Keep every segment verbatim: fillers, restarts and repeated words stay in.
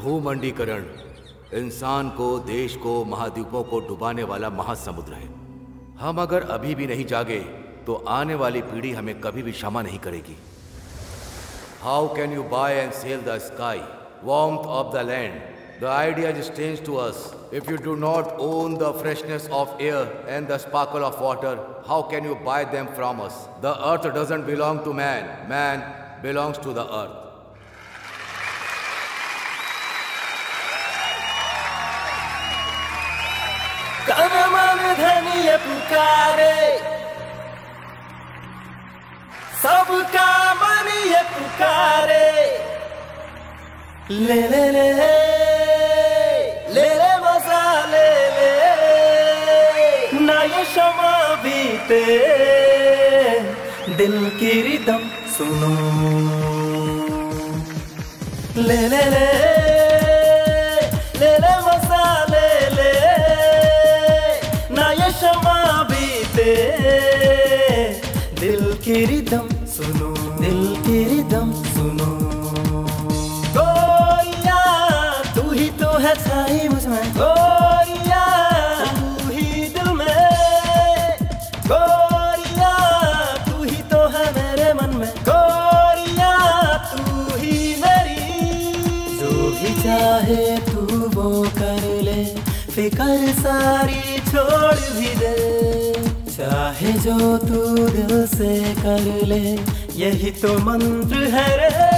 भूमंडीकरण इंसान को, देश को, महाद्वीपों को डुबाने वाला महासमुद्र है। हम अगर अभी भी नहीं जागे तो आने वाली पीढ़ी हमें कभी भी क्षमा नहीं करेगी। How can you buy and sell the sky, warmth of the land? The idea is strange to us. If you do not own the freshness of air and the sparkle of water, how can you buy them from us? The earth doesn't belong to man. Man belongs to the earth. तन मन धन ये पुकारे, सबका मन ये पुकारे, ले ले ले ले ले मजा ले ले, ना ये शमा बीते, दिल की रिदम सुनो, ले ले ले ले ले मजा ले ले, ना ये शमा बीते, दिल की रिदम सुनो, दिल की रिदम सुनो। है छाई मुझमें गोरिया, तू ही दिल में गोरिया, तू ही तो है मेरे मन में गोरिया, तू ही मेरी। जो भी चाहे तू वो कर ले, फिकर सारी छोड़ भी दे, चाहे जो तू दिल से कर ले, यही तो मंत्र है रे।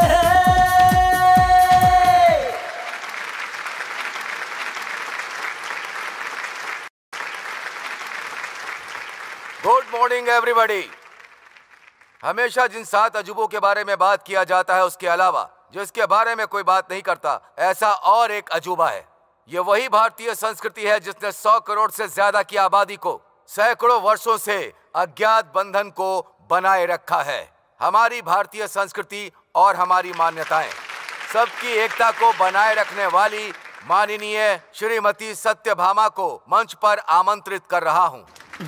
Good morning everybody. हमेशा जिन सात अजूबों के बारे में बात किया जाता है, उसके अलावा जिसके बारे में कोई बात नहीं करता, ऐसा और एक अजूबा है। ये वही भारतीय संस्कृति है जिसने सौ करोड़ से ज्यादा की आबादी को सैकड़ों वर्षों से अज्ञात बंधन को बनाए रखा है। हमारी भारतीय संस्कृति और हमारी मान्यताएं, सबकी एकता को बनाए रखने वाली माननीय श्रीमती सत्यभामा को मंच पर आमंत्रित कर रहा हूं।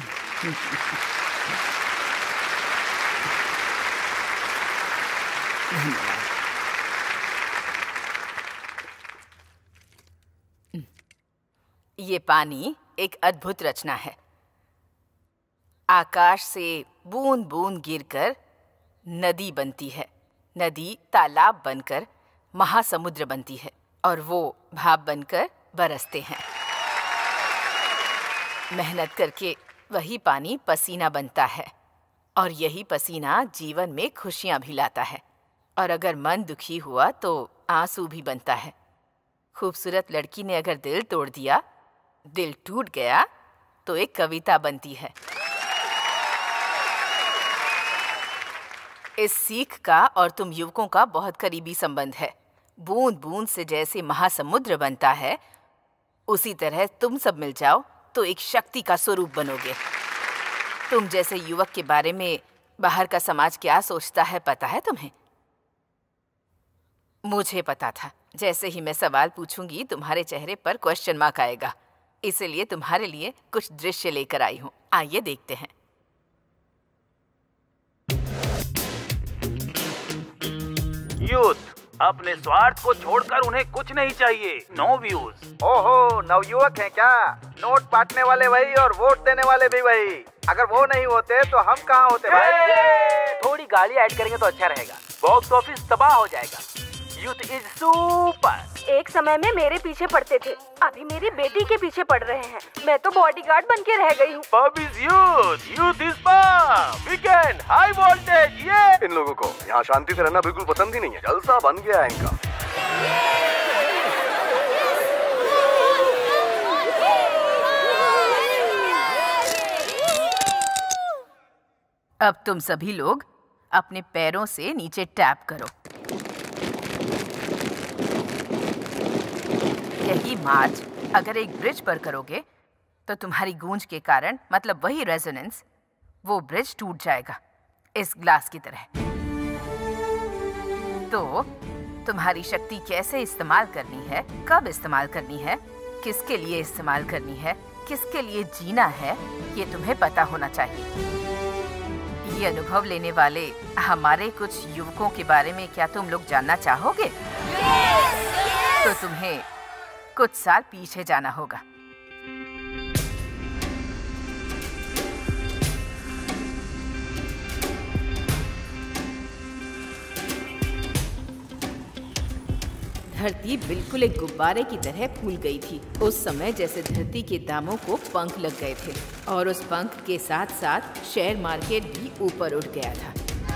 ये पानी एक अद्भुत रचना है। आकाश से बूंद बूंद गिरकर नदी बनती है, नदी तालाब बनकर महासमुद्र बनती है, और वो भाप बनकर बरसते हैं। मेहनत करके वही पानी पसीना बनता है, और यही पसीना जीवन में खुशियां भी लाता है, और अगर मन दुखी हुआ तो आंसू भी बनता है। खूबसूरत लड़की ने अगर दिल तोड़ दिया, दिल टूट गया, तो एक कविता बनती है। इस सीख का और तुम युवकों का बहुत करीबी संबंध है। बूंद बूंद से जैसे महासमुद्र बनता है, उसी तरह तुम सब मिल जाओ तो एक शक्ति का स्वरूप बनोगे। तुम जैसे युवक के बारे में बाहर का समाज क्या सोचता है पता है तुम्हें? मुझे पता था। जैसे ही मैं सवाल पूछूंगी तुम्हारे चेहरे पर क्वेश्चन मार्क आएगा, इसलिए तुम्हारे लिए कुछ दृश्य लेकर आई हूं। आइए देखते हैं। यूथ अपने स्वार्थ को छोड़कर उन्हें कुछ नहीं चाहिए। No views. ओहो, नवयुवक हैं क्या? नोट बांटने वाले वही और वोट देने वाले भी वही। अगर वो नहीं होते तो हम कहाँ होते भाई? थोड़ी गाली ऐड करेंगे तो अच्छा रहेगा। बॉक्स ऑफिस तबाह हो जाएगा। Youth is super. एक समय में मेरे पीछे पड़ते थे, अभी मेरी बेटी के पीछे पड़ रहे हैं। मैं तो बॉडीगार्ड बन के रह गई हूँ। Pub is youth, youth is pub. Weekend high voltage. ये इन लोगों को यहाँ शांति से रहना बिल्कुल पसंद ही नहीं है। जलसा बन गया है इनका। अब तुम सभी लोग अपने पैरों से नीचे टैप करो। यही मार्च अगर एक ब्रिज पर करोगे तो तुम्हारी गूंज के कारण, मतलब वही रेजोनेंस, वो ब्रिज टूट जाएगा इस ग्लास की तरह। तो तुम्हारी शक्ति कैसे इस्तेमाल करनी है, कब इस्तेमाल करनी है, किसके लिए इस्तेमाल करनी है, किसके लिए जीना है, ये तुम्हें पता होना चाहिए। ये अनुभव लेने वाले हमारे कुछ युवकों के बारे में क्या तुम लोग जानना चाहोगे? yes, yes! तो तुम्हें कुछ साल पीछे जाना होगा। धरती बिल्कुल एक गुब्बारे की तरह फूल गई थी। उस समय जैसे धरती के दामों को पंख लग गए थे और उस पंख के साथ साथ शेयर मार्केट भी ऊपर उठ गया था।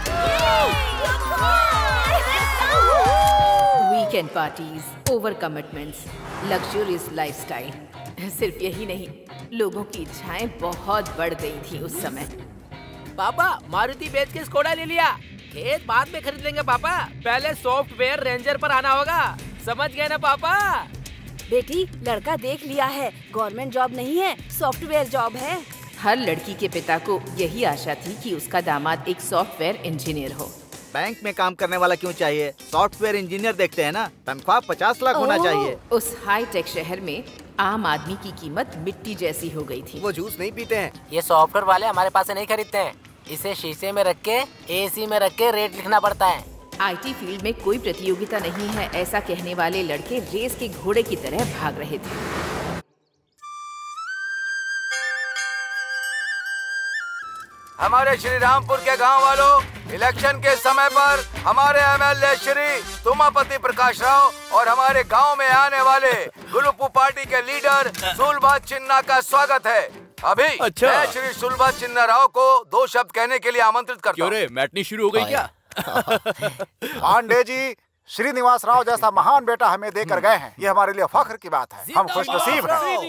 Weekend parties, over commitments, luxurious lifestyle. सिर्फ यही नहीं, लोगों की इच्छाएं बहुत बढ़ गई थी उस समय। पापा, मारुति बेच के स्कोडा ले लिया। खेत बाद में खरीद लेंगे पापा, पहले सॉफ्टवेयर रेंजर पर आना होगा। समझ गए ना पापा? बेटी, लड़का देख लिया है, गवर्नमेंट जॉब नहीं है, सॉफ्टवेयर जॉब है। हर लड़की के पिता को यही आशा थी कि उसका दामाद एक सॉफ्टवेयर इंजीनियर हो। बैंक में काम करने वाला क्यों चाहिए? सॉफ्टवेयर इंजीनियर देखते हैं ना, तनख्वाह पचास लाख होना चाहिए। उस हाई टेक शहर में आम आदमी की कीमत मिट्टी जैसी हो गई थी। वो जूस नहीं पीते हैं। ये सॉफ्टवेयर वाले हमारे पास से नहीं खरीदते हैं। इसे शीशे में रख के एसी में रख के रेट लिखना पड़ता है। आईटी फील्ड में कोई प्रतियोगिता नहीं है, ऐसा कहने वाले लड़के रेस के घोड़े की तरह भाग रहे थे। हमारे श्री रामपुर के गांव वालों, इलेक्शन के समय पर हमारे एमएलए श्री तुमापति प्रकाश राव और हमारे गांव में आने वाले गुलुपू पार्टी के लीडर सुलभा चिन्ना का स्वागत है। अभी अच्छा। मैं श्री सुलभा चिन्ना राव को दो शब्द कहने के लिए आमंत्रित करता हूँ। क्यों रे, मैटनी शुरू हो गई क्या? पांडे जी, श्रीनिवास राव जैसा महान बेटा हमें देकर गए हैं, ये हमारे लिए फख्र की बात है। हम खुशनसीब हैं।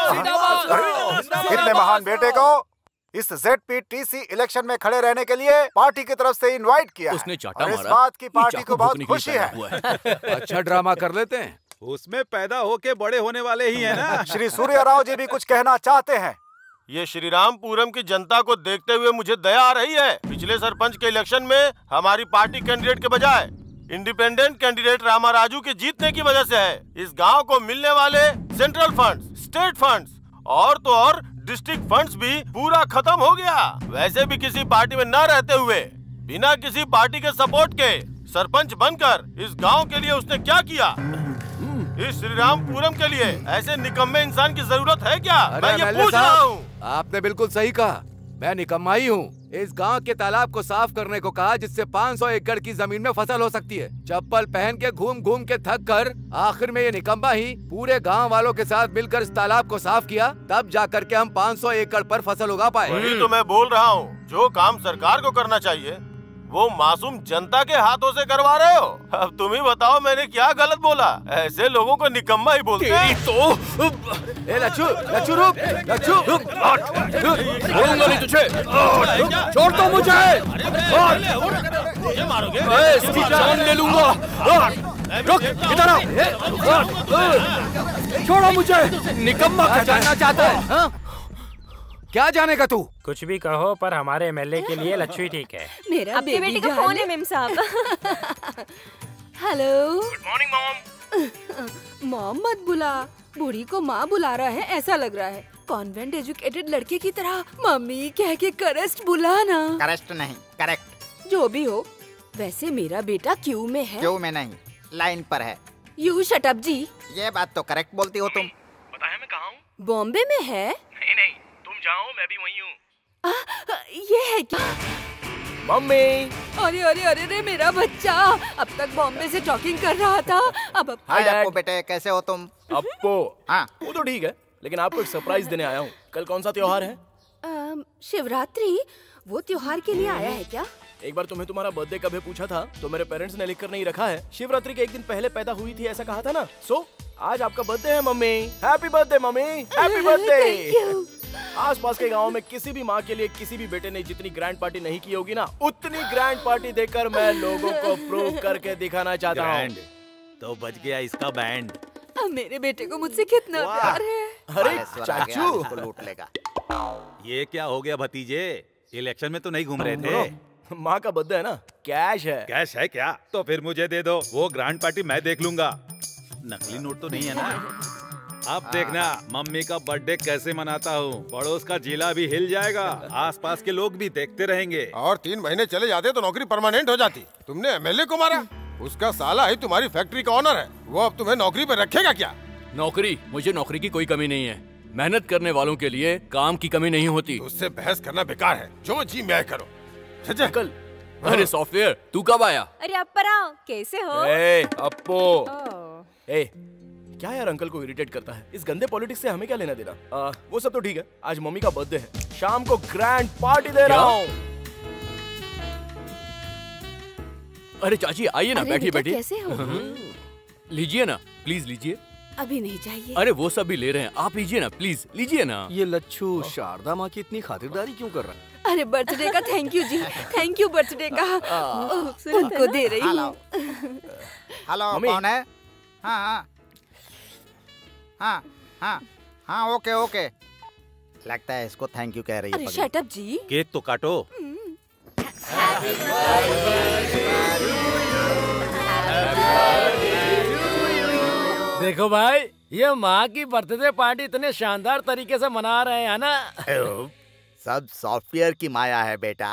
इतने महान बेटे को इस ज़ेडपीटीसी इलेक्शन में खड़े रहने के लिए पार्टी की तरफ से इनवाइट किया उसने है। चाटा और इस मारा। बात की पार्टी को बहुत खुशी है। अच्छा ड्रामा कर लेते हैं। उसमें पैदा होके बड़े होने वाले ही हैं ना। श्री सूर्य राव जी भी कुछ कहना चाहते हैं। ये श्रीरामपुरम की जनता को देखते हुए मुझे दया आ रही है। पिछले सरपंच के इलेक्शन में हमारी पार्टी कैंडिडेट के बजाय इंडिपेंडेंट कैंडिडेट रामा राजू के जीतने की वजह से है। इस गांव को मिलने वाले सेंट्रल फंड्स, स्टेट फंड्स और तो और डिस्ट्रिक्ट फंड्स भी पूरा खत्म हो गया। वैसे भी किसी पार्टी में न रहते हुए बिना किसी पार्टी के सपोर्ट के सरपंच बनकर इस गांव के लिए उसने क्या किया? इस श्रीरामपुरम के लिए ऐसे निकम्मे इंसान की जरूरत है क्या? मैं ये पूछ रहा हूँ। आपने बिल्कुल सही कहा, मैं निकम्मा ही हूँ। इस गांव के तालाब को साफ करने को कहा, जिससे पाँच सौ एकड़ की जमीन में फसल हो सकती है। चप्पल पहन के घूम घूम के थक कर आखिर में ये निकम्मा ही पूरे गांव वालों के साथ मिलकर इस तालाब को साफ किया, तब जाकर के हम पाँच सौ एकड़ पर फसल उगा पाए। वही तो मैं बोल रहा हूँ, जो काम सरकार को करना चाहिए वो मासूम जनता के हाथों से करवा रहे हो। अब तुम ही बताओ मैंने क्या गलत बोला? ऐसे लोगों को निकम्मा ही बोलते हैं। तो ए लच्छू, लच्छू रुक, लच्छू रुक, छोड़ूंगा नहीं तुझे, छोड़ दो मुझे, मैं इसकी जान ले लूंगा। रुक, इधर आओ, छोड़ो मुझे। निकम्मा क्या जानना चाहता है? हाँ? क्या जानेगा तू? कुछ भी कहो, पर हमारे एमएलए के लिए लच्छू ही ठीक है। मेरा बेटी का फोन है मेम साहब। Hello. Good morning mom. Mom मत बुला, बूढ़ी को माँ बुला रहा है ऐसा लग रहा है। कॉन्वेंट एजुकेटेड लड़के की तरह मम्मी कह के करेक्ट बुला ना। करेक्ट नहीं, करेक्ट। जो भी हो, वैसे मेरा बेटा क्यू में है। क्यू में नहीं, लाइन पर है। यू शट अप जी। ये बात तो करेक्ट बोलती हो तुम। बताया मैं कहाँ हूँ? बॉम्बे में है? नहीं नहीं, तुम जाओ, मैं भी वहीं हूँ। ये है क्या? मम्मी। अरे अरे अरे रे मेरा बच्चा, अब तक बॉम्बे से टॉकिंग कर रहा था, अब अब हाय अप्पू बेटे, कैसे हो तुम? अप्पू, हाँ वो तो ठीक है, लेकिन आपको एक सरप्राइज देने आया हूँ। कल कौन सा त्योहार है? अम, शिवरात्रि। वो त्योहार के लिए आया है क्या? एक बार तुम्हें तुम्हारा बर्थडे कब है पूछा था, तो मेरे पेरेंट्स ने लिख कर नहीं रखा है। शिवरात्रि के एक दिन पहले पैदा हुई थी ऐसा कहा था ना। सो आज आपका बर्थडे है मम्मी। हैप्पी बर्थडे मम्मी, हैप्पी बर्थडे। आसपास के गांव में किसी भी माँ के लिए किसी भी बेटे ने जितनी ग्रैंड पार्टी नहीं की होगी ना, उतनी ग्रैंड पार्टी देकर मैं लोगों को प्रूव करके दिखाना चाहता हूँ। तो बच गया इसका बैंड। अब मेरे बेटे को मुझसे कितना प्यार है। अरे चाचू, लूट लेगा। ये क्या हो गया भतीजे? इलेक्शन में तो नहीं घूम रहे थे? माँ का बर्थडे है ना, कैश है। कैश है क्या? तो फिर मुझे दे दो, वो ग्रैंड पार्टी मैं देख लूंगा। नकली नोट तो नहीं है ना? अब देखना मम्मी का बर्थडे कैसे मनाता हूँ। पड़ोस का जिला भी हिल जाएगा, आसपास के लोग भी देखते रहेंगे। और तीन महीने चले जाते तो नौकरी परमानेंट हो जाती। तुमने एमएलए को मारा। उसका साला ही तुम्हारी फैक्ट्री का ऑनर है। वो अब तुम्हें नौकरी पर रखेगा क्या? नौकरी? मुझे नौकरी की कोई कमी नहीं है। मेहनत करने वालों के लिए काम की कमी नहीं होती। उससे बहस करना बेकार है। जो जी मैं करो। कल अरे सॉफ्टवेयर, तू कब आया? अरे अपराव, कैसे हो? ए, अपो। ए, क्या यार अंकल को इरिटेट करता है? इस गंदे पॉलिटिक्स से हमें क्या लेना देना? आ, वो सब तो ठीक है। आज मम्मी का बर्थडे है, शाम को ग्रैंड पार्टी दे रहा हूँ। अरे चाची आइए ना, बैठिए बैठिए। कैसे हो? लीजिए ना, प्लीज लीजिए। अभी नहीं चाहिए। अरे वो सब भी ले रहे हैं, आप लीजिए ना, प्लीज लीजिए ना। ये लच्छू शारदा माँ की इतनी खातिरदारी क्यों कर रहा है? अरे बर्थडे का थैंक यू जी, थैंक यू बर्थडे का। उनको दे रही हूँ। हेलो, कौन है? हाँ हाँ हाँ हाँ हाँ ओके ओके। लगता है इसको थैंक यू कह रही है। अरे शट अप जी। केक तो काटो। देखो भाई, ये माँ की बर्थडे पार्टी इतने शानदार तरीके से मना रहे हैं ना। सब सॉफ्टवेयर की माया है बेटा।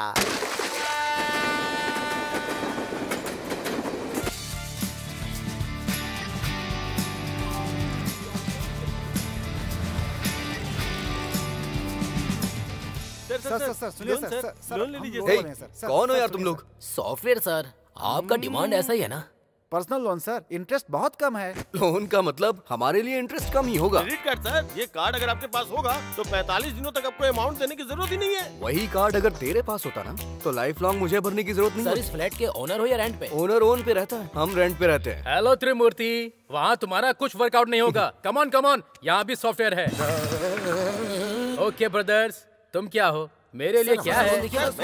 सर सर सर सुनिए सर, सर लोन ले लीजिए सर। कौन हो यार तुम लोग? सॉफ्टवेयर सर, आपका डिमांड ऐसा ही है ना? पर्सनल लोन सर, इंटरेस्ट बहुत कम है। लोन का मतलब हमारे लिए इंटरेस्ट कम ही होगा। क्रेडिट कार्ड सर, ये कार्ड अगर आपके पास होगा तो पैंतालीस दिनों तक आपको अमाउंट देने की जरूरत ही नहीं है। वही कार्ड अगर तेरे पास होता ना तो लाइफ लॉन्ग मुझे भरने की जरूरत नहीं। सर इस फ्लैट के ओनर हो या रेंट पे? ओनर ओन पे रहता है, हम रेंट पे रहते हैं। हेलो त्रिमूर्ति, वहाँ तुम्हारा कुछ वर्कआउट नहीं होगा। कम ऑन कम ऑन, यहाँ भी सॉफ्टवेयर है। ओके ब्रदर्स, तुम क्या हो? मेरे लिए क्या है?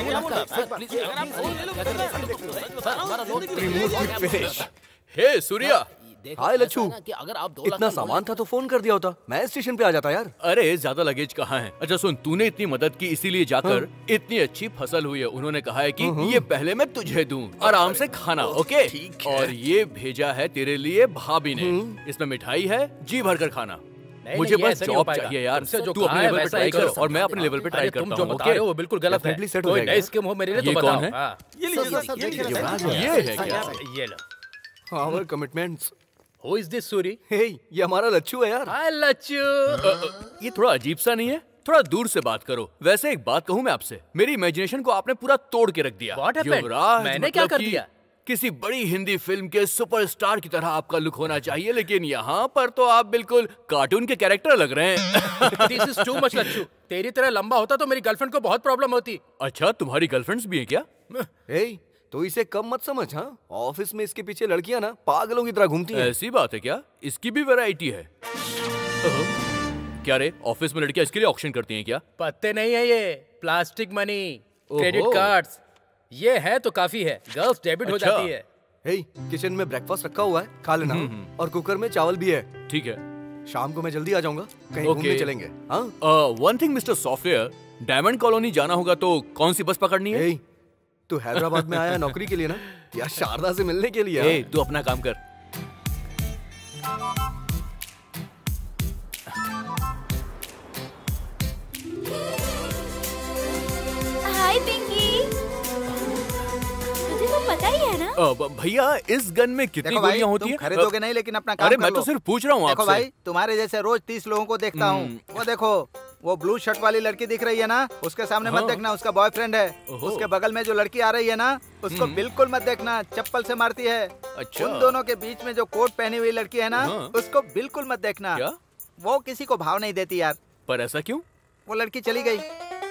हे सूर्या। हाय लच्छू, इतना सामान था तो फोन कर दिया होता, मैं स्टेशन पे आ जाता यार। अरे ज्यादा लगेज कहाँ है? अच्छा सुन, तूने इतनी मदद की इसीलिए जाकर इतनी अच्छी फसल हुई है। उन्होंने कहा है कि ये पहले मैं तुझे दूं, आराम से खाना। ओके, और ये भेजा है तेरे लिए भाभी ने। इसमें मिठाई है, जी भर कर खाना। मुझे बस जॉब चाहिए यार। तू अपने लेवल पे ट्राई कर और मैं अपने लेवल पे ट्राई करता हूँ। तुम जो बता रहे हो वो बिल्कुल गलत है। कोई नई स्कीम हो मेरे लिए तो बताओ। ये लीजिए। ये है क्या? ये लो। Our commitments. Who is this Suri? Hey, ये हमारा लच्छू है यार। हाय लच्छू। ये थोड़ा अजीब सा नहीं है? थोड़ा दूर से बात करो। वैसे एक बात कहूँ मैं आपसे, मेरी इमेजिनेशन को आपने पूरा तोड़ के रख दिया। What happened? युवराज, मैंने क्या मतलब कर दिया? किसी बड़ी हिंदी फिल्म के सुपरस्टार की तरह आपका लुक होना चाहिए, लेकिन यहाँ पर तो आप बिल्कुल कार्टून के कैरेक्टर लग रहे हैं। This is too much Lachhu. तेरी तरह लंबा होता तो मेरी गर्लफ्रेंड को बहुत प्रॉब्लम होती। अच्छा, तुम्हारी गर्लफ्रेंड्स भी हैं क्या? hey, तो इसे कम मत समझ। हाँ, ऑफिस में इसके पीछे लड़कियां ना पागलों की तरह घूमती हैं। ऐसी बात है क्या? इसकी भी वैरायटी है? क्या रे, ऑफिस में लड़कियां इसके लिए ऑक्शन करती हैं क्या? पत्ते नहीं है ये, प्लास्टिक मनी, क्रेडिट कार्ड्स। ये है तो काफी है, गर्ल्स डेबिट हो जाती है। हे, किचन में ब्रेकफास्ट रखा हुआ है, खा लेना। और कुकर में चावल भी है। ठीक है, शाम को मैं जल्दी आ जाऊंगा, कहीं घूमने चलेंगे। हाँ, one thing mister software, diamond colony जाना होगा तो कौन सी बस पकड़नी है? तू हैदराबाद में आया नौकरी के लिए ना, या शारदा से मिलने के लिए? ए, तू अपना काम कर। हाय पिंकी, तुझे तो पता ही है ना? भैया, इस गन में कितनी गोलियां होती हैं? खरीदोगे नहीं, लेकिन अपना काम अरे कर मैं लो। तो सिर्फ पूछ रहा हूँ आपसे। देखो भाई, तुम्हारे जैसे रोज तीस लोगों को देखता हूँ। वो देखो, वो ब्लू शर्ट वाली लड़की दिख रही है ना, उसके सामने हाँ। मत देखना, उसका बॉयफ्रेंड है। उसके बगल में जो लड़की आ रही है ना, उसको बिल्कुल मत देखना, चप्पल से मारती है। अच्छा। उन दोनों के बीच में जो कोट पहनी हुई लड़की है ना, हाँ। उसको बिल्कुल मत देखना। क्या? वो किसी को भाव नहीं देती यार। पर ऐसा क्यों? वो लड़की चली गई।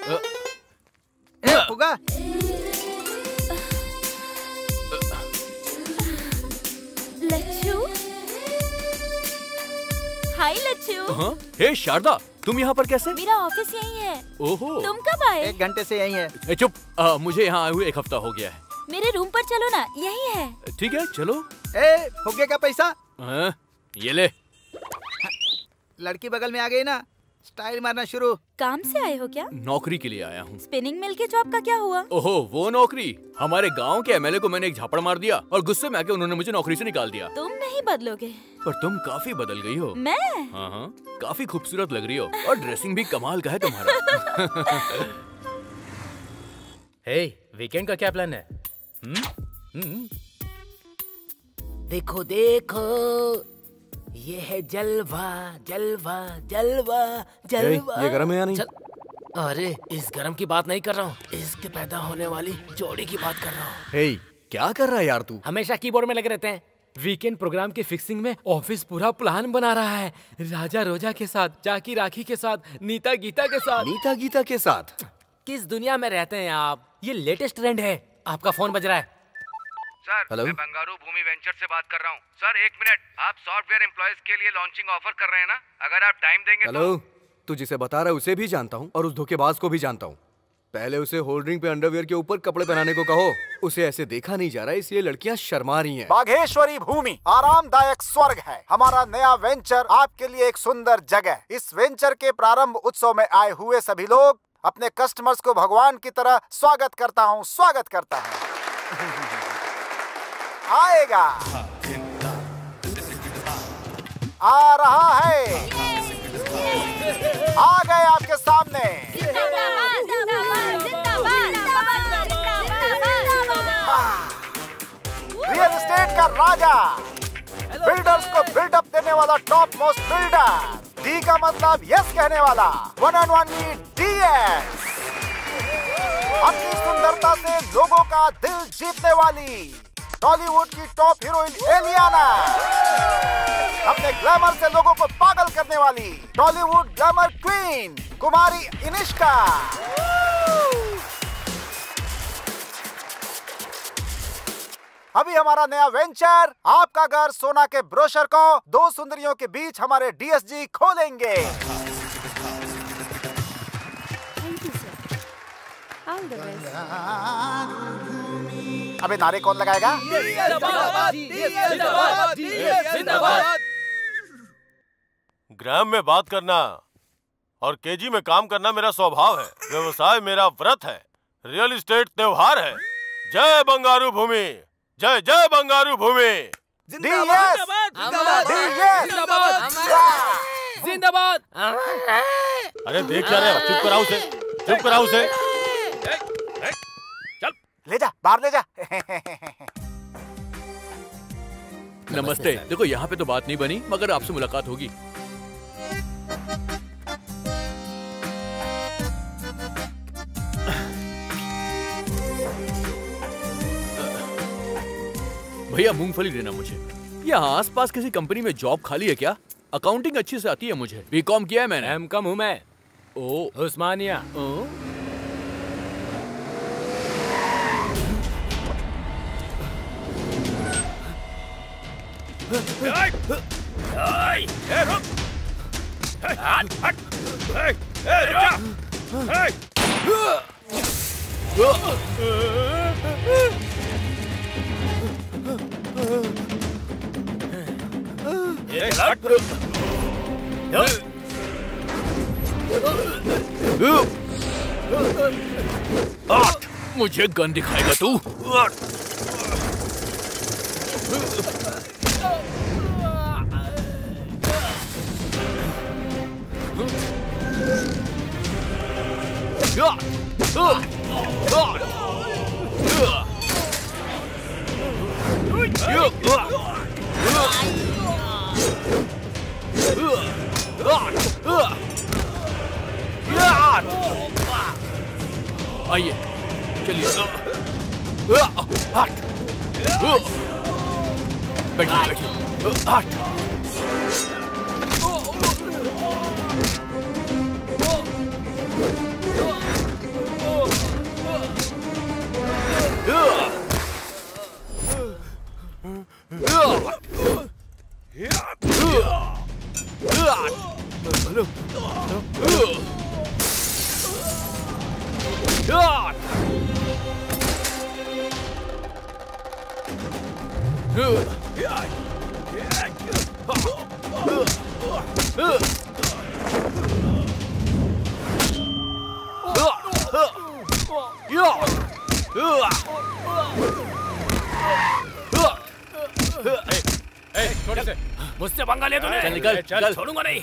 होगा। लच्छू, हाय लच्छू। हाँ? हे शारदा, तुम यहाँ पर कैसे? मेरा ऑफिस यही है। ओहो। तुम कब आए? एक घंटे से यही है। ए, चुप, आ, मुझे यहाँ आए हुए एक हफ्ता हो गया है। मेरे रूम पर चलो ना, यही है। ठीक है, चलो। ए, फुग्गे का पैसा? हाँ, ये ले। लड़की बगल में आ गई ना, स्टाइल मारना शुरू। काम से आए हो क्या? नौकरी के लिए आया हूँ। स्पिनिंग मिल के जॉब का क्या हुआ? ओहो, वो नौकरी। हमारे गांव के एमएलए को मैंने एक झापड़ मार दिया और गुस्से में आके उन्होंने मुझे नौकरी से निकाल दिया। तुम नहीं बदलोगे। पर तुम काफी बदल गई हो। मैं? हाँ हाँ, काफी खूबसूरत लग रही हो और ड्रेसिंग भी कमाल का है तुम्हारा। हे, वीकेंड का क्या प्लान है? हम्म? हम्म? देखो देखो ये है जलवा जलवा जलवा जलवा। ये गरम है या नहीं? चल। अरे इस गरम की बात नहीं कर रहा हूँ, इसके पैदा होने वाली जोड़ी की बात कर रहा हूँ। हे, क्या कर रहा है यार तू? हमेशा कीबोर्ड में लगे रहते हैं। वीकेंड प्रोग्राम की फिक्सिंग में ऑफिस पूरा प्लान बना रहा है। राजा रोजा के साथ, जाकी राखी के साथ, नीता गीता के साथ। नीता गीता के साथ? किस दुनिया में रहते हैं आप? ये लेटेस्ट ट्रेंड है। आपका फोन बज रहा है। Sir, hello? मैं बंगारू भूमि वेंचर से बात कर रहा हूँ। सर एक मिनट, आप सॉफ्टवेयर एम्प्लॉयज के लिए लॉन्चिंग ऑफर कर रहे हैं ना? अगर आप टाइम देंगे हेलो, तो... तू जिसे बता रहा है उसे भी जानता हूँ और उस धोखेबाज को भी जानता हूँ। पहले उसे होल्डरिंग पे अंडरवियर के ऊपर कपड़े पहनाने को कहो। उसे ऐसे देखा नहीं जा रहा है, इसलिए लड़कियां शर्मा रही हैं। बाघेश्वरी भूमि आरामदायक स्वर्ग है। हमारा नया वेंचर आपके लिए एक सुंदर जगह। इस वेंचर के प्रारंभ उत्सव में आए हुए सभी लोग अपने कस्टमर्स को भगवान की तरह स्वागत करता हूँ स्वागत करता हूँ। आएगा, आ रहा है, आ गए आपके सामने। रियल एस्टेट का राजा, बिल्डर्स को बिल्डअप देने वाला टॉप मोस्ट बिल्डर। डी का मतलब यस कहने वाला, वन एंड ओनली डीएस। अपनी सुंदरता से लोगों का दिल जीतने वाली टॉलीवुड की टॉप हीरोइन एलियाना। अपने ग्लैमर से लोगों को पागल करने वाली टॉलीवुड ग्लैमर क्वीन कुमारी इनिष्का। अभी हमारा नया वेंचर आपका घर सोना के ब्रोशर को दो सुंदरियों के बीच हमारे डीएसजी खोलेंगे। अबे नारे कौन लगाएगा? ग्राम में बात करना और केजी में काम करना मेरा स्वभाव है। व्यवसाय मेरा व्रत है। रियल एस्टेट त्योहार है। जय बंगारू भूमि, जय जय बंगारू भूमि। डीएस, जिंदाबाद। अरे देख क्या रहे हो? चुप कराओ उसे, चुप कराओ उसे। ले जा, बाहर ले जा। नमस्ते। देखो यहाँ पे तो बात नहीं बनी, मगर आपसे मुलाकात होगी। भैया मूंगफली देना मुझे। यहाँ आसपास किसी कंपनी में जॉब खाली है क्या? अकाउंटिंग अच्छी से आती है मुझे। बीकॉम किया है मैंने। एम कम हूँ मैं। ओ उस्मानिया। ओ मुझे गन दिखाएगा तू? आइए चलिए। हट, बैठिए बैठिए। हट। मुझसे पंगा ले तूने? चल निकल, चल, छोड़ूंगा नहीं।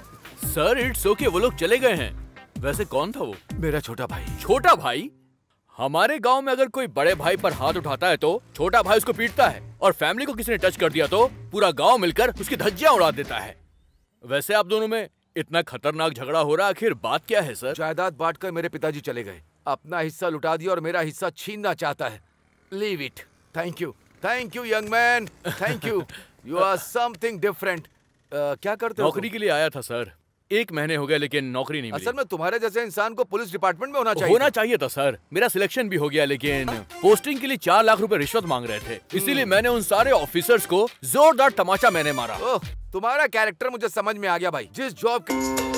सर इट्स ओके, वो लोग चले गए हैं। वैसे कौन था वो? मेरा छोटा भाई। छोटा भाई? हमारे गांव में अगर कोई बड़े भाई पर हाथ उठाता है तो छोटा भाई उसको पीटता है, और फैमिली को किसी ने टच कर दिया तो पूरा गांव मिलकर उसकी धज्जियां उड़ा देता है। वैसे आप दोनों में इतना खतरनाक झगड़ा हो रहा, आखिर बात क्या है सर? जायदाद बांटकर मेरे पिताजी चले गए, अपना हिस्सा लुटा दिया और मेरा हिस्सा छीनना चाहता है। Leave it. Thank you, thank you young man, thank you. You are something different. क्या करते हो? नौकरी के लिए आया था सर, एक महीने हो गए लेकिन नौकरी नहीं मिली। असल में तुम्हारे जैसे इंसान को पुलिस डिपार्टमेंट में होना चाहिए होना चाहिए था सर। मेरा सिलेक्शन भी हो गया लेकिन पोस्टिंग के लिए चार लाख रुपए रिश्वत मांग रहे थे, इसीलिए मैंने उन सारे ऑफिसर्स को जोरदार तमाचा मैंने मारा। ओह, तुम्हारा कैरेक्टर मुझे समझ में आ गया भाई। जिस जॉब के...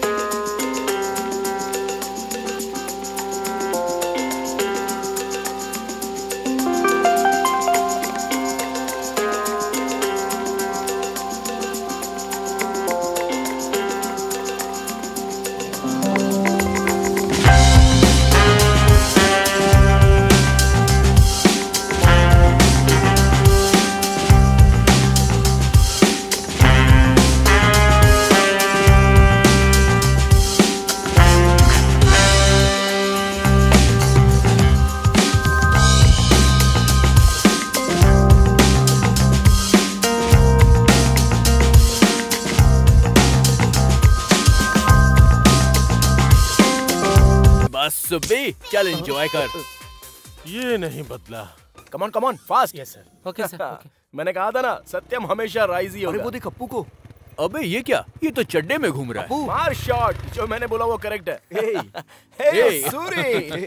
बे चल एंजॉय कर। ये नहीं बदला। Come on come on fast. Yes sir. Okay sir. मैंने कहा था ना सत्यम हमेशा राइज ही होगा। अरे वो देख अप्पू को। अबे ये क्या, ये तो चड्डे में घूम रहा है। मार शॉट, जो मैंने बोला वो करेक्ट है। हे हे सूरी,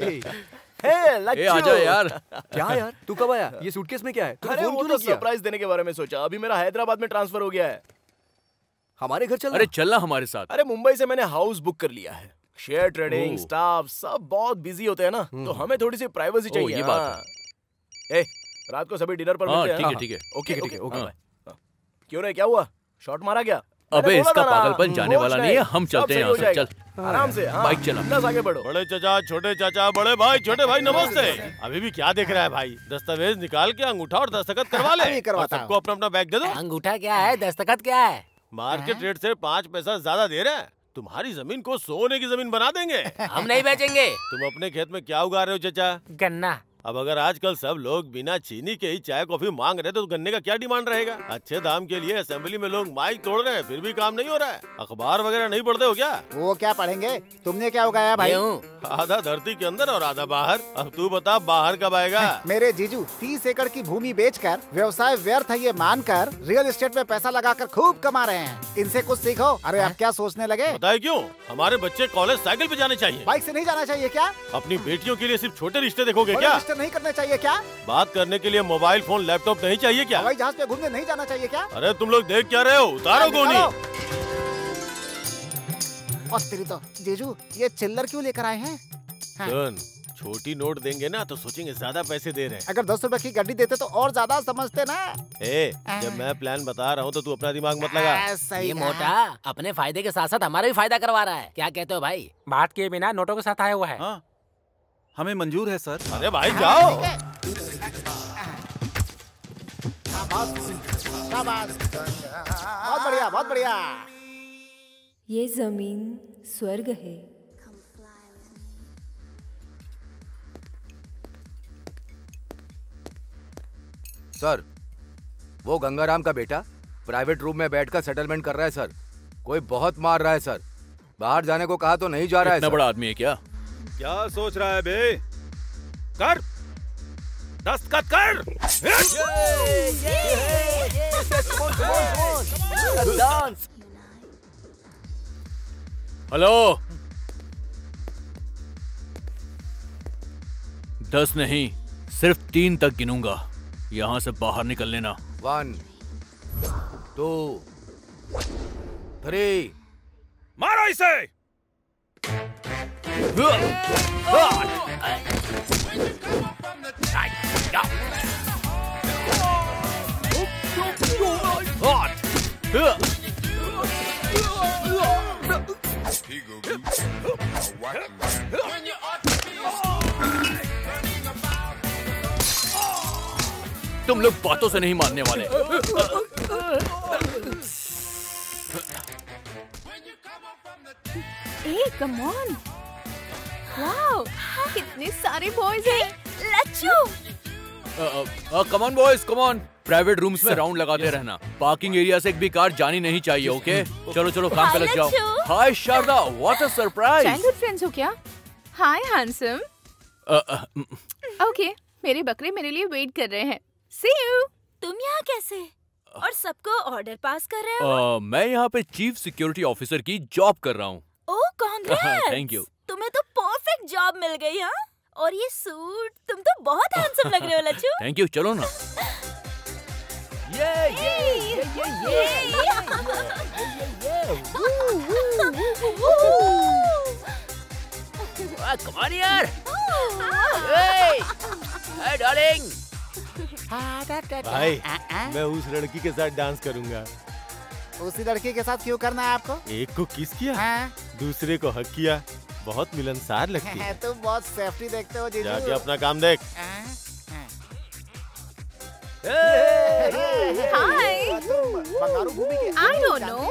हे लच्चू। ए आजा यार। क्या यार, तू कब आया? ये सूटकेस में क्या है? अरे वो तो सरप्राइज देने के बारे में सोचा। अभी मेरा हैदराबाद में ट्रांसफर हो गया है। हमारे घर चलना? अरे चलना हमारे साथ। अरे मुंबई से मैंने हाउस बुक कर लिया है। शेयर ट्रेडिंग स्टाफ सब बहुत बिजी होते हैं ना, तो हमें थोड़ी सी प्राइवेसी चाहिए। ये बात है। ए, रात को सभी डिनर पर मिलते हैं। ठीक है ठीक है। Okay okay okay. क्यों रे, क्या हुआ? शॉट मारा क्या? अबे इसका पागलपन जाने वाला नहीं है, हम चलते हैं यहाँ से। चल आराम से, बाइक चला। बस आगे बढ़ो। बड़े चाचा, छोटे चाचा, बड़े भाई, छोटे भाई, नमस्ते। अभी भी क्या देख रहा है भाई? दस्तावेज निकाल के अंगूठा और दस्तखत करवा ले। सबको अपना अपना बैग दे दो। अंगूठा क्या है, दस्तखत क्या है? मार्केट रेट से पाँच पैसा ज्यादा दे रहे हैं। तुम्हारी जमीन को सोने की जमीन बना देंगे। हम नहीं बेचेंगे। तुम अपने खेत में क्या उगा रहे हो चाचा? गन्ना। अब अगर आजकल सब लोग बिना चीनी के ही चाय कॉफी मांग रहे तो गन्ने का क्या डिमांड रहेगा? अच्छे दाम के लिए असेंबली में लोग माइक तोड़ रहे हैं, फिर भी काम नहीं हो रहा है। अखबार वगैरह नहीं पढ़ते हो क्या? वो क्या पढ़ेंगे? तुमने क्या उगाया भाई? आधा धरती के अंदर और आधा बाहर। अब तू बता बाहर कब आएगा? मेरे जीजू तीस एकड़ की भूमि बेचकर व्यवसाय व्यर्थ है ये मानकर रियल एस्टेट में पैसा लगाकर खूब कमा रहे हैं। इनसे कुछ सीखो। अरे आप क्या सोचने लगे? बताए क्यों? हमारे बच्चे कॉलेज साइकिल पे जाने चाहिए, बाइक से नहीं जाना चाहिए क्या? अपनी बेटियों के लिए सिर्फ छोटे रिश्ते देखोगे क्या? रिश्ते नहीं करने चाहिए क्या? बात करने के लिए मोबाइल फोन लैपटॉप नहीं चाहिए क्या? हवाई जहाज पे घूमने नहीं जाना चाहिए क्या? अरे तुम लोग देख क्या रहे हो? उतारो गोनी। और तेरी तो जीजू ये चिल्लर क्यों लेकर आए हैं? सुन, छोटी नोट देंगे ना तो सोचेंगे ज्यादा पैसे दे रहे हैं। अगर दस रुपए की गड्डी देते तो और ज्यादा समझते ना। ए, जब मैं प्लान बता रहा हूँ तो तू अपना दिमाग मत लगा। ये मोटा अपने फायदे के साथ साथ हमारा भी फायदा करवा रहा है। क्या कहते हो भाई? बात किए बिना नोटों के साथ आया हुआ है। हाँ, हमें मंजूर है सर। अरे भाई जाओ। बहुत बढ़िया, बहुत बढ़िया। ये जमीन स्वर्ग है। सर, वो गंगाराम का बेटा प्राइवेट रूम में बैठकर सेटलमेंट कर रहा है सर। कोई बहुत मार रहा है सर। बाहर जाने को कहा तो नहीं जा रहा है। इतना बड़ा आदमी है क्या? क्या सोच रहा है बे? कर, दस्तखत कर। हेलो, दस नहीं सिर्फ तीन तक गिनूंगा। यहाँ से बाहर निकल लेना। One, two, three. मारो इसे। तुम लोग बातों से नहीं मानने वाले। ए, कम ऑन। वाओ, कितने सारे बॉयज हैं। Lacchu come on boys, come on. Private rooms में राउंड लगाते रहना। पार्किंग एरिया से एक भी कार जानी नहीं चाहिए, ओके? चलो चलो काम पे लग जाओ। Hi Sharda, what a surprise. Childhood friends हो क्या? हाय हैंडसम। ओके, मेरे बकरे मेरे लिए वेट कर रहे हैं। See you. तुम यहाँ कैसे? और सबको ऑर्डर पास कर रहे हो? uh, मैं यहाँ पे चीफ सिक्योरिटी ऑफिसर की जॉब कर रहा हूँ। Oh congrats. Thank you. तुम्हें तो परफेक्ट जॉब मिल गई। हाँ, और ये सूट, तुम तो बहुत हैंडसम लग रहे हो लच्छू। थैंक यू, चलो ना। ये ये ये ये कम ऑन यार। Hey darling. भाई, मैं उस लड़की के साथ डांस करूंगा। उसी लड़की के साथ क्यों करना है आपको? एक को किस किया, हाँ? दूसरे को हक किया। बहुत मिलनसार लगती है। तुम बहुत सेफ्टी देखते हो जीजू। जाके अपना काम देख। हाय। बंगारू भूमि के आई डोंट नो।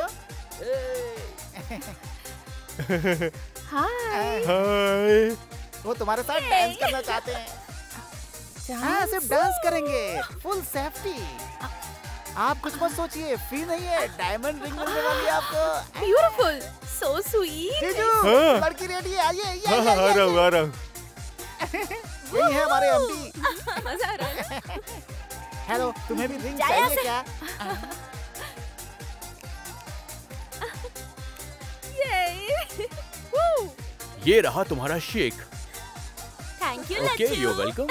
हाय। हाय। वो तुम्हारे साथ डांस करना चाहते हैं। हाँ, सिर्फ डांस करेंगे, फुल सेफ्टी। आप कुछ मत सोचिए, फी नहीं है, डायमंड रिंग मिलने वाली है आपको। Beautiful, so sweet. जीजू, हाँ। लड़की रेडी है, आइए आइए हाँ, आइए। आ रहा हूँ, आ रहा हूँ। यही है हमारे एमडी। मजा आ रहा है। हेलो, तुम्हें भी रिंग जाया चाहिए से। क्या? ये रहा तुम्हारा shake. Thank you okay, Lacchu. You welcome.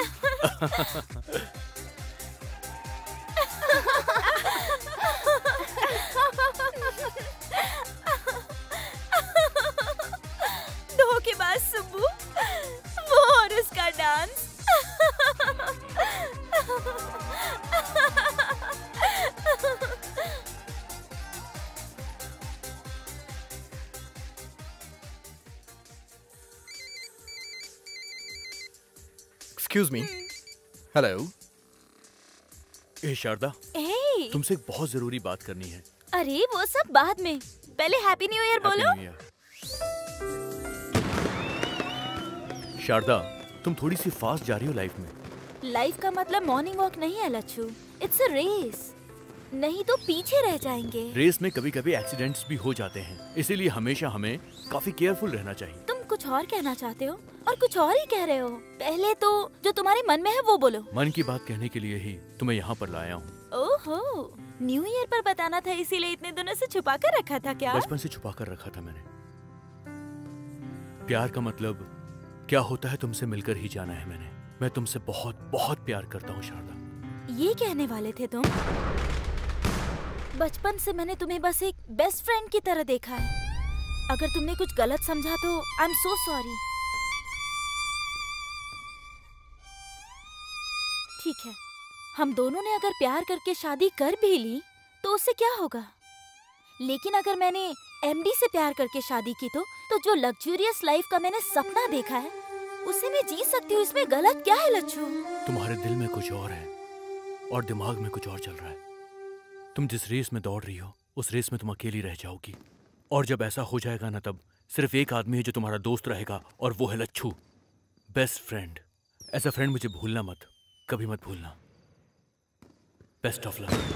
धोखेबाज सुब्बू, वो और उसका डांस। Excuse me. हेलो। ए शारदा, ए, तुमसे एक बहुत जरूरी बात करनी है। अरे वो सब बाद में, पहले हैप्पी न्यू ईयर बोलो। Happy New Year। शारदा, तुम थोड़ी सी फास्ट जा रही हो लाइफ में। लाइफ का मतलब मॉर्निंग वॉक नहीं है लच्छू, इट्स अ रेस। नहीं तो पीछे रह जाएंगे। रेस में कभी कभी एक्सीडेंट्स भी हो जाते हैं, इसीलिए हमेशा हमें काफी केयरफुल रहना चाहिए। तुम कुछ और कहना चाहते हो और कुछ और ही कह रहे हो। पहले तो जो तुम्हारे मन में है वो बोलो। मन की बात कहने के लिए ही तुम्हें यहाँ पर लाया हूँ। ओहो, न्यू ईयर पर बताना था, इसीलिए इतने दिनों से छुपा कर रखा था क्या? बचपन से छुपा कर रखा था मैंने। प्यार का मतलब क्या होता है तुमसे मिलकर ही जाना है मैंने। मैं तुमसे बहुत बहुत प्यार करता हूँ शारदा। ये कहने वाले थे तुम? बचपन से मैंने तुम्हें बस एक बेस्ट फ्रेंड की तरह देखा है। अगर तुमने कुछ गलत समझा तो आई एम सो सॉरी। ठीक है, हम दोनों ने अगर प्यार करके शादी कर भी ली तो उससे क्या होगा? लेकिन अगर मैंने एमडी से प्यार करके शादी की तो तो जो लग्जूरियस लाइफ का मैंने सपना देखा है उसे मैं जी सकती हूँ। इसमें गलत क्या है लच्छू? तुम्हारे दिल में कुछ और है और दिमाग में कुछ और चल रहा है। तुम जिस रेस में दौड़ रही हो उस रेस में तुम अकेली रह जाओगी, और जब ऐसा हो जाएगा ना तब सिर्फ एक आदमी है जो तुम्हारा दोस्त रहेगा, और वो है लच्छू, बेस्ट फ्रेंड। ऐसा फ्रेंड मुझे भूलना मत, कभी मत भूलना। Best of luck.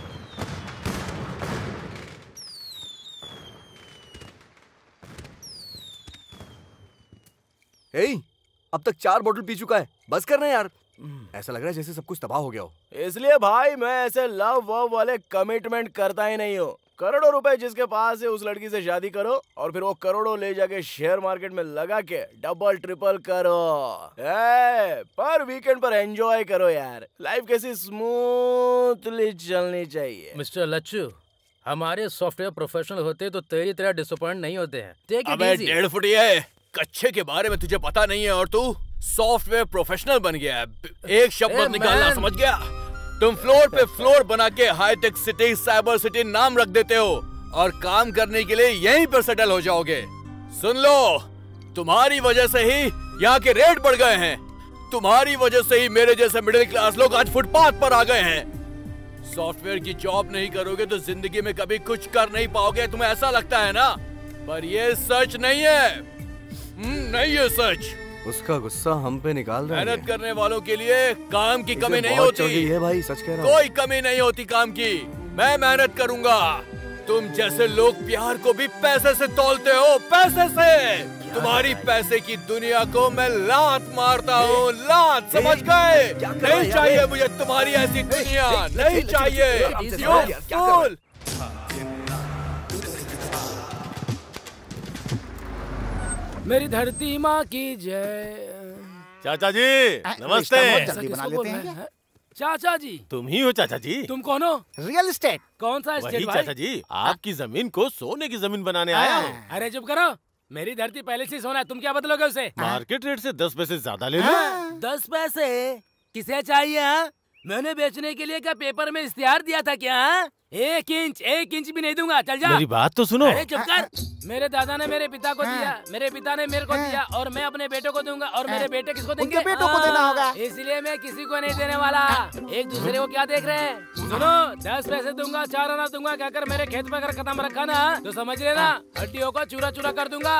हे, अब तक चार बोतल पी चुका है, बस करना यार। ऐसा लग रहा है जैसे सब कुछ तबाह हो गया हो। इसलिए भाई मैं ऐसे लव वव वाले कमिटमेंट करता ही नहीं हूँ। करोड़ों रुपए जिसके पास है उस लड़की से शादी करो और फिर वो करोड़ों ले जाके शेयर मार्केट में लगा के डबल ट्रिपल करो। ए, पर वीकेंड पर एंजॉय करो यार। लाइफ कैसी स्मूथली चलनी चाहिए। मिस्टर लच्छू, हमारे सॉफ्टवेयर प्रोफेशनल होते तो तेरी तरह डिसअपॉइंट नहीं होते हैं। टेक इट अबे इजी। डेढ़ फुट है, कच्चे के बारे में तुझे पता नहीं है और तू सॉफ्टवेयर प्रोफेशनल बन गया है। एक शब्द मत निकालना, समझ गया? तुम फ्लोर पे फ्लोर बना के हाईटेक सिटी, साइबर सिटी नाम रख देते हो और काम करने के लिए यहीं पर सेटल हो जाओगे। सुन लो, तुम्हारी वजह से ही यहाँ के रेट बढ़ गए हैं। तुम्हारी वजह से ही मेरे जैसे मिडिल क्लास लोग आज फुटपाथ पर आ गए हैं। सॉफ्टवेयर की जॉब नहीं करोगे तो जिंदगी में कभी कुछ कर नहीं पाओगे, तुम्हें ऐसा लगता है ना? पर ये सच नहीं है। नहीं ये सच। उसका गुस्सा हम पे निकाल रहा है। मेहनत करने वालों के लिए काम की कमी नहीं बहुत चढ़ होती। गई है भाई, सच कह रहा हूँ। कोई कमी नहीं होती काम की। मैं मेहनत करूंगा। तुम जैसे लोग प्यार को भी पैसे से तौलते हो, पैसे से। तुम्हारी पैसे की दुनिया को मैं लात मारता हूँ, लात, समझ गए? नहीं चाहिए मुझे तुम्हारी ऐसी दुनिया, नहीं चाहिए। You fool! मेरी धरती माँ की जय। चाचा जी नमस्ते। जल्दी बना लेते हैं। चाचा जी तुम ही हो चाचा जी? तुम कौन हो? Real estate. कौन सा वही एस्टेट भाई? चाचा जी, आपकी जमीन को सोने की जमीन बनाने आया हूँ। अरे चुप करो, मेरी धरती पहले से सोना है, तुम क्या बदलोगे उसे? मार्केट रेट से दस पैसे ज्यादा ले लो। दस पैसे किसे चाहिए? हाँ? मैंने बेचने के लिए क्या पेपर में इश्तिहार दिया था क्या? हाँ? एक इंच एक इंच भी नहीं दूंगा, चल जा। मेरी बात तो सुनो। अरे चुप कर। मेरे दादा ने मेरे पिता को दिया, मेरे पिता ने मेरे को दिया, और मैं अपने बेटों को दूंगा, और मेरे बेटे किसको देंगे? उनके बेटों को देना होगा। इसलिए मैं किसी को नहीं देने वाला। एक दूसरे को क्या देख रहे हैं? सुनो, दस पैसे दूंगा, चार आना दूंगा, कहकर मेरे खेत में अगर कदम रखा ना तो समझ लेना हड्डियों को चूरा चूरा कर दूंगा।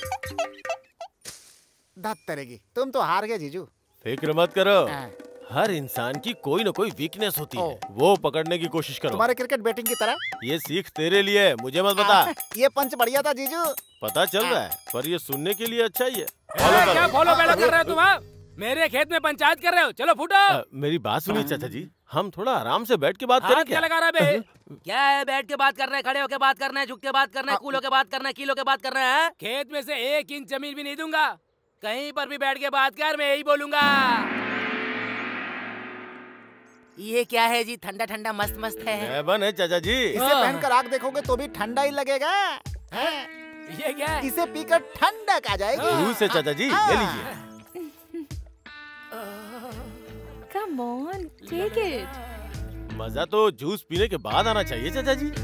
धत तरेगी, तुम तो हार गए जीजू। फिक्र मत करो, हर इंसान की कोई न कोई वीकनेस होती है, वो पकड़ने की कोशिश करो। तुम्हारे क्रिकेट बैटिंग की तरह। ये सीख तेरे लिए, मुझे मत बता। ये पंच बढ़िया था जीजू। पता चल रहा है, पर ये सुनने के लिए अच्छा ही है। ए, क्या फॉलो बैलो कर रहे हो तुम? हाँ? मेरे खेत में पंचायत कर रहे हो? चलो फूटो। आ, मेरी बात सुनिए चाचा जी, हम थोड़ा आराम से बैठ के बात करें। क्या लगा रहा है बे? क्या है, बैठ के बात करना है, खड़े होके बात करना है, झुक के बात करना है, कूल होके बात करना है, किलो के बात करना है? खेत में से एक इंच जमीन भी नहीं दूंगा, कहीं पर भी बैठ के बात कर, मैं यही बोलूंगा। ये क्या है जी? ठंडा ठंडा मस्त मस्त है। है चाचा जी। इसे पहनकर आग देखोगे तो भी ठंडा ही लगेगा। है? ये क्या है? इसे पीकर ठंडक आ जाएगी। जरूर से चाचा जी, ले लीजिए। Come on, take it. मजा तो जूस पीने के बाद आना चाहिए चाचा जी।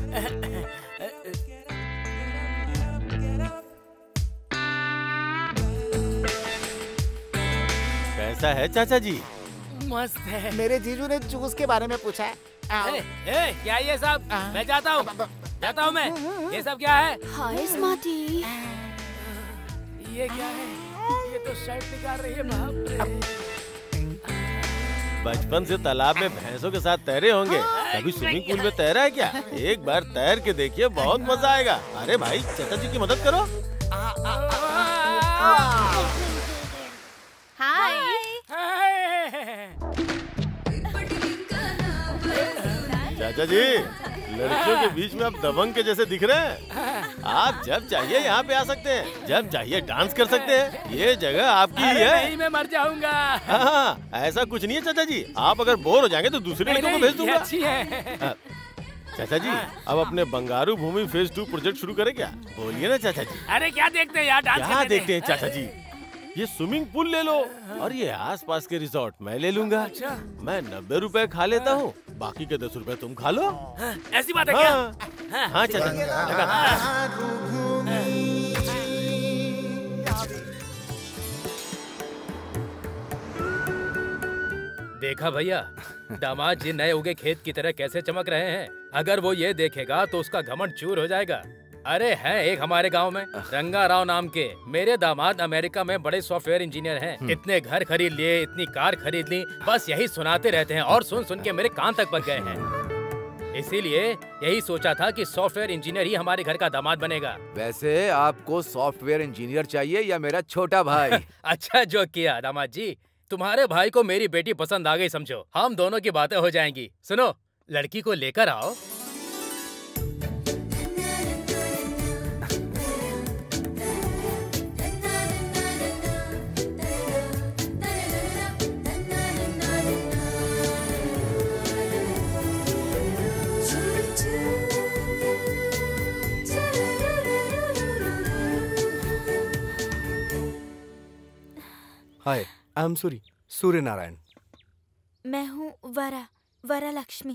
कैसा है चाचा जी? मस्त है। मेरे जीजू ने जूस के बारे में पूछा है। ए, ए, क्या ये सब? मैं जाता हूँ, जाता हूँ मैं। ये सब क्या है? Hi smarty. ये क्या है? ये तो शर्ट निकाल रही है। बाप रे। बचपन से तालाब में भैंसों के साथ तैरे होंगे, कभी स्विमिंग पूल में तैरा है क्या? एक बार तैर के देखिए, बहुत मजा आएगा। अरे भाई, चाचा जी की मदद करो। हाय। चाचा जी, लड़कियों के बीच में आप दबंग के जैसे दिख रहे हैं। आप जब चाहिए यहाँ पे आ सकते हैं, जब चाहिए डांस कर सकते हैं। ये जगह आपकी ही है। नहीं, मैं मर जाऊंगा। हाँ, ऐसा कुछ नहीं है चाचा जी। आप अगर बोर हो जाएंगे तो दूसरे लड़कों को भेज दूंगा। अच्छी है। चाचा जी, अब अपने Bangaru Bhoomi phase two project शुरू करें क्या? बोलिए ना चाचा जी। अरे क्या देखते हैं यार, डांस क्या देखते हैं चाचा जी? ये स्विमिंग पूल ले लो, और ये आसपास के रिजॉर्ट मैं ले लूंगा। अच्छा। मैं नब्बे रुपए खा लेता हूँ, बाकी के दस रुपए तुम खा लो। हाँ, ऐसी बात है क्या? हाँ, हाँ चाचा जी, देखा भैया, दामाद जी नए उगे खेत की तरह कैसे चमक रहे हैं। अगर वो ये देखेगा तो उसका घमंड चूर हो जाएगा। अरे है एक हमारे गांव में रंगा राव नाम के मेरे दामाद, अमेरिका में बड़े सॉफ्टवेयर इंजीनियर हैं। इतने घर खरीद लिए, इतनी कार खरीद ली, बस यही सुनाते रहते हैं और सुन सुन के मेरे कान तक पक गए हैं। इसीलिए यही सोचा था कि सॉफ्टवेयर इंजीनियर ही हमारे घर का दामाद बनेगा। वैसे आपको सॉफ्टवेयर इंजीनियर चाहिए या मेरा छोटा भाई? अच्छा जो किया दामाद जी, तुम्हारे भाई को मेरी बेटी पसंद आ गई समझो, हम दोनों की बातें हो जाएंगी। सुनो, लड़की को लेकर आओ। Hi, I am Suri, Surya Narayan. मैं हूँ वरा, वरा लक्ष्मी।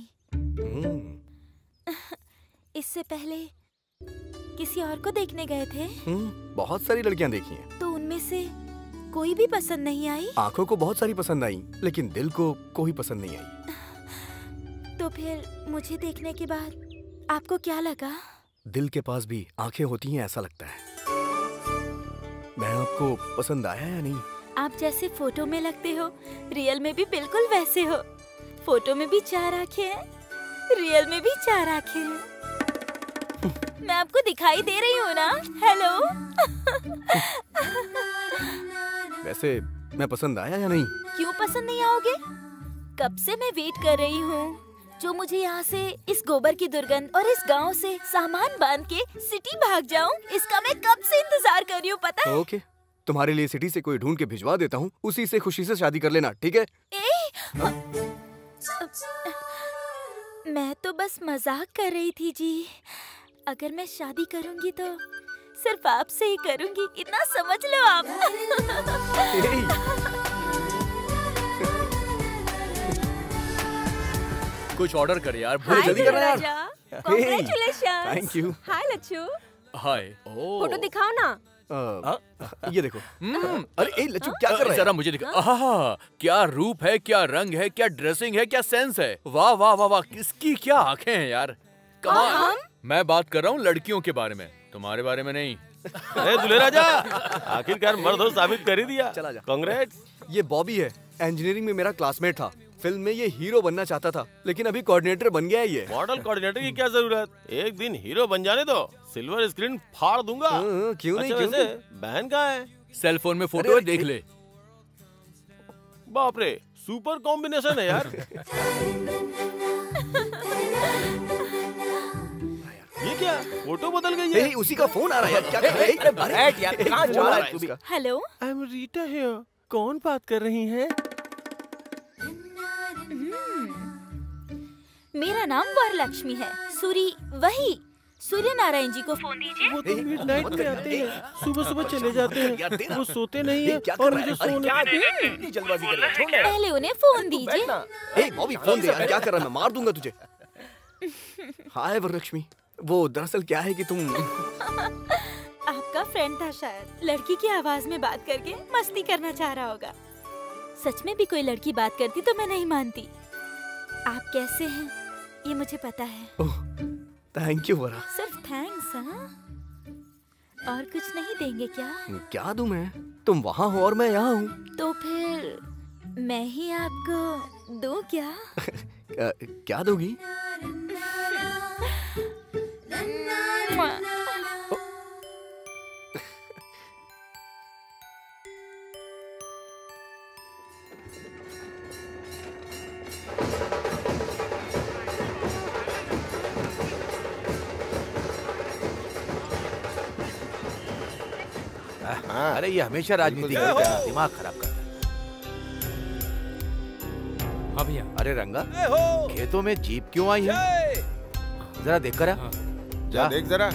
इससे पहले किसी और को देखने गए थे? हम्म, बहुत सारी लड़कियां देखी हैं। तो उनमें से कोई भी पसंद नहीं आई? आंखों को बहुत सारी पसंद आई, लेकिन दिल को कोई पसंद नहीं आई। तो फिर मुझे देखने के बाद आपको क्या लगा? दिल के पास भी आंखें होती हैं ऐसा लगता है। मैं आपको पसंद आया या नहीं? आप जैसे फोटो में लगते हो, रियल में भी बिल्कुल वैसे हो। फोटो में भी चार आंखें हैं, रियल में भी चार आंखें हैं। मैं आपको दिखाई दे रही हूँ ना? हेलो। वैसे मैं पसंद आया या नहीं? क्यों पसंद नहीं आओगे? कब से मैं वेट कर रही हूँ जो मुझे यहाँ से इस गोबर की दुर्गंध और इस गांव से सामान बांध के सिटी भाग जाऊँ, इसका मैं कब से इंतजार कर रही हूँ, पता है? ओके, तुम्हारे लिए सिटी से कोई ढूंढ के भिजवा देता हूँ, उसी से खुशी से शादी कर लेना, ठीक है? ए, मैं तो बस मजाक कर रही थी जी। अगर मैं शादी करूंगी तो सिर्फ आपसे ही करूंगी, इतना समझ लो आप। कुछ ऑर्डर कर यार, हाय जल्दी कर यार। Congratulations. Thank you. Hi Lachhu, hi. Photo दिखाओ ना। आ, ये देखो। अरे ए लच्छू क्या कर रहा है? जरा मुझे दिखा। आहा, क्या रूप है, क्या रंग है, क्या ड्रेसिंग है, क्या सेंस है। वाह वाह वाह वाह, किसकी क्या आंखें हैं यार, कमाल। मैं बात कर रहा हूँ लड़कियों के बारे में, तुम्हारे बारे में नहीं। अरे दूल्हे राजा, आखिरकार मर्द हो साबित कर ही दिया। चला जा। कांग्रेट्स। ये बॉबी है, इंजीनियरिंग में मेरा क्लासमेट था। फिल्म में ये हीरो बनना चाहता था, लेकिन अभी कोऑर्डिनेटर बन गया है ये। मॉडल कोऑर्डिनेटर की क्या जरूरत, एक दिन हीरो बन जाने दो, सिल्वर स्क्रीन फाड़ दूंगा। क्यों नहीं, अच्छा, क्यों वैसे नहीं? बहन कहाँ है? सेल फोन में फोटो है, देख ले। बाप रे, सुपर कॉम्बिनेशन है यार। ये क्या, फोटो बदल गई है? ए, उसी का फोन आ रहा है यार, क्या कर रहा है? अरे बैठ यार, कहाँ जा रहा है तू? Hello. I am Rita here. कौन बात कर रही हैं? मेरा नाम वरलक्ष्मी है। सूरी, वही सूर्य नारायण जी को फोन दीजिए। वो तो मिडनाइट में आते हैं, सुबह सुबह चले जाते हैं, वो सोते नहीं है और मुझे सोने जल्दबाजी कर रहा है, छोड़ ना। पहले उन्हें फोन दीजिए। ए बॉबी फोन दे यार, क्या कर रहा है? मैं मार दूंगा तुझे। हाय वरलक्ष्मी, वो दरअसल क्या है कि तुम आपका फ्रेंड था शायद, लड़की की आवाज में बात करके मस्ती करना चाह रहा होगा। सच में भी कोई लड़की बात करती तो मैं नहीं मानती। आप कैसे हैं ये मुझे पता है। ओह, थैंक यू वरा। सिर्फ थैंक्स, हाँ? और कुछ नहीं देंगे क्या? क्या दूं मैं? तुम वहाँ हो और मैं यहाँ हूँ। तो फिर मैं ही आपको दूं क्या? क्या दोगी? अरे ये हमेशा राजनीति करता है, दिमाग खराब करता है। हाँ भैया। अरे रंगा, खेतों में जीप क्यों आई है? जरा देख कर आ। जा देख जरा।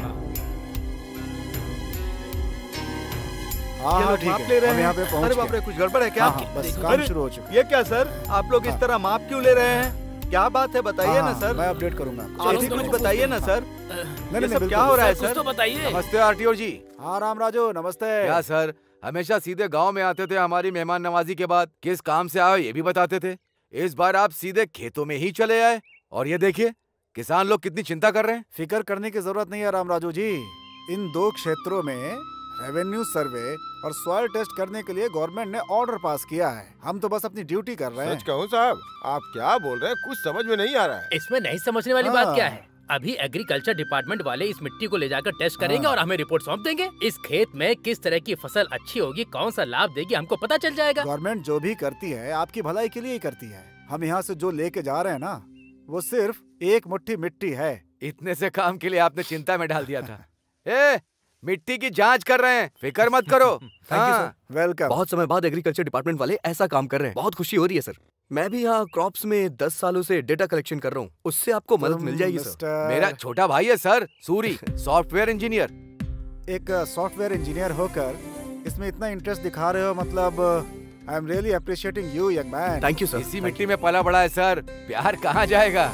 हाँ हाँ ठीक है, हम यहाँ पे पहुँच अरे बाप रे, कुछ गड़बड़ है क्या? हाँ, हाँ, बस काम शुरू हो चुका। ये क्या सर, आप लोग इस तरह माप क्यों ले रहे हैं? क्या बात है, बताइए ना सर। मैं अपडेट करूंगा। आप कुछ बताइए ना सर। नहीं नहीं, क्या हो रहा है कुछ सर? तो बताइए। नमस्ते आरटीओ जी। हाँ राम राजू, नमस्ते। क्या सर, हमेशा सीधे गांव में आते थे हमारी मेहमान नवाजी के बाद, किस काम से आए ये भी बताते थे। इस बार आप सीधे खेतों में ही चले आए और ये देखिए किसान लोग कितनी चिंता कर रहे हैं। फिक्र करने की जरूरत नहीं है राम राजू जी। इन दो क्षेत्रों में रेवेन्यू सर्वे और सॉइल टेस्ट करने के लिए गवर्नमेंट ने ऑर्डर पास किया है। हम तो बस अपनी ड्यूटी कर रहे हैं। सच कहूँ साहब, आप क्या बोल रहे हैं, कुछ समझ में नहीं आ रहा है। इसमें नहीं समझने वाली बात क्या है? अभी एग्रीकल्चर डिपार्टमेंट वाले इस मिट्टी को ले जाकर टेस्ट करेंगे और हमें रिपोर्ट सौंप देंगे। इस खेत में किस तरह की फसल अच्छी होगी, कौन सा लाभ देगी, हमको पता चल जाएगा। गवर्नमेंट जो भी करती है आपकी भलाई के लिए ही करती है। हम यहाँ से जो लेके जा रहे हैं ना, वो सिर्फ एक मुट्ठी मिट्टी है। इतने से काम के लिए आपने चिंता में डाल दिया था। ए, मिट्टी की जांच कर रहे हैं, फिक्र मत करो। Thank you sir, welcome. बहुत समय बाद एग्रीकल्चर डिपार्टमेंट वाले ऐसा काम कर रहे हैं, बहुत खुशी हो रही है सर। मैं भी यहाँ क्रॉप्स में दस सालों से डेटा कलेक्शन कर रहा हूँ, उससे आपको मदद मिल जाएगी सर। मेरा छोटा भाई है सर, सूरी, सॉफ्टवेयर इंजीनियर। एक सॉफ्टवेयर इंजीनियर होकर इसमें इतना इंटरेस्ट दिखा रहे हो, मतलब I am really appreciating you young man. Thank you sir. इसी मिट्टी में पला बड़ा है सर, प्यार कहाँ जाएगा।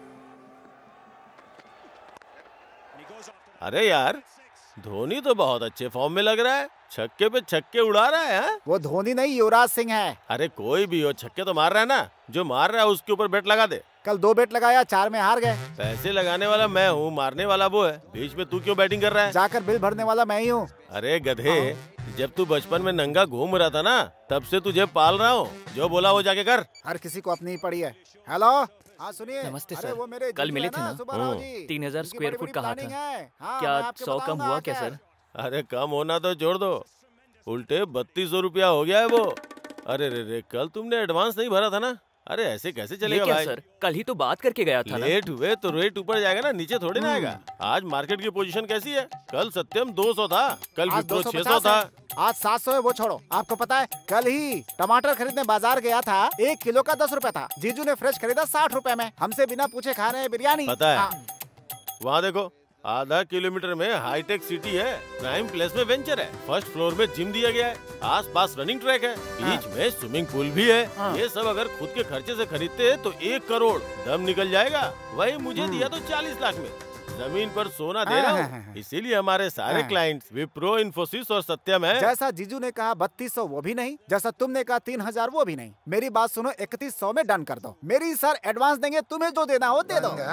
अरे यार, धोनी तो बहुत अच्छे फॉर्म में लग रहा है, छक्के पे छक्के उड़ा रहा है। हा? वो धोनी नहीं, युवराज सिंह है। अरे कोई भी हो, छक्के तो मार रहा है ना। जो मार रहा है उसके ऊपर बेट लगा दे। कल दो बेट लगाया, चार में हार गए। पैसे लगाने वाला मैं हूँ, मारने वाला वो है। बीच में तू क्यों बैटिंग कर रहा है? जाकर बिल भरने वाला मैं ही हूँ। अरे गधे, जब तू बचपन में नंगा घूम रहा था ना, तब से तुझे पाल रहा हूँ। जो बोला वो जाके कर। हर किसी को अपनी ही पड़ी है। हेलो, हाँ सुनिए। नमस्ते अरे सर, वो मेरे कल जीजू मिले है थे ना, ना? सुब्बाराव जी। तीन हजार उनकी स्क्वायर बड़ी फुट बड़ी कहा प्लानिंग था। है। हाँ, क्या मैं आपके सौ कम बताऊंगा हुआ आकर। क्या सर? अरे कम होना तो छोड़ दो, उल्टे बत्तीस सौ रुपया हो गया है वो। अरे रे रे, कल तुमने एडवांस नहीं भरा था ना? अरे ऐसे कैसे चलेगा ये क्या भाई? सर, कल ही तो बात करके गया था ना। लेट हुए तो रेट ऊपर जाएगा ना, नीचे थोड़ी ना आएगा। आज मार्केट की पोजीशन कैसी है? कल सत्यम दो सौ था, कल आज विप्रो दो सौ छह सौ पचास था। है। आज सात सौ है, वो छोड़ो। आपको पता है कल ही टमाटर खरीदने बाजार गया था, एक किलो का दस रुपए था। जीजू ने फ्रेश खरीदा साठ रुपए में। हमसे बिना पूछे खा रहे हैं बिरयानी। पता है, हाँ। वहाँ देखो, आधा किलोमीटर में हाईटेक सिटी है, प्राइम प्लेस में वेंचर है, फर्स्ट फ्लोर में जिम दिया गया है, आस पास रनिंग ट्रैक है, बीच में स्विमिंग पूल भी है। हाँ। ये सब अगर खुद के खर्चे से खरीदते हैं तो एक करोड़ दम निकल जाएगा। वही मुझे दिया तो चालीस लाख में। जमीन पर सोना दे रहा हूँ, इसीलिए हमारे सारे हाँ। क्लाइंट्स विप्रो, इन्फोसिस और सत्यम है। जैसा जीजू ने कहा बत्तीस सौ वो भी नहीं, जैसा तुमने कहा तीन हजार वो भी नहीं। मेरी बात सुनो, इकतीस सौ में डन कर दो। मेरी सर एडवांस देंगे, तुम्हें जो देना हो दे दो।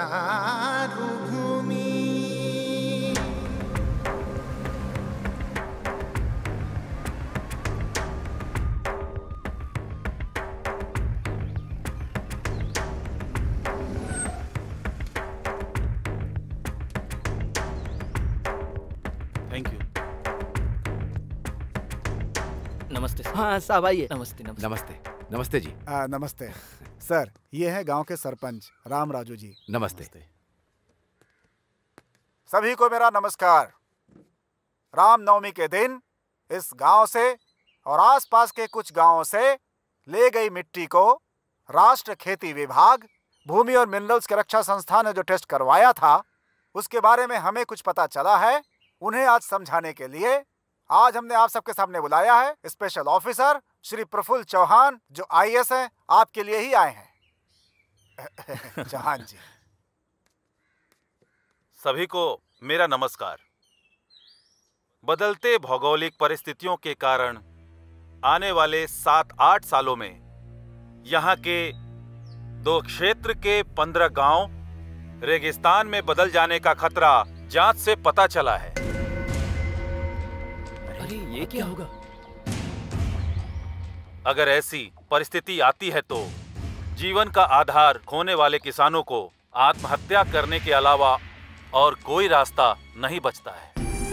Thank you. नमस्ते सर। हाँ साहब आइए। नमस्ते नमस्ते नमस्ते नमस्ते जी। आ, नमस्ते सर, ये है गांव के सरपंच राम राजू जी। नमस्ते। सभी को मेरा नमस्कार। राम नवमी के दिन इस गांव से और आसपास के कुछ गांवों से ले गई मिट्टी को राष्ट्र खेती विभाग, भूमि और मिनरल्स की रक्षा संस्थान ने जो टेस्ट करवाया था, उसके बारे में हमें कुछ पता चला है। उन्हें आज समझाने के लिए आज हमने आप सबके सामने बुलाया है। स्पेशल ऑफिसर श्री प्रफुल्ल चौहान, जो आई ए एस हैं, आपके लिए ही आए हैं। चौहान जी। सभी को मेरा नमस्कार। बदलते भौगोलिक परिस्थितियों के कारण आने वाले सात आठ सालों में यहाँ के दो क्षेत्र के पंद्रह गांव रेगिस्तान में बदल जाने का खतरा जांच से पता चला है। अरे ये क्या होगा? अगर ऐसी परिस्थिति आती है तो जीवन का आधार खोने वाले किसानों को आत्महत्या करने के अलावा और कोई रास्ता नहीं बचता है।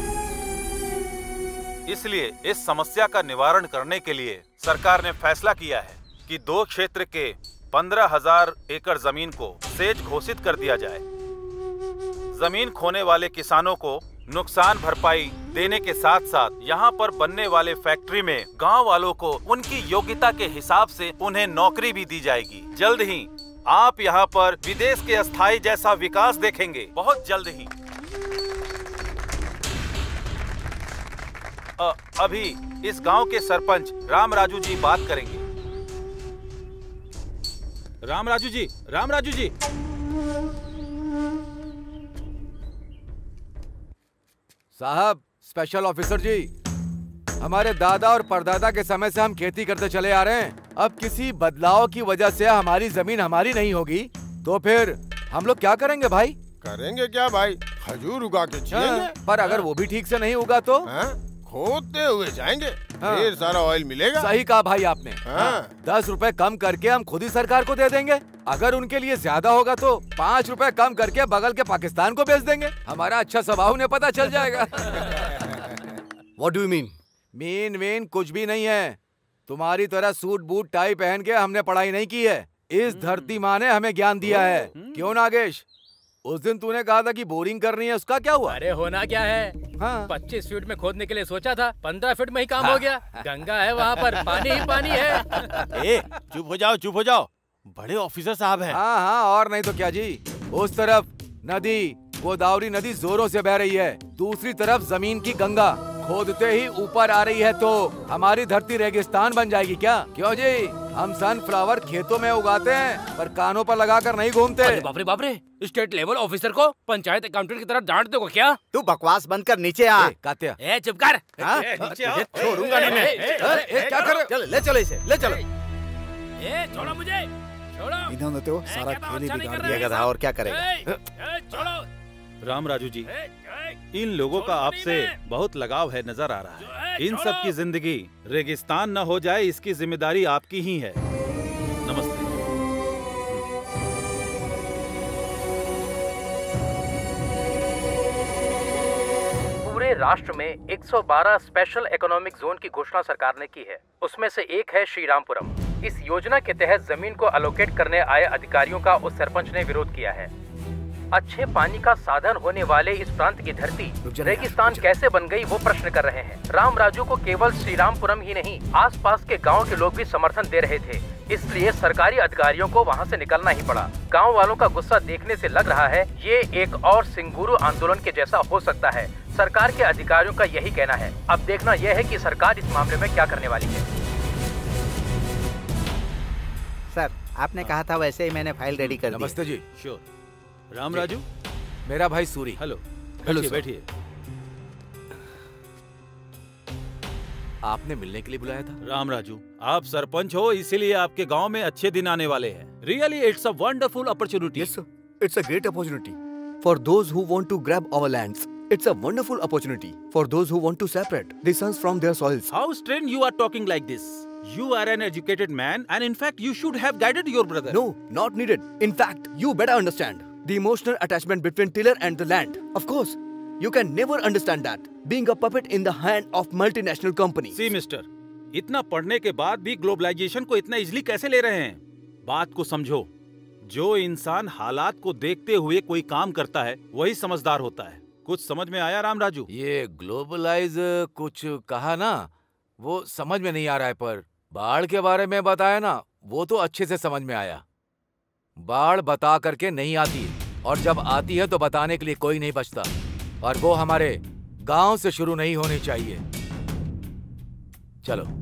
इसलिए इस समस्या का निवारण करने के लिए सरकार ने फैसला किया है कि दो क्षेत्र के पंद्रह हजार एकड़ जमीन को सेज घोषित कर दिया जाए। जमीन खोने वाले किसानों को नुकसान भरपाई देने के साथ साथ यहाँ पर बनने वाले फैक्ट्री में गांव वालों को उनकी योग्यता के हिसाब से उन्हें नौकरी भी दी जाएगी। जल्द ही आप यहाँ पर विदेश के अस्थायी जैसा विकास देखेंगे, बहुत जल्द ही। अ, अभी इस गांव के सरपंच राम राजू जी बात करेंगे। राम राजू जी, राम राजू जी। साहब, स्पेशल ऑफिसर जी, हमारे दादा और परदादा के समय से हम खेती करते चले आ रहे हैं। अब किसी बदलाव की वजह से हमारी जमीन हमारी नहीं होगी तो फिर हम लोग क्या करेंगे भाई? करेंगे क्या भाई? खजूर उगा के जिएंगे। हाँ, पर अगर वो भी ठीक से नहीं उगा तो खोदते हुए जाएंगे, हाँ। ढेर सारा ऑयल मिलेगा। सही कहा भाई आपने। हाँ। दस रुपए कम करके हम खुद ही सरकार को दे देंगे। अगर उनके लिए ज्यादा होगा तो पाँच रुपए कम करके बगल के पाकिस्तान को बेच देंगे। हमारा अच्छा स्वभाव उन्हें पता चल जाएगा। What do you mean? Mean mean कुछ भी नहीं है। तुम्हारी तरह सूट बूट टाई पहन के हमने पढ़ाई नहीं की है। इस धरती माँ ने हमें ज्ञान दिया है। क्यों नागेश? उस दिन तूने कहा था कि बोरिंग करनी है, उसका क्या हुआ? अरे होना क्या है, हाँ। पच्चीस फीट में खोदने के लिए सोचा था, पंद्रह फीट में ही काम हो गया। गंगा है वहाँ पर, पानी ही पानी है। ए, चुप हो जाओ, चुप हो जाओ, बड़े ऑफिसर साहब हैं। हाँ हाँ, और नहीं तो क्या जी। उस तरफ नदी, गोदावरी नदी जोरों से बह रही है, दूसरी तरफ जमीन की गंगा खोदते ही ऊपर आ रही है तो हमारी धरती रेगिस्तान बन जाएगी क्या? क्यों जी? हम सनफ्लावर खेतों में उगाते हैं पर कानों पर लगाकर नहीं घूमते। अरे बाप रे बाप रे, स्टेट लेवल ऑफिसर को पंचायत अकाउंटेंट की तरह डांट दोगे क्या? तू बकवास बंद कर, नीचे आ। कात्या, ए चुप कर। हाँ? नीचे आओ। छोड़ूंगा नहीं मैं। क्या कर रहे हो? चल ले चलो इसे, ले चलो। ए छोड़ो मुझे, छोड़ो। इन्होंने तो सारा खेल ही बिगाड़ दिया था, और क्या करेगा? छोड़ो। राम राजू जी, इन लोगों का आपसे बहुत लगाव है, नजर आ रहा है। इन सब की जिंदगी रेगिस्तान न हो जाए, इसकी जिम्मेदारी आपकी ही है। नमस्ते। पूरे राष्ट्र में एक सौ बारह स्पेशल इकोनॉमिक जोन की घोषणा सरकार ने की है। उसमें से एक है श्रीरामपुरम। इस योजना के तहत जमीन को अलोकेट करने आए अधिकारियों का उस सरपंच ने विरोध किया है। अच्छे पानी का साधन होने वाले इस प्रांत की धरती रेगिस्तान कैसे बन गई, वो प्रश्न कर रहे हैं। राम राजू को केवल श्रीरामपुरम ही नहीं, आसपास के गांव के लोग भी समर्थन दे रहे थे। इसलिए सरकारी अधिकारियों को वहां से निकलना ही पड़ा। गांव वालों का गुस्सा देखने से लग रहा है ये एक और सिंगुरु आंदोलन के जैसा हो सकता है। सरकार के अधिकारियों का यही कहना है। अब देखना यह है कि सरकार इस मामले में क्या करने वाली है। सर, आपने कहा था वैसे ही मैंने फाइल रेडी कर दी। नमस्ते जी। श्योर। राम राजू, मेरा भाई सूरी। हेलो। हेलो बैठिए बैठिए। आपने मिलने के लिए बुलाया था? राम राजू, आप सरपंच हो, इसीलिए आपके गांव में अच्छे दिन आने वाले हैं। Really it's a wonderful opportunity. Yes sir, it's a great opportunity for those who want to grab our lands. It's a wonderful opportunity for those who want to separate the sons from their soils. How strange you are talking like this. You are an educated man and in fact you should have guided your brother. No, not needed. In fact, you better understand the emotional attachment between tiller and the land. Of course, you can never understand that being a puppet in the hand of multinational companies. See mister, इतना पढ़ने के बाद भी globalisation को इतना easily कैसे ले रहे हैं? बात को समझो। जो इंसान हालात को देखते हुए कोई काम करता है वही समझदार होता है। कुछ समझ में आया राम राजू? ये ग्लोबलाइज कुछ कहा ना, वो समझ में नहीं आ रहा है, पर बाढ़ के बारे में बताया ना, वो तो अच्छे से समझ में आया। बाढ़ बता करके नहीं आती, और जब आती है तो बताने के लिए कोई नहीं बचता, और वो हमारे गांव से शुरू नहीं होनी चाहिए। चलो।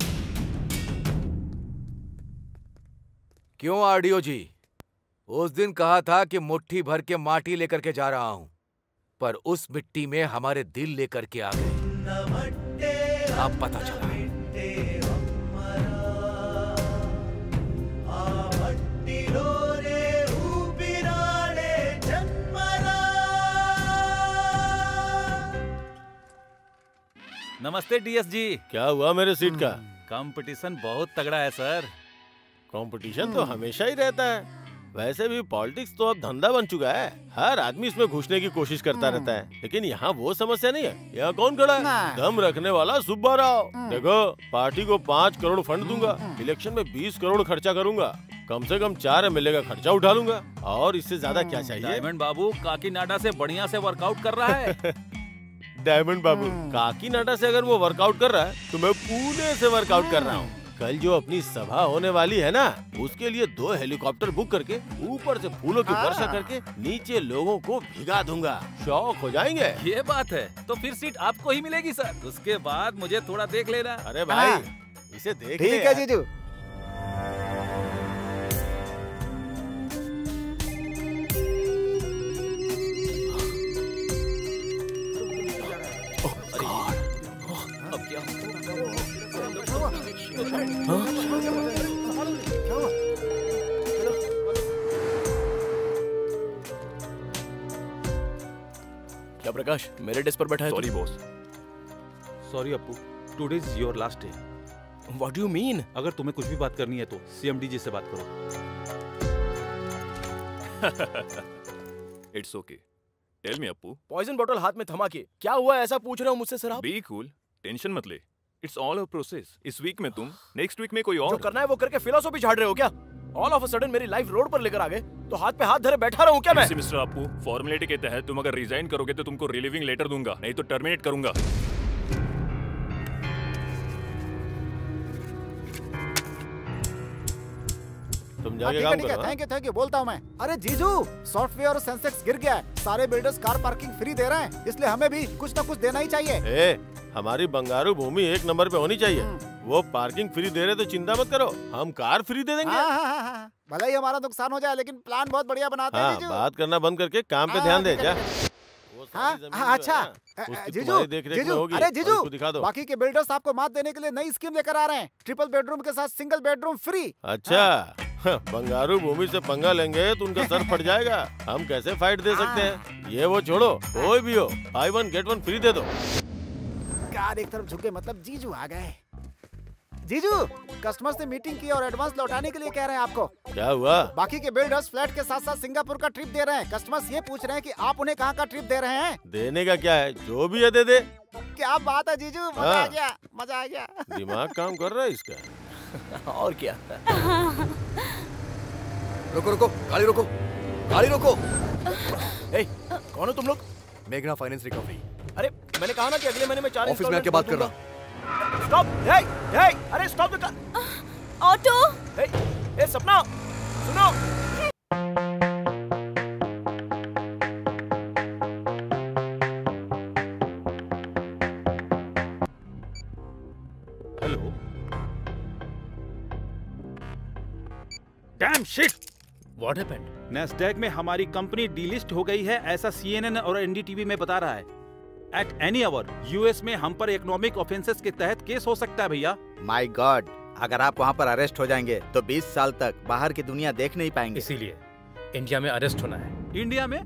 क्यों आरडीओ जी, उस दिन कहा था कि मुट्ठी भर के माटी लेकर के जा रहा हूं, पर उस मिट्टी में हमारे दिल लेकर के आ गए। अब पता चला। नमस्ते डीएस जी। क्या हुआ मेरे सीट का? कंपटीशन बहुत तगड़ा है सर। कंपटीशन तो हमेशा ही रहता है। वैसे भी पॉलिटिक्स तो अब धंधा बन चुका है। हर आदमी इसमें घुसने की कोशिश करता रहता है, लेकिन यहाँ वो समस्या नहीं है। यहाँ कौन खड़ा है? दम रखने वाला सुब्बा राव। देखो, पार्टी को पाँच करोड़ फंड दूंगा, इलेक्शन में बीस करोड़ खर्चा करूंगा, कम से कम चार एमएलए का खर्चा उठा लूंगा, और इससे ज्यादा क्या चाहिए? डायमंड बाबू काकीनाडा से बढ़िया से वर्कआउट कर रहा है। डायमंड बाबू काकीनाडा से अगर वो वर्कआउट कर रहा है तो मैं पुणे से वर्कआउट कर रहा हूँ। कल जो अपनी सभा होने वाली है ना, उसके लिए दो हेलीकॉप्टर बुक करके ऊपर से फूलों की वर्षा करके नीचे लोगों को भिगा दूंगा। शौक हो जाएंगे। ये बात है, तो फिर सीट आपको ही मिलेगी सर। उसके बाद मुझे थोड़ा देख लेना। अरे भाई, इसे देख ठीक है जीजू। क्या प्रकाश मेरे डेस्क पर बैठा है? Sorry boss. Sorry Appu, today is your last day. What do you mean? अगर तुम्हें कुछ भी बात करनी है तो सीएमडी जी से बात करो। It's okay, tell me Appu. Poison bottle हाथ में थमा के क्या हुआ ऐसा पूछ रहे हो मुझसे सर आप? बी कूल, टेंशन मत ले। It's all a process. इस वीक में तुम, नेक्स्ट वीक में कोई और। जो करना है वो करके फिलॉसफी झाड़ रहे हो क्या? ऑल ऑफ अ सडन मेरी लाइफ रोड पर लेकर आ गए तो हाथ पे हाथ धरे बैठा रहूं क्या मैं? मिस्टर अप्पू, फॉर्मेलिटी के तहत तुम अगर रिजाइन करोगे तो तुमको रिलीविंग लेटर दूंगा, नहीं तो टर्मिनेट करूंगा। तुम जाके काम करो। थैंक यू थैंक यू बोलता हूँ मैं। अरे जीजू, सॉफ्टवेयर और सेंसेक्स गिर गया है। सारे बिल्डर्स कार पार्किंग फ्री दे रहे हैं, इसलिए हमें भी कुछ ना कुछ देना ही चाहिए। ए, हमारी बंगारू भूमि एक नंबर पे होनी चाहिए। वो पार्किंग फ्री दे रहे तो चिंता मत करो, हम कार फ्री दे देंगे। हाँ, हाँ, हाँ, भले ही हमारा नुकसान हो जाए, लेकिन प्लान बहुत बढ़िया बनाते हैं जीजू। बात करना बंद करके काम पे ध्यान दे जा। हाँ, हाँ, अच्छा जीजू, जीजू, अरे जीजू, दिखा दो। बाकी के बिल्डर्स आपको मात देने के लिए नई स्कीम लेकर आ रहे हैं। ट्रिपल बेडरूम के साथ सिंगल बेडरूम फ्री। अच्छा, बंगारू भूमि से पंगा लेंगे तो उनका सर फट जाएगा। हम कैसे फाइट दे सकते हैं? ये वो छोड़ो, कोई भी हो, buy one get one free दे दो। यार एक तरफ झुके मतलब जीजू आ गए। जीजू कस्टमर से मीटिंग की और एडवांस लौटाने के लिए कह रहे हैं आपको। क्या हुआ? बाकी के बिल्डर्स फ्लैट के साथ साथ सिंगापुर का ट्रिप दे रहे हैं। कस्टमर्स ये पूछ रहे हैं कि आप उन्हें कहाँ का ट्रिप दे रहे हैं। देने का क्या है, जो भी है दे दे। क्या बात है जीजू, मजा हाँ। आ गया, मजा आ गया। दिमाग काम कर रहा है इसका। और क्या? रुको रुको, गाड़ी रोको, गाड़ी रोको। ए, कौन हो तुम लोग? मेघना फाइनेंस रिकवरी। अरे मैंने कहा ना कि अगले महीने में चार ऑफिस में आके बात कर रहा। स्टॉप! हे, हे, अरे स्टॉप द ऑटो! हे, ए सपना, सुनो। Hello. Damn shit! What happened? NASDAQ में हमारी कंपनी डीलिस्ट हो गई है, ऐसा सीएनएन और एनडीटीवी में बता रहा है। एट एनी आवर यूएस में हम पर इकोनॉमिक ऑफेंसेस के तहत केस हो सकता है भैया। माय गॉड, अगर आप वहाँ पर अरेस्ट हो जाएंगे तो बीस साल तक बाहर की दुनिया देख नहीं पाएंगे। इसीलिए इंडिया में अरेस्ट होना है। इंडिया में?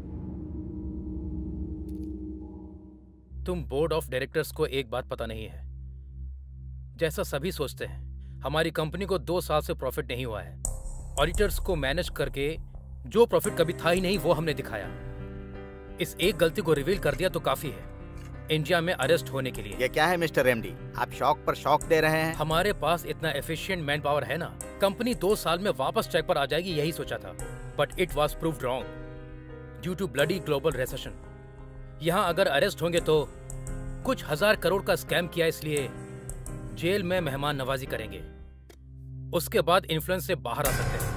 तुम बोर्ड ऑफ डायरेक्टर्स को एक बात पता नहीं है। जैसा सभी सोचते हैं, हमारी कंपनी को दो साल से प्रॉफिट नहीं हुआ है। ऑडिटर्स को मैनेज करके जो प्रॉफिट कभी था ही नहीं वो हमने दिखाया। इस एक गलती को रिवील कर दिया तो काफी है इंडिया में अरेस्ट होने के लिए। ये क्या है मिस्टर एमडी, आप शौक पर शौक दे रहे हैं? हमारे पास इतना एफिशिएंट मैन पावर है ना, कंपनी दो साल में वापस ट्रैक पर आ जाएगी, यही सोचा था। But it was proved wrong due to bloody global recession. यहाँ अगर अरेस्ट होंगे तो कुछ हजार करोड़ का स्कैम किया, इसलिए जेल में मेहमान नवाजी करेंगे। उसके बाद इन्फ्लुएंस से बाहर आ सकते हैं।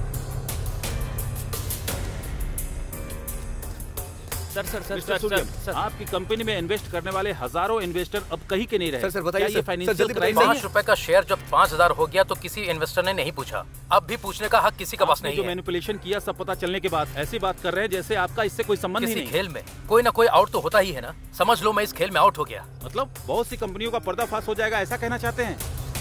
Sir sir sir sir, sir, sir आपकी कंपनी में इन्वेस्ट करने वाले हजारों इन्वेस्टर अब कहीं के नहीं रहे। सर सर बताइए, ये फाइनेंशियल क्राइम पाँच रुपए का शेयर जब पाँच हजार हो गया तो किसी इन्वेस्टर ने नहीं पूछा। अब भी पूछने का हक किसी का पास नहीं जो है। मैनिपुलेशन किया सब पता चलने के बाद ऐसी बात कर रहे हैं जैसे आपका इससे कोई संबंध ही किसी नहीं। खेल में कोई ना कोई आउट तो होता ही है ना। समझ लो मैं इस खेल में आउट हो गया। मतलब बहुत सी कंपनियों का पर्दाफाश हो जाएगा, ऐसा कहना चाहते हैं?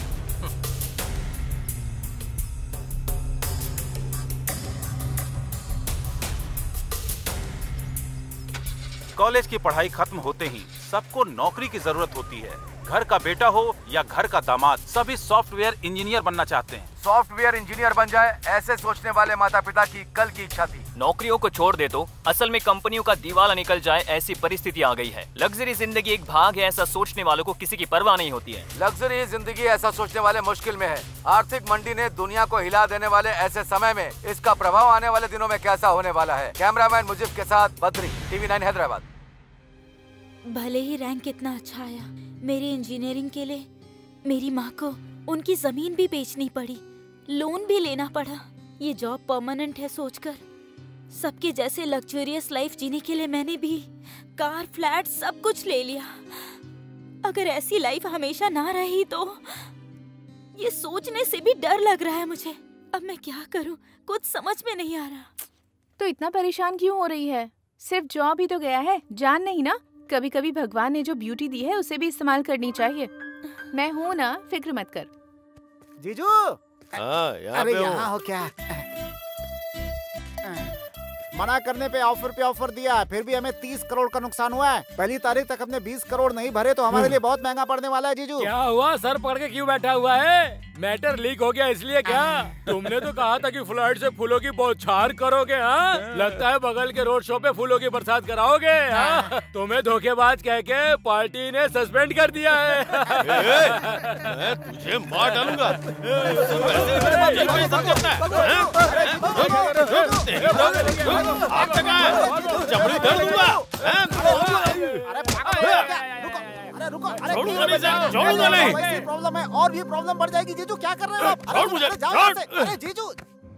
कॉलेज की पढ़ाई खत्म होते ही सबको नौकरी की जरूरत होती है। घर का बेटा हो या घर का दामाद, सभी सॉफ्टवेयर इंजीनियर बनना चाहते हैं। सॉफ्टवेयर इंजीनियर बन जाए, ऐसे सोचने वाले माता पिता की कल की इच्छा थी। नौकरियों को छोड़ दे तो असल में कंपनियों का दिवाला निकल जाए, ऐसी परिस्थिति आ गई है। लग्जरी जिंदगी एक भाग है, ऐसा सोचने वालों को किसी की परवाह नहीं होती है। लग्जरी जिंदगी ऐसा सोचने वाले मुश्किल में है। आर्थिक मंडी ने दुनिया को हिला देने वाले ऐसे समय में इसका प्रभाव आने वाले दिनों में कैसा होने वाला है। कैमरामैन मुजीब के साथ बद्री, टीवी नाइन हैदराबाद। भले ही रैंक कितना अच्छा आया, मेरी इंजीनियरिंग के लिए मेरी माँ को उनकी जमीन भी बेचनी पड़ी, लोन भी लेना पड़ा। ये जॉब परमानेंट है सोचकर सबके जैसे लग्जरियस लाइफ जीने के लिए मैंने भी कार, फ्लैट सब कुछ ले लिया। अगर ऐसी लाइफ हमेशा ना रही तो ये सोचने से भी डर लग रहा है मुझे। अब मैं क्या करूं, कुछ समझ में नहीं आ रहा। तो इतना परेशान क्यों हो रही है? सिर्फ जॉब ही तो गया है, जान नहीं ना। कभी कभी भगवान ने जो ब्यूटी दी है उसे भी इस्तेमाल करनी चाहिए। मैं हूँ ना, फिक्र मत कर। जीजू हाँ, यहाँ अरे पे हूँ। यहाँ हो क्या? मना करने पे ऑफर पे ऑफर दिया, फिर भी हमें तीस करोड़ का नुकसान हुआ है। पहली तारीख तक हमने बीस करोड़ नहीं भरे तो हमारे लिए बहुत महंगा पड़ने वाला है जीजू। क्या हुआ, सर पकड़ के क्यों बैठा हुआ है? मैटर लीक हो गया इसलिए क्या? तुमने तो कहा था कि फ्लाइट से फूलों की बौछार करोगे। हाँ, लगता है बगल के रोड शो पे फूलों की बरसात कराओगे। हाँ? तुम्हें धोखेबाज कह के पार्टी ने सस्पेंड कर दिया है। मैं तुझे मार डालूंगा। चमड़ी धर लूंगा। अरे रुको, अरे छोड़ूंगा नहीं सर, छोड़ूंगा नहीं। वैसी प्रॉब्लम है और भी प्रॉब्लम बढ़ जाएगी जीजू। क्या कर रहे हो आप? छोड़ मुझे, अरे जाओ छोड़। यहाँ से। अरे जीजू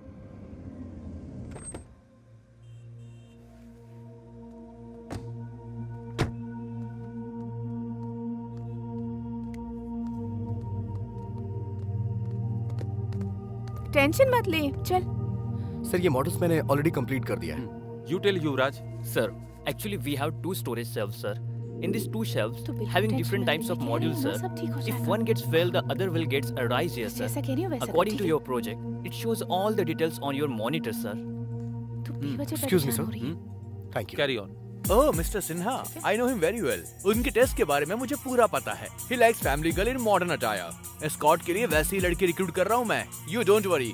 टेंशन मत ले, चल। सर ये मॉडल्स मैंने ऑलरेडी कंप्लीट कर दिया है। You tell Yuvraj. Sir, actually we have two storage shelves, sir. In these two shelves, having different types of modules, sir. If one gets failed, the other will get arise here, sir. According to your project, it shows all the details on your monitor, sir. Excuse me, sir. Thank you. Carry on. Oh mister Sinha, I know him very well. उनके test के बारे में मुझे पूरा पता है। He likes family girl in modern attire. Escort के लिए वैसी ही लड़की रिक्रूट कर रहा हूँ मैं। You don't worry.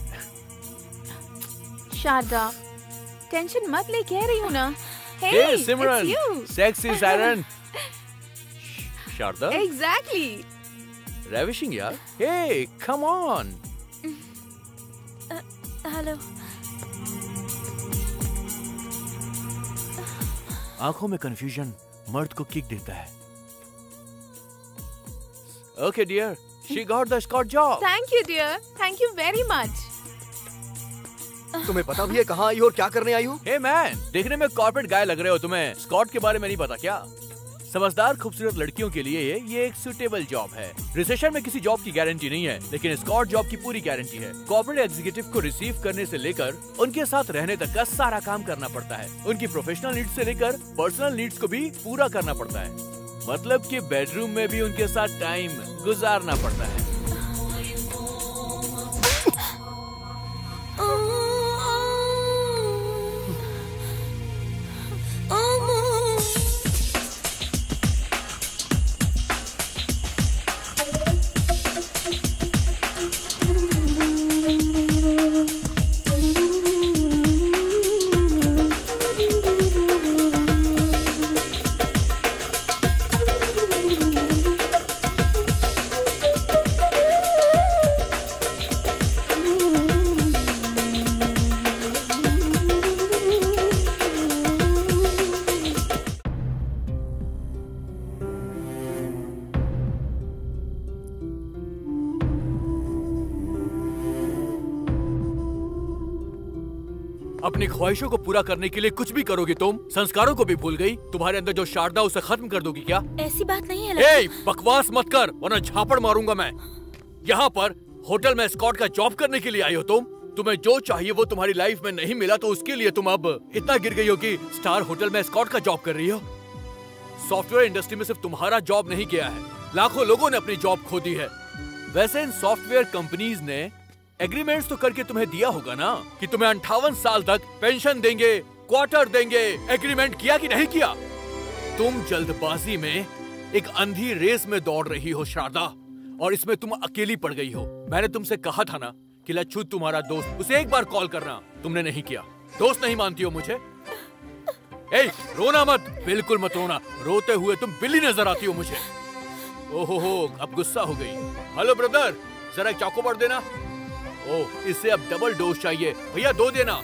Sharda, tension मत ले, कह रही हूँ ना। Hey, hey, Simran, it's you. sexy Siren. Sharda? Exactly. Ravishing यार। Hey, come on. हेलो। आंखों में कंफ्यूजन मर्द को किक देता है। Okay dear, she got the escort job. Thank you dear, thank you very much. तुम्हें पता भी है कहाँ आई हो और क्या करने आई हो? Hey man, देखने में कॉर्पोरेट गाय लग रहे हो तुम्हें। स्कॉट के बारे में नहीं पता क्या? समझदार खूबसूरत लड़कियों के लिए ये, ये एक सुटेबल जॉब है। रिसेशन में किसी जॉब की गारंटी नहीं है, लेकिन स्कॉट जॉब की पूरी गारंटी है। कॉर्पोरेट एग्जीक्यूटिव को रिसीव करने से लेकर उनके साथ रहने तक का सारा काम करना पड़ता है। उनकी प्रोफेशनल नीड्स से लेकर पर्सनल नीड्स को भी पूरा करना पड़ता है। मतलब कि बेडरूम में भी उनके साथ टाइम गुजारना पड़ता है। अपनी ख्वाहिशों को पूरा करने के लिए कुछ भी करोगी तुम। संस्कारों को भी भूल गई। तुम्हारे अंदर जो शारदा उसे खत्म कर दोगी क्या? ऐसी बात नहीं है। ए, बकवास मत कर वरना झापड़ मारूंगा मैं। यहाँ पर होटल में स्कॉट का जॉब करने के लिए आई हो तुम। तुम्हें जो चाहिए वो तुम्हारी लाइफ में नहीं मिला तो उसके लिए तुम अब इतना गिर गई हो कि स्टार होटल में स्कॉट का जॉब कर रही हो। सॉफ्टवेयर इंडस्ट्री में सिर्फ तुम्हारा जॉब नहीं गया है, लाखों लोगों ने अपनी जॉब खो दी है। वैसे इन सॉफ्टवेयर कंपनीज ने एग्रीमेंट्स तो करके तुम्हें दिया होगा ना कि तुम्हें अंठावन साल तक पेंशन देंगे, क्वार्टर देंगे। एग्रीमेंट किया कि नहीं किया? तुम जल्दबाजी में एक अंधी रेस में दौड़ रही हो शारदा, और इसमें तुम अकेली पड़ गई हो। मैंने तुमसे कहा था ना कि लच्छू तुम्हारा दोस्त, उसे एक बार कॉल करना। तुमने नहीं किया। दोस्त नहीं मानती हो मुझे? ए, रोना मत, बिल्कुल मत रोना। रोते हुए तुम बिल्ली नजर आती हो मुझे। ओहो हो, अब गुस्सा हो गई। हेलो ब्रदर, जरा एक चॉकोबार देना। ओह, इससे अब डबल डोज चाहिए। भैया दो देना।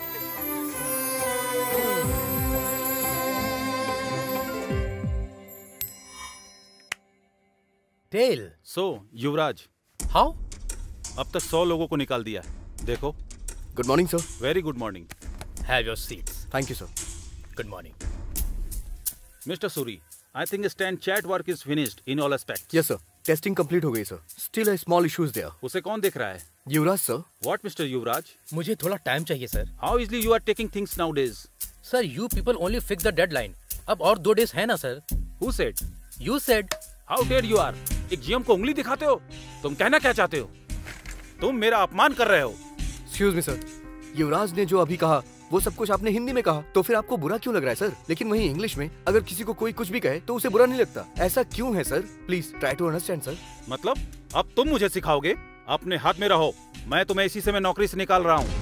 टेल। So Yuvraj, how? अब तक सौ लोगों को निकाल दिया। देखो। Good morning sir. Very good morning. Have your seats. Thank you sir. Good morning. Mister Suri, I think stand chat work is finished in all aspects. Yes sir. Testing complete हो गई sir. Still a small issues there. उसे कौन देख रहा है? Yuvraj sir. What mister Yuvraj? मुझे थोड़ा time चाहिए sir. How easily you are taking things nowadays? Sir, you people only fix the deadline. अब और दो डेज है ना sir? Who said? You said. How dare you are? एक जीएम को उंगली दिखाते हो? तुम कहना क्या चाहते हो? तुम मेरा अपमान कर रहे हो। Excuse me sir. युवराज ने जो अभी कहा वो सब कुछ आपने हिंदी में कहा, तो फिर आपको बुरा क्यों लग रहा है सर? लेकिन वहीं इंग्लिश में अगर किसी को कोई कुछ भी कहे तो उसे बुरा नहीं लगता। ऐसा क्यों है sir? Please try to understand sir. मतलब अब तुम मुझे सिखाओगे? अपने हाथ में रहो। मैं तुम्हें इसी से मैं नौकरी से निकाल रहा हूँ।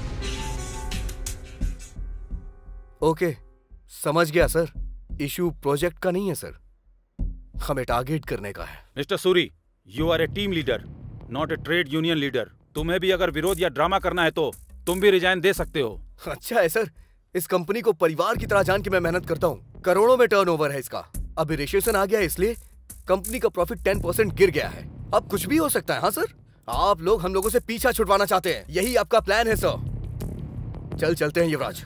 ओके, समझ गया सर। इशू प्रोजेक्ट का नहीं है सर, हमें टारगेट करने का है। Mister Suri, you are a team leader, not a trade union leader. तुम्हें भी अगर विरोध या ड्रामा करना है तो तुम भी रिजाइन दे सकते हो। अच्छा है सर, इस कंपनी को परिवार की तरह जान के मैं मेहनत करता हूँ। करोड़ों में टर्नओवर है इसका। अभी रिसेशन आ गया है इसलिए कंपनी का प्रॉफिट टेन परसेंट गिर गया है। अब कुछ भी हो सकता है। हाँ सर, आप लोग हम लोगों से पीछा छुड़वाना चाहते हैं, यही आपका प्लान है सर। चल चलते हैं युवराज।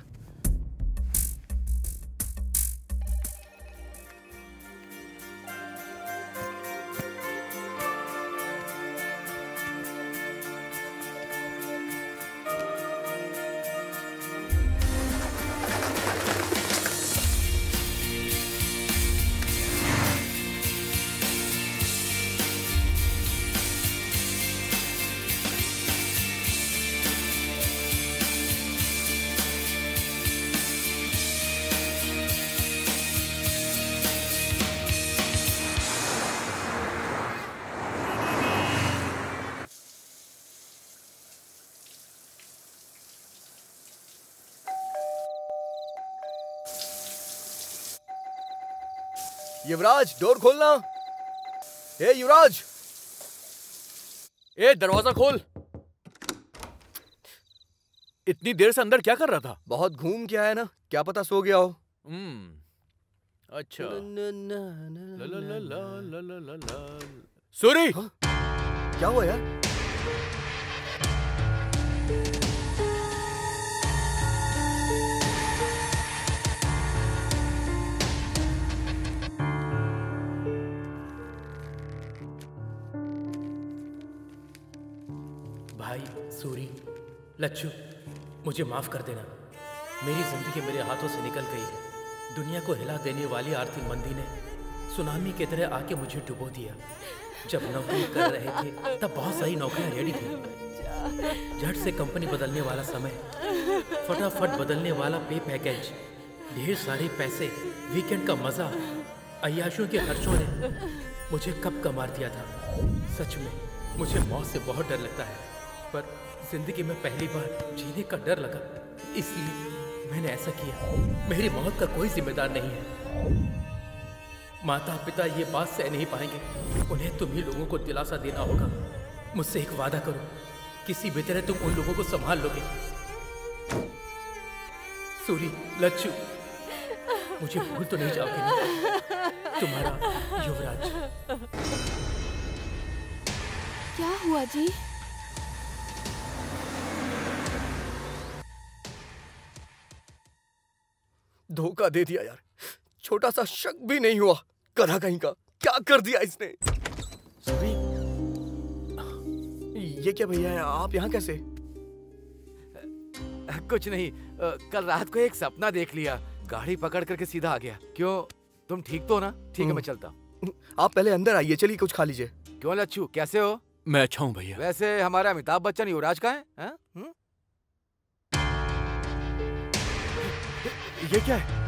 युवराज डोर खोलना। ए युवराज, ए दरवाजा खोल। इतनी देर से अंदर क्या कर रहा था? बहुत घूम के आया ना, क्या पता सो गया हो। हम्म, अच्छा। ला ला ला ला ला ला ला ला। सूरी, क्या हुआ यार? भाई सूरी, लच्छू, मुझे माफ कर देना। मेरी जिंदगी मेरे हाथों से निकल गई है। दुनिया को हिला देने वाली आर्थिक मंदी ने सुनामी की तरह आके मुझे डुबो दिया। जब नौकरी कर रहे थे तब बहुत सारी नौकरियां रेडी थी। झट से कंपनी बदलने वाला समय, फटाफट बदलने वाला पे पैकेज, ढेर सारे पैसे, वीकेंड का मजा, अय्याशों के खर्चों ने मुझे कब का मार दिया था। सच में मुझे मौत से बहुत डर लगता है, पर जिंदगी में पहली बार जीने का डर लगा, इसलिए मैंने ऐसा किया। मेरी मौत का कोई जिम्मेदार नहीं है। माता पिता ये बात सह नहीं पाएंगे। उन्हें तुम ही लोगों को दिलासा देना होगा। मुझसे एक वादा करो, किसी भी तरह तुम उन लोगों को संभाल लोगे। सूरी, लच्छू, मुझे भूल तो नहीं जाओगे ना? तुम्हारा युवराज। क्या हुआ जी? धोखा दे दिया यार, छोटा सा शक भी नहीं हुआ। करा कहीं का, क्या कर दिया इसने? सॉरी। ये क्या भैया है, आप यहाँ कैसे? कुछ नहीं, आ, कल रात को एक सपना देख लिया, गाड़ी पकड़ करके सीधा आ गया। क्यों, तुम ठीक तो हो ना? ठीक है, मैं चलता हूँ। आप पहले अंदर आइए, चलिए कुछ खा लीजिए। क्यों लच्छू, कैसे हो? मैं अच्छा हूँ भैया। वैसे हमारा अमिताभ बच्चन युवराज का है, है? ये क्या है?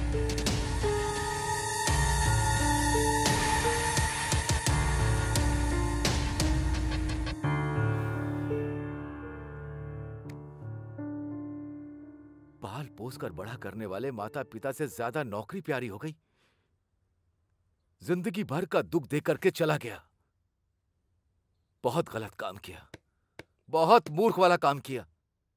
पाल पोस कर बड़ा करने वाले माता पिता से ज्यादा नौकरी प्यारी हो गई। जिंदगी भर का दुख दे करके चला गया। बहुत गलत काम किया, बहुत मूर्ख वाला काम किया।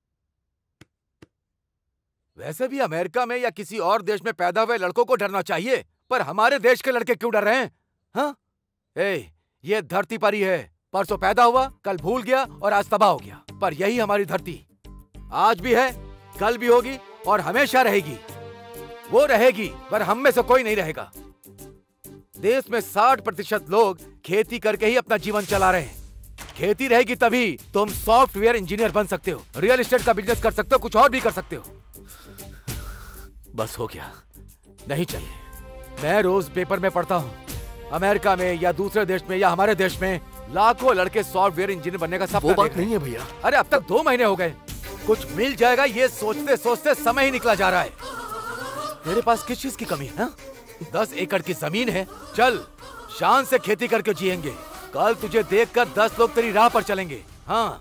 वैसे भी अमेरिका में या किसी और देश में पैदा हुए लड़कों को डरना चाहिए, पर हमारे देश के लड़के क्यों डर रहे हैं? हाँ? ए, ये धरती पर ही है। परसों पैदा हुआ, कल भूल गया और आज तबाह हो गया। पर यही हमारी धरती आज भी है, कल भी होगी और हमेशा रहेगी। वो रहेगी, पर हम में से कोई नहीं रहेगा। देश में साठ प्रतिशत लोग खेती करके ही अपना जीवन चला रहे हैं। खेती रहेगी तभी तुम सॉफ्टवेयर इंजीनियर बन सकते हो, रियल एस्टेट का बिजनेस कर सकते हो, कुछ और भी कर सकते हो। बस हो गया, नहीं चाहिए। मैं रोज पेपर में पढ़ता हूँ, अमेरिका में या दूसरे देश में या हमारे देश में लाखों लड़के सॉफ्टवेयर इंजीनियर बनने का सपना वो बात नहीं है भैया। अरे अब तक दो महीने हो गए, कुछ मिल जाएगा ये सोचते सोचते समय ही निकला जा रहा है। तेरे पास किस चीज की कमी है? हा? दस एकड़ की जमीन है, चल शान से खेती करके जिएंगे। कल तुझे देखकर दस लोग तेरी राह पर चलेंगे। हाँ,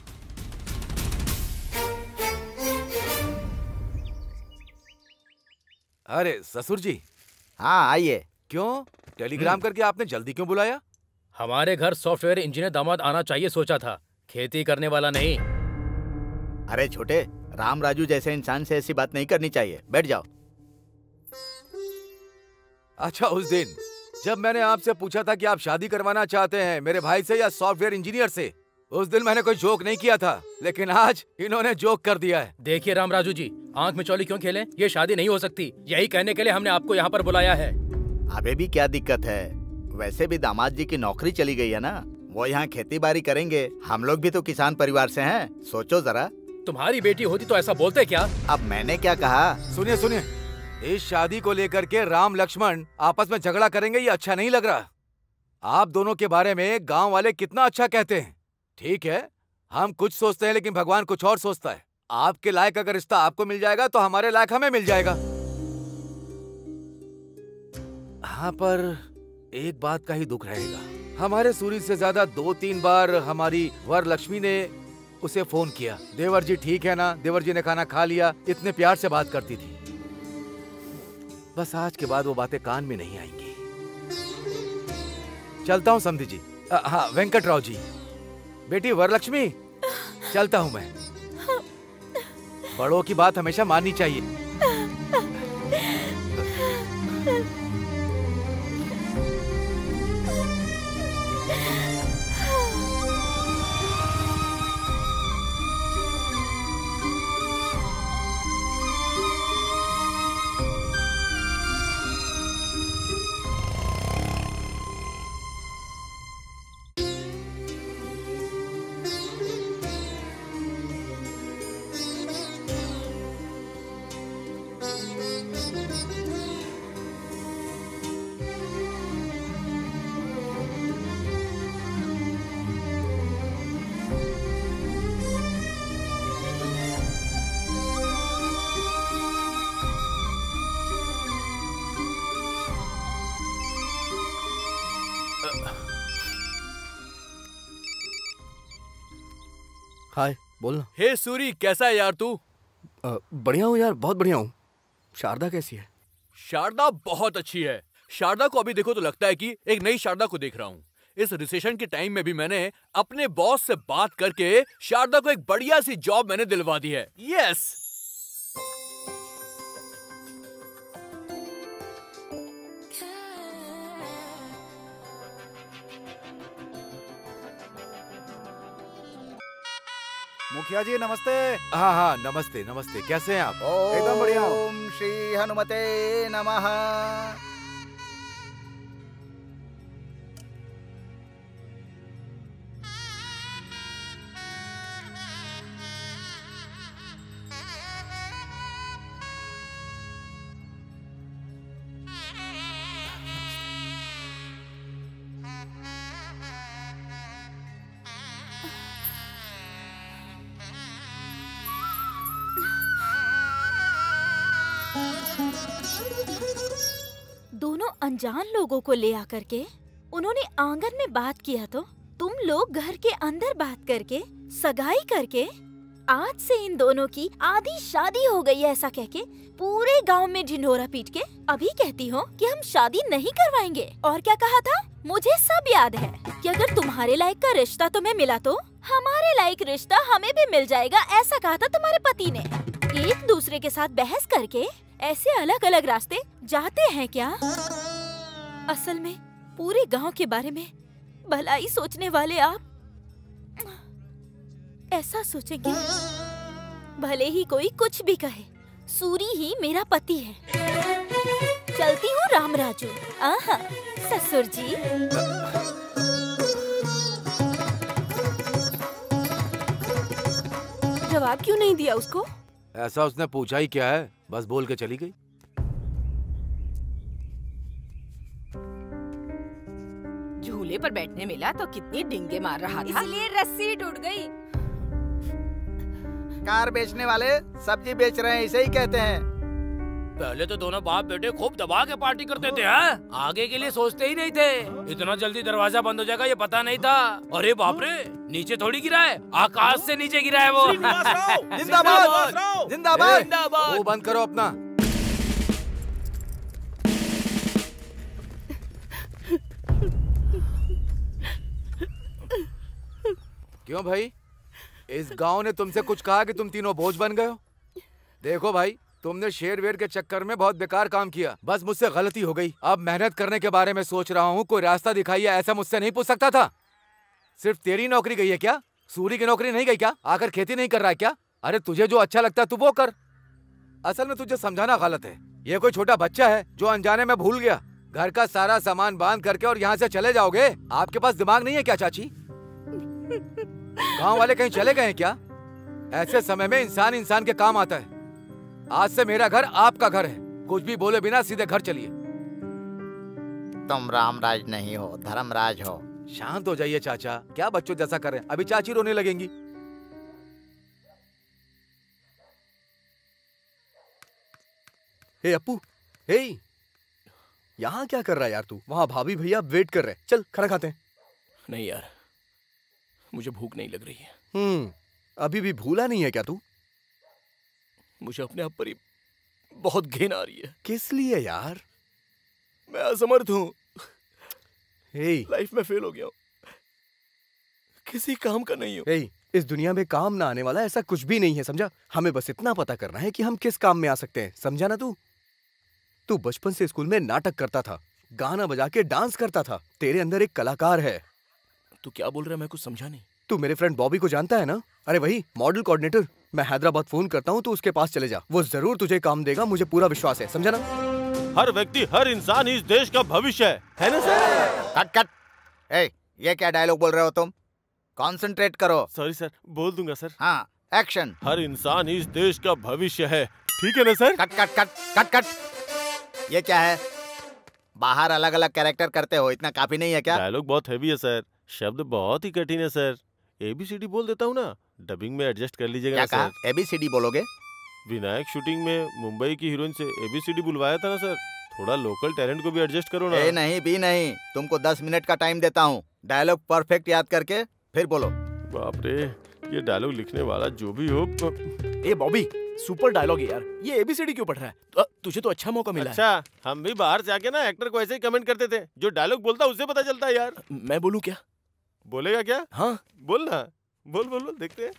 अरे ससुर जी। हाँ आइए। क्यों, टेलीग्राम करके आपने जल्दी क्यों बुलाया? हमारे घर सॉफ्टवेयर इंजीनियर दामाद आना चाहिए सोचा था, खेती करने वाला नहीं। अरे छोटे, राम राजू जैसे इंसान से ऐसी बात नहीं करनी चाहिए। बैठ जाओ। अच्छा, उस दिन जब मैंने आपसे पूछा था कि आप शादी करवाना चाहते हैं मेरे भाई से या सॉफ्टवेयर इंजीनियर से, उस दिन मैंने कोई जोक नहीं किया था, लेकिन आज इन्होंने जोक कर दिया है। देखिए राम राजू जी, आंख में चौली क्यों खेलें? ये शादी नहीं हो सकती। यही कहने के लिए हमने आपको यहाँ पर बुलाया है। अबे भी क्या दिक्कत है? वैसे भी दामाद जी की नौकरी चली गई है ना, वो यहाँ खेती बाड़ी करेंगे। हम लोग भी तो किसान परिवार से हैं, सोचो जरा। तुम्हारी बेटी होती तो ऐसा बोलते क्या? अब मैंने क्या कहा? सुनिए सुनिए, इस शादी को लेकर के राम लक्ष्मण आपस में झगड़ा करेंगे, ये अच्छा नहीं लग रहा। आप दोनों के बारे में गांव वाले कितना अच्छा कहते हैं। ठीक है, हम कुछ सोचते हैं लेकिन भगवान कुछ और सोचता है। आपके लायक अगर रिश्ता आपको मिल जाएगा तो हमारे लायक हमें मिल जाएगा। हाँ, पर एक बात का ही दुख रहेगा। हमारे सूरी से ज्यादा दो तीन बार हमारी वर लक्ष्मी ने उसे फोन किया, देवर जी ठीक है ना, देवर जी ने खाना खा लिया, इतने प्यार से बात करती थी। बस आज के बाद वो बातें कान में नहीं आएंगी। चलता हूँ समधी जी। अ, हाँ वेंकटराव जी। बेटी वरलक्ष्मी, चलता हूँ मैं। बड़ों की बात हमेशा माननी चाहिए। हाय, बोलना। हे सूरी, कैसा है यार तू? बढ़िया हूँ यार, बहुत बढ़िया हूँ। शारदा कैसी है? शारदा बहुत अच्छी है। शारदा को अभी देखो तो लगता है कि एक नई शारदा को देख रहा हूँ। इस रिसेशन के टाइम में भी मैंने अपने बॉस से बात करके शारदा को एक बढ़िया सी जॉब मैंने दिलवा दी है। यस। मुखिया जी नमस्ते। हाँ हाँ नमस्ते नमस्ते, कैसे हैं आप? एकदम बढ़िया। ओम श्री हनुमते नमः। दोनों अनजान लोगों को ले आकर के उन्होंने आंगन में बात किया तो तुम लोग घर के अंदर बात करके सगाई करके आज से इन दोनों की आधी शादी हो गई है ऐसा कह के पूरे गांव में ढिंढोरा पीट के अभी कहती हो कि हम शादी नहीं करवाएंगे। और क्या कहा था? मुझे सब याद है कि अगर तुम्हारे लायक का रिश्ता तुम्हें मिला तो हमारे लायक रिश्ता हमें भी मिल जाएगा, ऐसा कहा था तुम्हारे पति ने। एक दूसरे के साथ बहस करके ऐसे अलग अलग रास्ते जाते हैं क्या? असल में पूरे गांव के बारे में भलाई सोचने वाले आप ऐसा सोचेंगे भले ही कोई कुछ भी कहे, सूरी ही मेरा पति है। चलती हूँ रामराजू। आहा ससुर जी। जवाब क्यों नहीं दिया उसको? ऐसा उसने पूछा ही क्या है, बस बोल के चली गई। झूले पर बैठने मिला तो कितनी डिंगे मार रहा था, इसलिए रस्सी टूट गई। कार बेचने वाले सब्जी बेच रहे हैं, इसे ही कहते हैं। पहले तो दोनों बाप बेटे खूब दबा के पार्टी करते थे, हैं? आगे के लिए सोचते ही नहीं थे। इतना जल्दी दरवाजा बंद हो जाएगा ये पता नहीं था। अरे बाप रे, नीचे थोड़ी गिरा है, आकाश से नीचे गिरा है वो। जिंदाबाद जिंदाबाद जिंदाबाद। वो बंद करो अपना। क्यों भाई, इस गांव ने तुमसे कुछ कहा कि तुम तीनों बोझ बन गए हो? देखो भाई, तुमने शेर वेर के चक्कर में बहुत बेकार काम किया। बस मुझसे गलती हो गई। अब मेहनत करने के बारे में सोच रहा हूँ, कोई रास्ता दिखाइए, ऐसा मुझसे नहीं पूछ सकता था। सिर्फ तेरी नौकरी गई है क्या? सूरी की नौकरी नहीं गई क्या? आकर खेती नहीं कर रहा है क्या? अरे तुझे जो अच्छा लगता है तू वो कर। असल में तुझे समझाना गलत है। ये कोई छोटा बच्चा है जो अनजाने में भूल गया। घर का सारा सामान बांध करके और यहाँ से चले जाओगे? आपके पास दिमाग नहीं है क्या चाची? गांव वाले कहीं चले गए हैं क्या? ऐसे समय में इंसान इंसान के काम आता है। आज से मेरा घर आपका घर है। कुछ भी बोले बिना सीधे घर चलिए। तुम रामराज नहीं हो, धर्मराज हो। शांत हो जाइए चाचा, क्या बच्चों जैसा कर रहे हैं? अभी चाची रोने लगेंगी। हे अप्पू, हे यहाँ क्या कर रहा है यार तू? वहाँ भाभी भैया वेट कर रहे हैं, चल खाना खाते हैं। नहीं यार, मुझे भूख नहीं लग रही है। हम्म, अभी भी भूला नहीं है क्या तू? मुझे अपने आप पर ही बहुत घिन आ रही है। किस लिए यार? मैं असमर्थ हूँ। हे, लाइफ में फेल हो गया हूँ, किसी काम का नहीं हूँ। हे, इस दुनिया में काम ना आने वाला ऐसा कुछ भी नहीं है, समझा? हमें बस इतना पता करना है कि हम किस काम में आ सकते हैं, समझा ना तू? तू बचपन से स्कूल में नाटक करता था, गाना बजा के डांस करता था, तेरे अंदर एक कलाकार है। तू क्या बोल रहा है, मैं कुछ समझा नहीं। तू मेरे फ्रेंड बॉबी को जानता है ना? अरे वही मॉडल कोऑर्डिनेटर। मैं हैदराबाद फोन करता हूँ, तू उसके पास चले जा, वो जरूर तुझे काम देगा, मुझे पूरा विश्वास है, समझा ना? हर व्यक्ति, हर इंसान इस देश का भविष्य है, है ना सर? Cut cut. ए, ये क्या डायलॉग बोल रहे हो तुम? कॉन्सेंट्रेट करो। सॉरी सर, बोल दूंगा सर। हाँ, एक्शन। हर इंसान इस देश का भविष्य है, ठीक है ना sir? Cut cut cut cut cut. ये क्या है? बाहर अलग अलग कैरेक्टर करते हो, इतना काफी नहीं है क्या? डायलॉग बहुत हैवी है सर, शब्द बहुत ही कठिन है सर। एबीसीडी बोल देता हूँ ना, डबिंग में एडजस्ट कर लीजिएगा क्या कहा? एबीसीडी बोलोगे? विनायक शूटिंग में मुंबई की हीरोइन से एबीसीडी बुलवाया था ना सर, थोड़ा लोकल टैलेंट को भी एडजस्ट करो ना। ए नहीं भी नहीं, तुमको दस मिनट का टाइम देता हूँ, डायलॉग परफेक्ट याद करके फिर बोलो। बाप रे, ये डायलॉग लिखने वाला जो भी हो। ए बॉबी, सुपर डायलॉग है यार, ये एबीसीडी क्यों पढ़ रहा है? तुझे तो अच्छा मौका मिला अच्छा, है। हम भी बाहर से आके ना एक्टर को ऐसे ही कमेंट करते थे, जो डायलॉग बोलता है उससे पता चलता है यार। मैं बोलूं क्या? बोलेगा क्या? हाँ बोल ना, बोल बोल बोल, देखते हैं।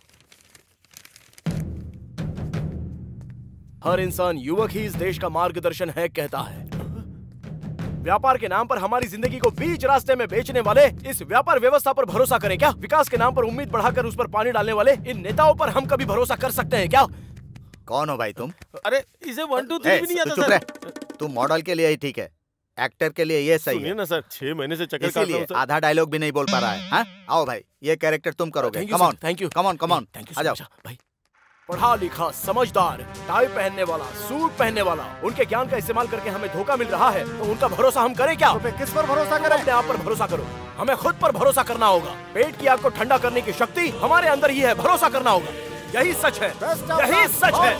हर इंसान युवक ही इस देश का मार्गदर्शन है कहता है। व्यापार के नाम पर हमारी जिंदगी को बीच रास्ते में बेचने वाले इस व्यापार व्यवस्था पर भरोसा करें क्या? विकास के नाम पर उम्मीद बढ़ाकर उस पर पानी डालने वाले इन नेताओं पर हम कभी भरोसा कर सकते हैं क्या? कौन हो भाई तुम? अरे इसे वन टू थ्री भी नहीं आता सर। तू मॉडल के लिए ही ठीक है, एक्टर के लिए ये सही है ना सर। छह महीने से चक्कर काट रहा हूं सर। आधा डायलॉग भी नहीं बोल पा रहा है। हाँ? आओ भाई, ये कैरेक्टर तुम करोगे। Come on, thank you, come on, come on, आ जाओ भाई। पढ़ा लिखा, समझदार, टाई पहनने वाला, सूट पहनने वाला, उनके ज्ञान का इस्तेमाल करके हमें धोखा मिल रहा है, तो उनका भरोसा हम करें क्या? तो किस पर भरोसा करें? अपने आप पर भरोसा करो, हमें खुद पर भरोसा करना होगा। पेट की आग को ठंडा करने की शक्ति हमारे अंदर ही है, भरोसा करना होगा। यही सच है, यही सच है।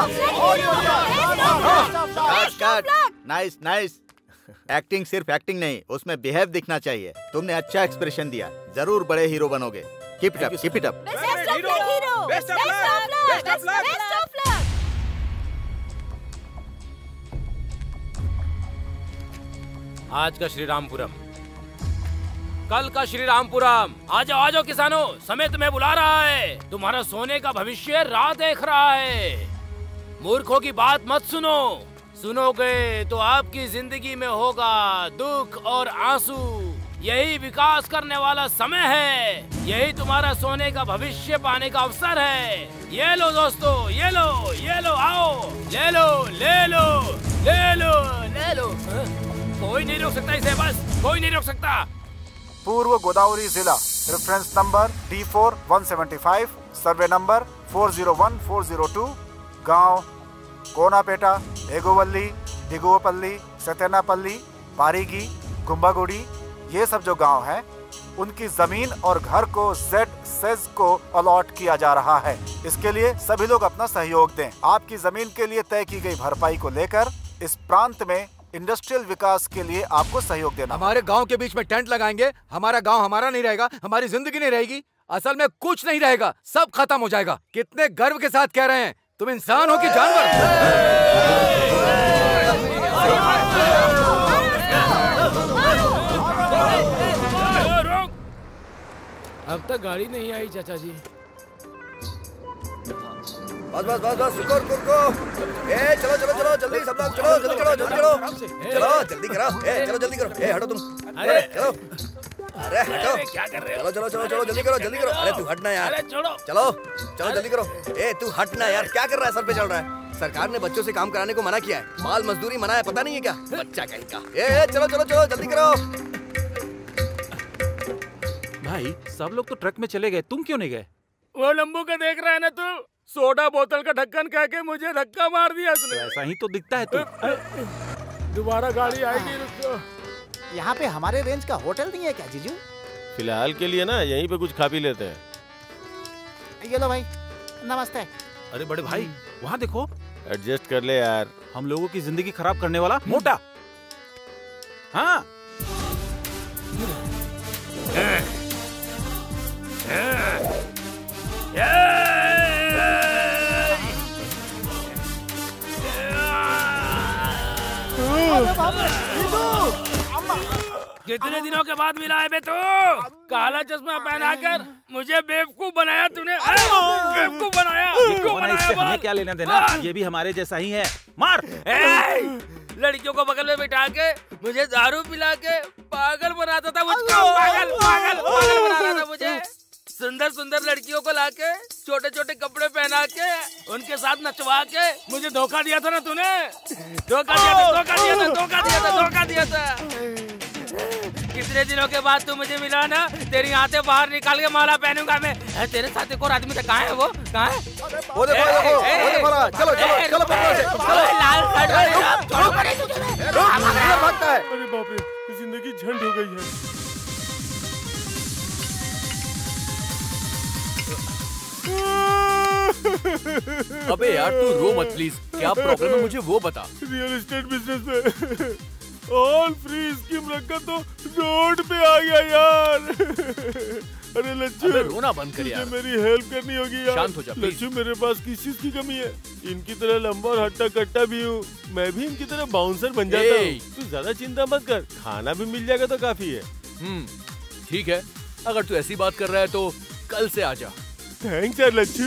Nice nice. एक्टिंग सिर्फ एक्टिंग नहीं, उसमें बिहेव दिखना चाहिए। तुमने अच्छा एक्सप्रेशन दिया, जरूर बड़े हीरो बनोगे। Keep it up, keep it up. आज का श्री रामपुरम, कल का श्री रामपुरम। आ जाओ आ जाओ किसानों, समय तुम्हें बुला रहा है। तुम्हारा सोने का भविष्य राह देख रहा है। मूर्खों की बात मत सुनो, सुनोगे तो आपकी जिंदगी में होगा दुख और आंसू। यही विकास करने वाला समय है, यही तुम्हारा सोने का भविष्य पाने का अवसर है। ये लो दोस्तों, ये लो, ये लो, आओ, ले लो, ले लो, ले लो, ले लो। कोई नहीं रोक सकता इसे, बस कोई नहीं रोक सकता। पूर्व गोदावरी जिला, reference number D four one seventy five, survey number four zero one four zero two, गांव कोनापेटा, एगोवल्ली, दिगुवपल्ली, सतेनापल्ली, पारीगी, कुंभागुड़ी, ये सब जो गांव हैं, उनकी जमीन और घर को जेड सेज को अलॉट किया जा रहा है। इसके लिए सभी लोग अपना सहयोग दें। आपकी जमीन के लिए तय की गई भरपाई को लेकर इस प्रांत में इंडस्ट्रियल विकास के लिए आपको सहयोग देना। हमारे गांव के बीच में टेंट लगाएंगे, हमारा गांव हमारा नहीं रहेगा, हमारी जिंदगी नहीं रहेगी, असल में कुछ नहीं रहेगा, सब खत्म हो जाएगा। कितने गर्व के साथ कह रहे हैं, तुम इंसान हो कि जानवर? अब तक गाड़ी नहीं आई चाचा जी। बस बस बस बस रुको रुको रुको। ए चलो चलो चलो जल्दी सब लोग चलो, जल्दी करो जल्दी करो, चलो जल्दी करो। ए चलो जल्दी करो। ए हटो तुम, अरे चलो, अरे हटो, क्या कर रहे हो? चलो चलो चलो चलो जल्दी करो जल्दी करो। अरे तू हटना यार, अरे छोड़ो, चलो चलो जल्दी करो। ए तू हटना यार, क्या कर रहा है? सर पे चल रहा है। सरकार ने बच्चों से काम कराने को मना किया है, बाल मजदूरी मना है, पता नहीं है क्या? बच्चा कहीं का। ए चलो चलो चलो जल्दी करो। भाई सब लोग तो ट्रक में चले गए, तुम क्यों नहीं गए? वो लंबू का देख रहा है ना तू, सोडा बोतल का ढक्कन कह के मुझे धक्का मार दिया उसने। ऐसा ही तो दिखता है तू। दोबारा गाड़ी आएगी, रुको। यहाँ पे हमारे रेंज का होटल नहीं है क्या जीजू? फिलहाल के लिए ना यहीं पे कुछ खा पी लेते हैं। ये लो भाई, नमस्ते। अरे बड़े भाई वहाँ देखो, एडजस्ट कर ले यार। हम लोगों की जिंदगी खराब करने वाला मोटा। हाँ कितने दिनों के बाद मिला है बे तू? काला चश्मा पहनाकर मुझे बेवकूफ बनाया तूने। बेवकूफ बनाया। क्यों बनाया? हमें क्या लेना देना? ये भी हमारे जैसा ही है। मार। लड़कियों को बगल में बिठा के मुझे दारू पिला के पागल बनाता था मुझको। पागल पागल पागल बना रहा था मुझे। सुंदर सुंदर लड़कियों को लाके छोटे छोटे कपड़े पहना के उनके साथ नचवा के मुझे धोखा दिया था ना तूने। धोखा दिया था, धोखा दिया था, धोखा दिया था, धोखा दिया था। कितने दिनों के बाद तू मुझे मिला ना, तेरी आंखें बाहर निकाल के माला पहनूंगा मैं। तेरे साथ एक और आदमी था, कहाँ है वो? कहाँ है? वो देखो, देखो, वो देखो ना। चलो चलो चलो पकड़ो से। लाल शर्ट वाले छोड़ो करे तुझे। भागता है। अरे बाप रे, जिंदगी झंड हो गई है। अबे यार तू रो मत प्लीज। क्या प्रॉब्लम है मुझे वो बता। रियल एस्टेट बिजनेस में ऑल फ्री स्कीम रखा तो रोड पे आ गया यार। अरे लच्छू, अबे रोना बंद कर यार। मेरी हेल्प करनी होगी यार। शांत हो जा प्लीज। लच्छू, मेरे पास किस चीज की कमी है? इनकी तरह लंबा और हट्टा कट्टा भी हूँ। मैं भी इनकी तरह बाउंसर बन जाता हूँ। तू ज्यादा चिंता मत कर, खाना भी मिल जाएगा तो काफी है। हम्म ठीक है, अगर तू ऐसी बात कर रहा है तो कल से आ जा। थैंक्स यार Lachhu.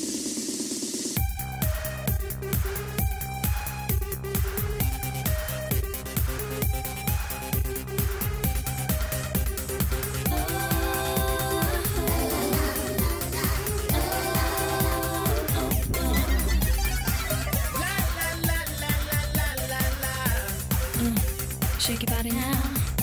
Shake your body now.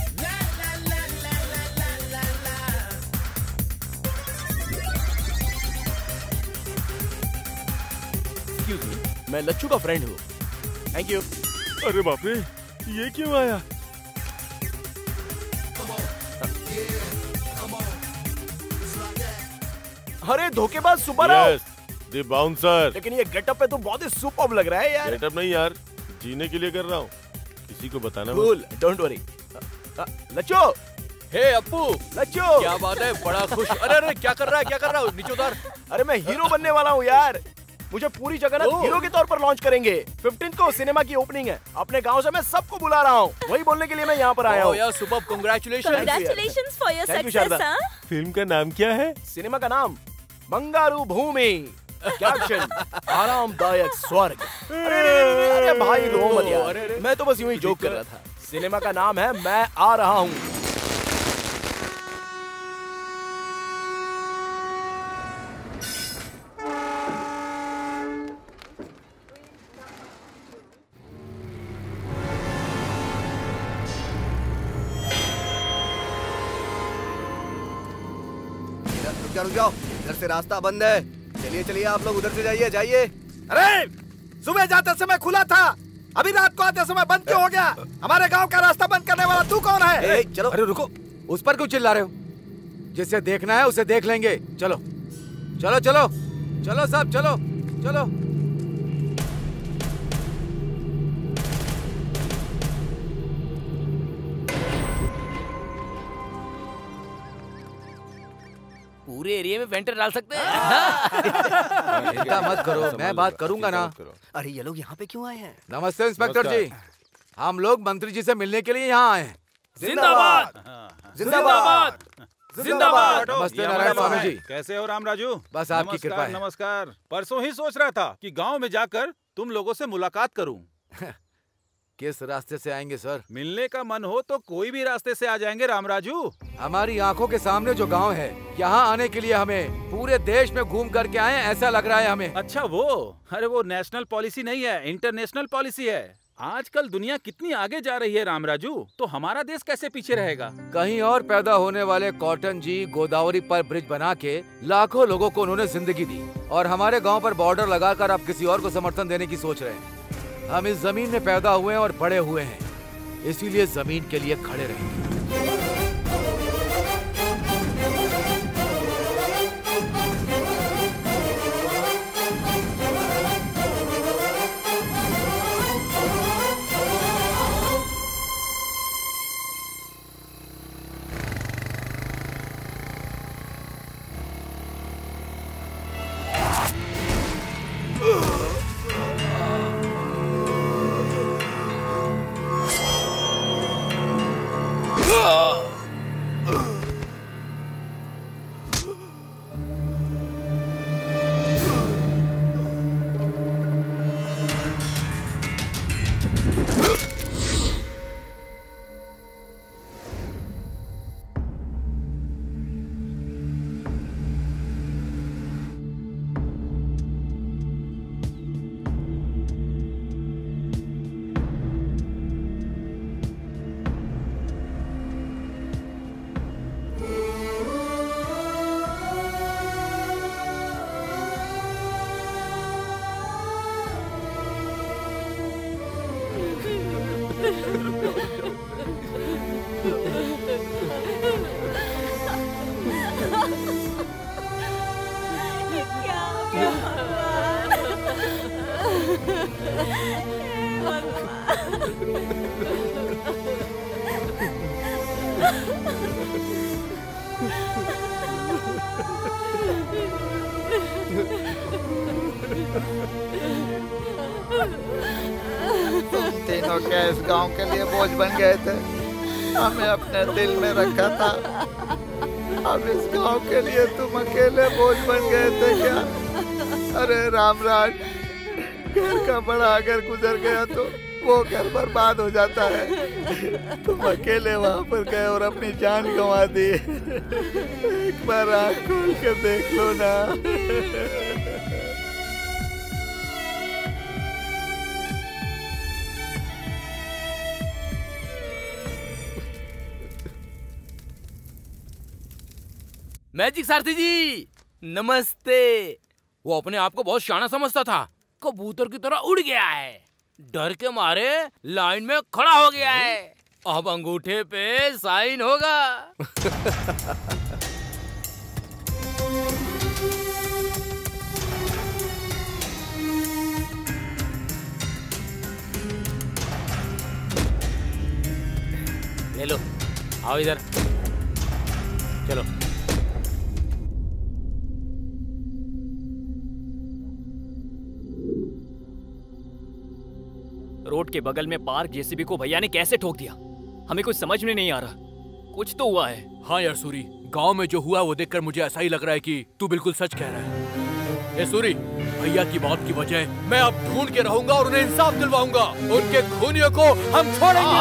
Excuse me, मैं लच्छू का फ्रेंड हूँ। Thank you. अरे बाप रे, ये क्यों आया? अरे धोखेबाज सुब्बाराव। Yes, the bouncer। लेकिन ये गेटअप पे तो बहुत ही सुपर्ब लग रहा है यार। गेटअप नहीं यार, जीने के लिए कर रहा हूँ। किसी को बताना मत। Cool, don't worry. Lachhu. Hey Appu. Lachhu. क्या बात है, बड़ा खुश। अरे अरे क्या कर रहा है, क्या कर रहा है? नीचे उतार। अरे मैं हीरो बनने वाला हूँ यार। मुझे पूरी जगह हीरो के तौर पर लॉन्च करेंगे। फिफ्टींथ को सिनेमा की ओपनिंग है। अपने गांव से मैं सबको बुला रहा हूँ। वही बोलने के लिए मैं यहाँ पर आया हूँ। यार super, congratulation. Congratulations for your success, हाँ? फिल्म का नाम क्या है? सिनेमा का नाम बंगारू भूमि। कैप्शन आरामदायक स्वर्ग। अरे अरे अरे भाई रो मत यार, मैं तो बस यूं ही जोक कर रहा था। सिनेमा का नाम है मैं आ रहा हूँ। रुक जाओ रुक जाओ, इधर से रास्ता बंद है। चलिए चलिए आप लोग उधर से जाइए जाइए। अरे सुबह जाते समय खुला था, अभी रात को आते समय बंद क्यों हो गया? हमारे गांव का रास्ता बंद करने वाला तू कौन है? ए, चलो। अरे रुको, उस पर क्यों चिल्ला रहे हो? जिसे देखना है उसे देख लेंगे। चलो चलो चलो चलो सब चलो चलो। पूरे एरिया में वेंटर डाल सकते हैं। चिंता मत करो, मैं बात करूंगा ना। अरे ये लोग यहाँ पे क्यों आए हैं? नमस्ते इंस्पेक्टर जी, हम लोग मंत्री जी से मिलने के लिए यहाँ आए हैं। जिंदाबाद जिंदाबाद जिंदाबाद। नमस्ते नारायण स्वामी जी। कैसे हो राम राजू? बस आपकी कृपा है। नमस्कार। परसों ही सोच रहा था कि गांव में जाकर तुम लोगों से मुलाकात करूं। किस रास्ते से आएंगे सर? मिलने का मन हो तो कोई भी रास्ते से आ जाएंगे राम राजू। हमारी आंखों के सामने जो गांव है, यहाँ आने के लिए हमें पूरे देश में घूम करके आए ऐसा लग रहा है हमें। अच्छा वो, अरे वो नेशनल पॉलिसी नहीं है, इंटरनेशनल पॉलिसी है। आजकल दुनिया कितनी आगे जा रही है राम राजू, तो हमारा देश कैसे पीछे रहेगा? कहीं और पैदा होने वाले कॉटन जी गोदावरी पर ब्रिज बना के लाखों लोगों को उन्होंने जिंदगी दी, और हमारे गांव पर बॉर्डर लगाकर अब किसी और को समर्थन देने की सोच रहे हैं। हम इस जमीन में पैदा हुए हैं और बड़े हुए हैं, इसीलिए जमीन के लिए खड़े रहेंगे। Ah! तुम तीनों क्या इस गांव के लिए बोझ बन गए थे? हमें अपने दिल में रखा था। अब इस गांव के लिए तुम अकेले बोझ बन गए थे क्या? अरे रामराज, घर का बड़ा अगर गुजर गया तो वो घर बर्बाद हो जाता है। तुम अकेले वहां पर गए और अपनी जान गंवा दी। एक बार आँख खोल के देख लो ना। मैजिक सारथी जी नमस्ते। वो अपने आप को बहुत शाना समझता था, कबूतर की तरह उड़ गया है। डर के मारे लाइन में खड़ा हो गया है। अब अंगूठे पे साइन होगा। ले लो, आओ इधर, चलो। रोड के बगल में पार्क जेसीबी को भैया ने कैसे ठोक दिया, हमें कुछ समझ में नहीं आ रहा। कुछ तो हुआ है। हाँ यार सूरी, गांव में जो हुआ वो देखकर मुझे ऐसा ही लग रहा है कि तू बिल्कुल सच कह रहा है। ए सूरी, भैया की मौत की वजह मैं अब ढूंढ के रहूंगा और उन्हें इंसाफ दिलवाऊंगा। उनके खूनियों को हम छोड़ेंगे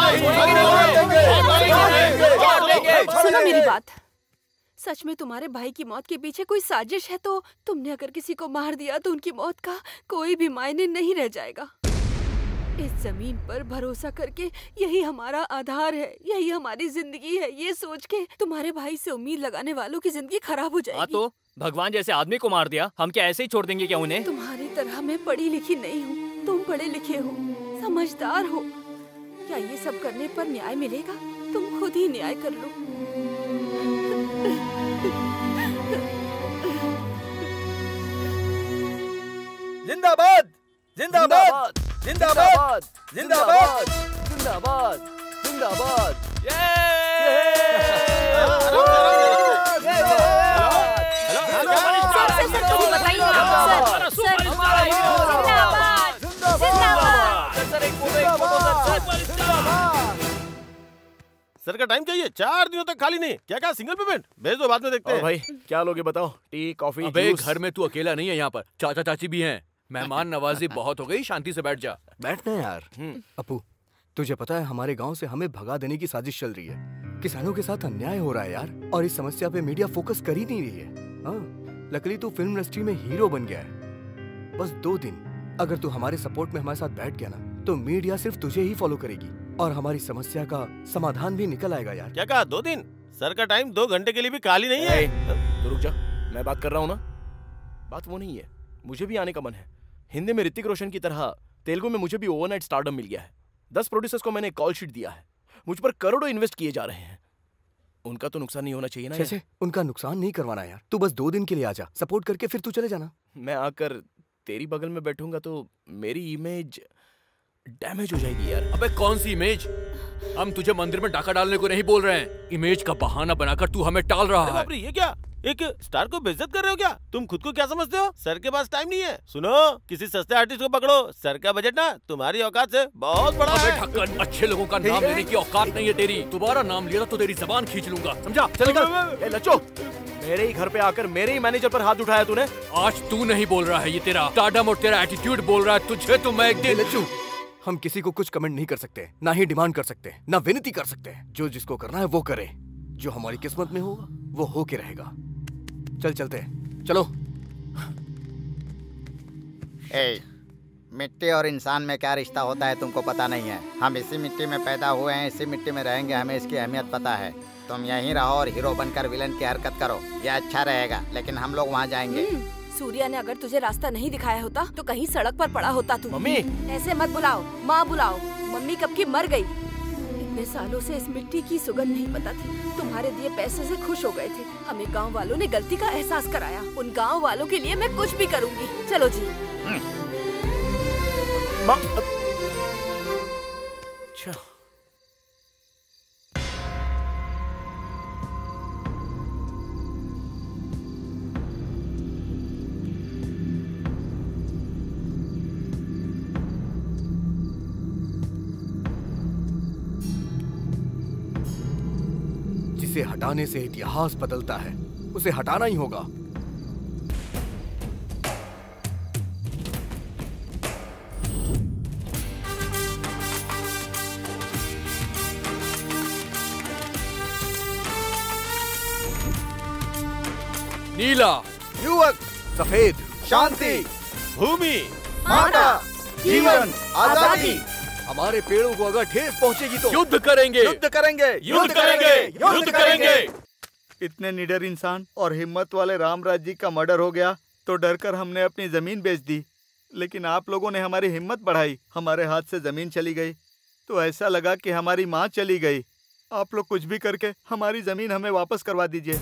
नहीं। सुनो मेरी बात, सच में तुम्हारे भाई की मौत के पीछे कोई साजिश है तो तुमने अगर किसी को मार दिया तो उनकी मौत का कोई भी मायने नहीं रह जाएगा। इस जमीन पर भरोसा करके यही हमारा आधार है, यही हमारी जिंदगी है। ये सोच के तुम्हारे भाई से उम्मीद लगाने वालों की जिंदगी खराब हो जाएगी। हाँ तो भगवान जैसे आदमी को मार दिया, हम क्या ऐसे ही छोड़ देंगे क्या उन्हें? तुम्हारी तरह मैं पढ़ी लिखी नहीं हूँ, तुम पढ़े लिखे हो, समझदार हो। क्या ये सब करने पर न्याय मिलेगा? तुम खुद ही न्याय कर लो। जिंदाबाद जिंदाबाद जिंदाबाद जिंदाबाद जिंदाबाद जिंदाबाद। सर का टाइम चाहिए, चार दिनों तक खाली नहीं। क्या क्या सिंगल पेमेंट भेज दो, बाद में देखते हैं। भाई क्या लोगे बताओ? टी कॉफी अबे घर में तू अकेला नहीं है, यहाँ पर चाचा चाची भी हैं। मेहमान नवाजी बहुत हो गई, शांति से बैठ जा। बैठना यार। अपू तुझे पता है हमारे गांव से हमें भगा देने की साजिश चल रही है। किसानों के साथ अन्याय हो रहा है यार, और इस समस्या पे मीडिया फोकस कर ही नहीं रही है। हाँ, लकली तू फिल्म इंडस्ट्री में हीरो बन गया है। बस दो दिन अगर तू हमारे सपोर्ट में हमारे साथ बैठ गया ना तो मीडिया सिर्फ तुझे ही फॉलो करेगी और हमारी समस्या का समाधान भी निकल आएगा यार। क्या कहा? दो दिन? सर का टाइम दो घंटे के लिए भी खाली नहीं है। तो रुक जा, मैं बात कर रहा हूँ ना। बात वो नहीं है, मुझे भी आने का मन है। हिंदी में ऋतिक रोशन की तरह तेलुगु में मुझे भी ओवरनाइट स्टारडम मिल गया है। दस प्रोड्यूसर्स को मैंने कॉल शीट दिया है, मुझ पर करोड़ों इन्वेस्ट किए जा रहे हैं। उनका तो नुकसान नहीं होना चाहिए ना? कैसे? उनका नुकसान नहीं करवाना यार। तू बस दो दिन के लिए आजा, सपोर्ट करके फिर तू चले जाना। मैं आकर तेरी बगल में बैठूंगा तो मेरी इमेज डैमेज हो जाएगी यार। अबे कौन सी इमेज? हम तुझे मंदिर में डाका डालने को नहीं बोल रहे हैं। इमेज का बहाना बनाकर तू हमें टाल रहा है। बाप रे, ये क्या? एक स्टार को बेइज्जत कर रहे हो क्या? तुम खुद को क्या समझते हो? सर के पास टाइम नहीं है। सुनो, किसी सस्ते आर्टिस्ट को पकड़ो। सर का बजट ना तुम्हारी औकात से बहुत बड़ा है। ढक्कन, अच्छे लोगों का नाम लेने की औकात नहीं है तेरी। दोबारा नाम लिया तो तेरी जबान खींच लूंगा, समझा? चल कर। ए लच्चो, मेरे ही घर पे आकर मेरे ही मैनेजर पर हाथ उठाया तूने। आज तू नहीं बोल रहा है, ये तेरा स्टारडम और तेरा एटीट्यूड बोल रहा है। तुझे तो मैं एक दिन। लच्चू, हम किसी को कुछ कमेंट नहीं कर सकते, ना ही डिमांड कर सकते, ना विनती कर सकते। जो जिसको करना है वो करे, जो हमारी किस्मत में होगा वो हो के रहेगा। चल चलते हैं, चलो। ए, मिट्टी और इंसान में क्या रिश्ता होता है तुमको पता नहीं है। हम इसी मिट्टी में पैदा हुए हैं, इसी मिट्टी में रहेंगे, हमें इसकी अहमियत पता है। तुम यहीं रहो और हीरो बनकर विलन की हरकत करो, यह अच्छा रहेगा। लेकिन हम लोग वहाँ जाएंगे। सूर्या ने अगर तुझे रास्ता नहीं दिखाया होता तो कहीं सड़क पर पड़ा होता तू। मम्मी, ऐसे मत बुलाओ, माँ बुलाओ। मम्मी कब की मर गई। इतने हमें सालों से इस मिट्टी की सुगंध नहीं पता थी। तुम्हारे दिए पैसे से खुश हो गए थे। हमें गांव वालों ने गलती का एहसास कराया। उन गांव वालों के लिए मैं कुछ भी करूंगी। चलो जी। अच्छा। जिसे हटाने से इतिहास बदलता है, उसे हटाना ही होगा। नीला, युवक, सफेद, शांति, भूमि, माता, जीवन, आजादी। हमारे पेड़ों को अगर ठेस पहुंचेगी तो युद्ध करेंगे, युद्ध करेंगे, युद्ध करेंगे, युद्ध करेंगे। इतने निडर इंसान और हिम्मत वाले रामराज जी का मर्डर हो गया तो डरकर हमने अपनी जमीन बेच दी। लेकिन आप लोगों ने हमारी हिम्मत बढ़ाई। हमारे हाथ से जमीन चली गई तो ऐसा लगा कि हमारी माँ चली गई। आप लोग कुछ भी करके हमारी जमीन हमें वापस करवा दीजिए।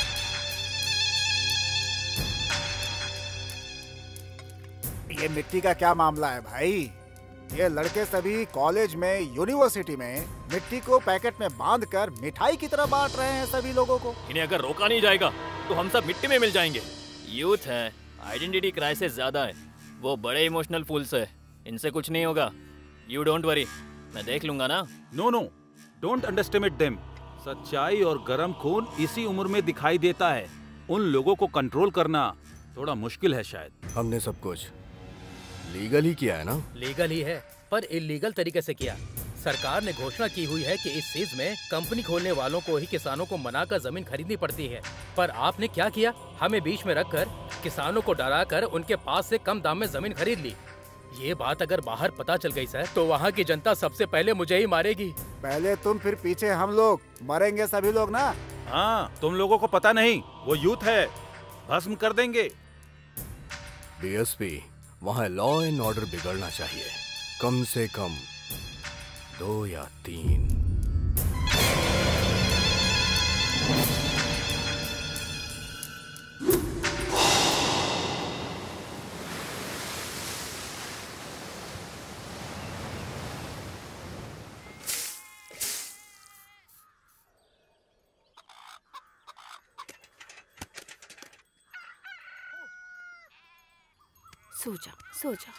ये मिट्टी का क्या मामला है भाई? ये लड़के सभी कॉलेज में, यूनिवर्सिटी में मिट्टी को पैकेट में बांधकर मिठाई की तरह बांट रहे हैं सभी लोगों को। इन्हें अगर रोका नहीं जाएगा तो हम सब मिट्टी में मिल जाएंगे। यूथ है, आइडेंटिटी क्राइसिस ज्यादा है, वो बड़े इमोशनल फूल्स है, इनसे कुछ नहीं होगा। यू डोंट वरी, मैं देख लूंगा ना। No no, don't underestimate them. सच्चाई और गर्म खून इसी उम्र में दिखाई देता है। उन लोगों को कंट्रोल करना थोड़ा मुश्किल है शायद। हमने सब कुछ लीगल ही किया है ना? लीगल ही है, पर इलीगल तरीके से किया। सरकार ने घोषणा की हुई है कि इस चीज में कंपनी खोलने वालों को ही किसानों को मनाकर जमीन खरीदनी पड़ती है। पर आपने क्या किया? हमें बीच में रखकर किसानों को डराकर उनके पास से कम दाम में जमीन खरीद ली। ये बात अगर बाहर पता चल गई सर, तो वहाँ की जनता सबसे पहले मुझे ही मारेगी। पहले तुम, फिर पीछे हम लोग, मरेंगे सभी लोग ना। हाँ, तुम लोगों को पता नहीं, वो यूथ है, भस्म कर देंगे। डीएसपी, वहाँ लॉ एंड ऑर्डर बिगड़ना चाहिए। कम से कम दो या तीन। सो जा, सो जा।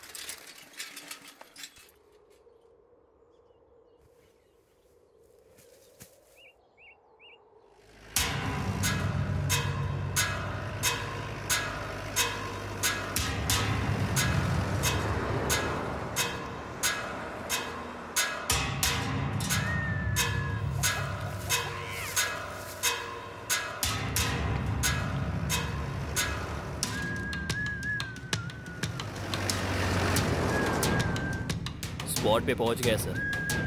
स्पॉट पे पहुंच गया sir.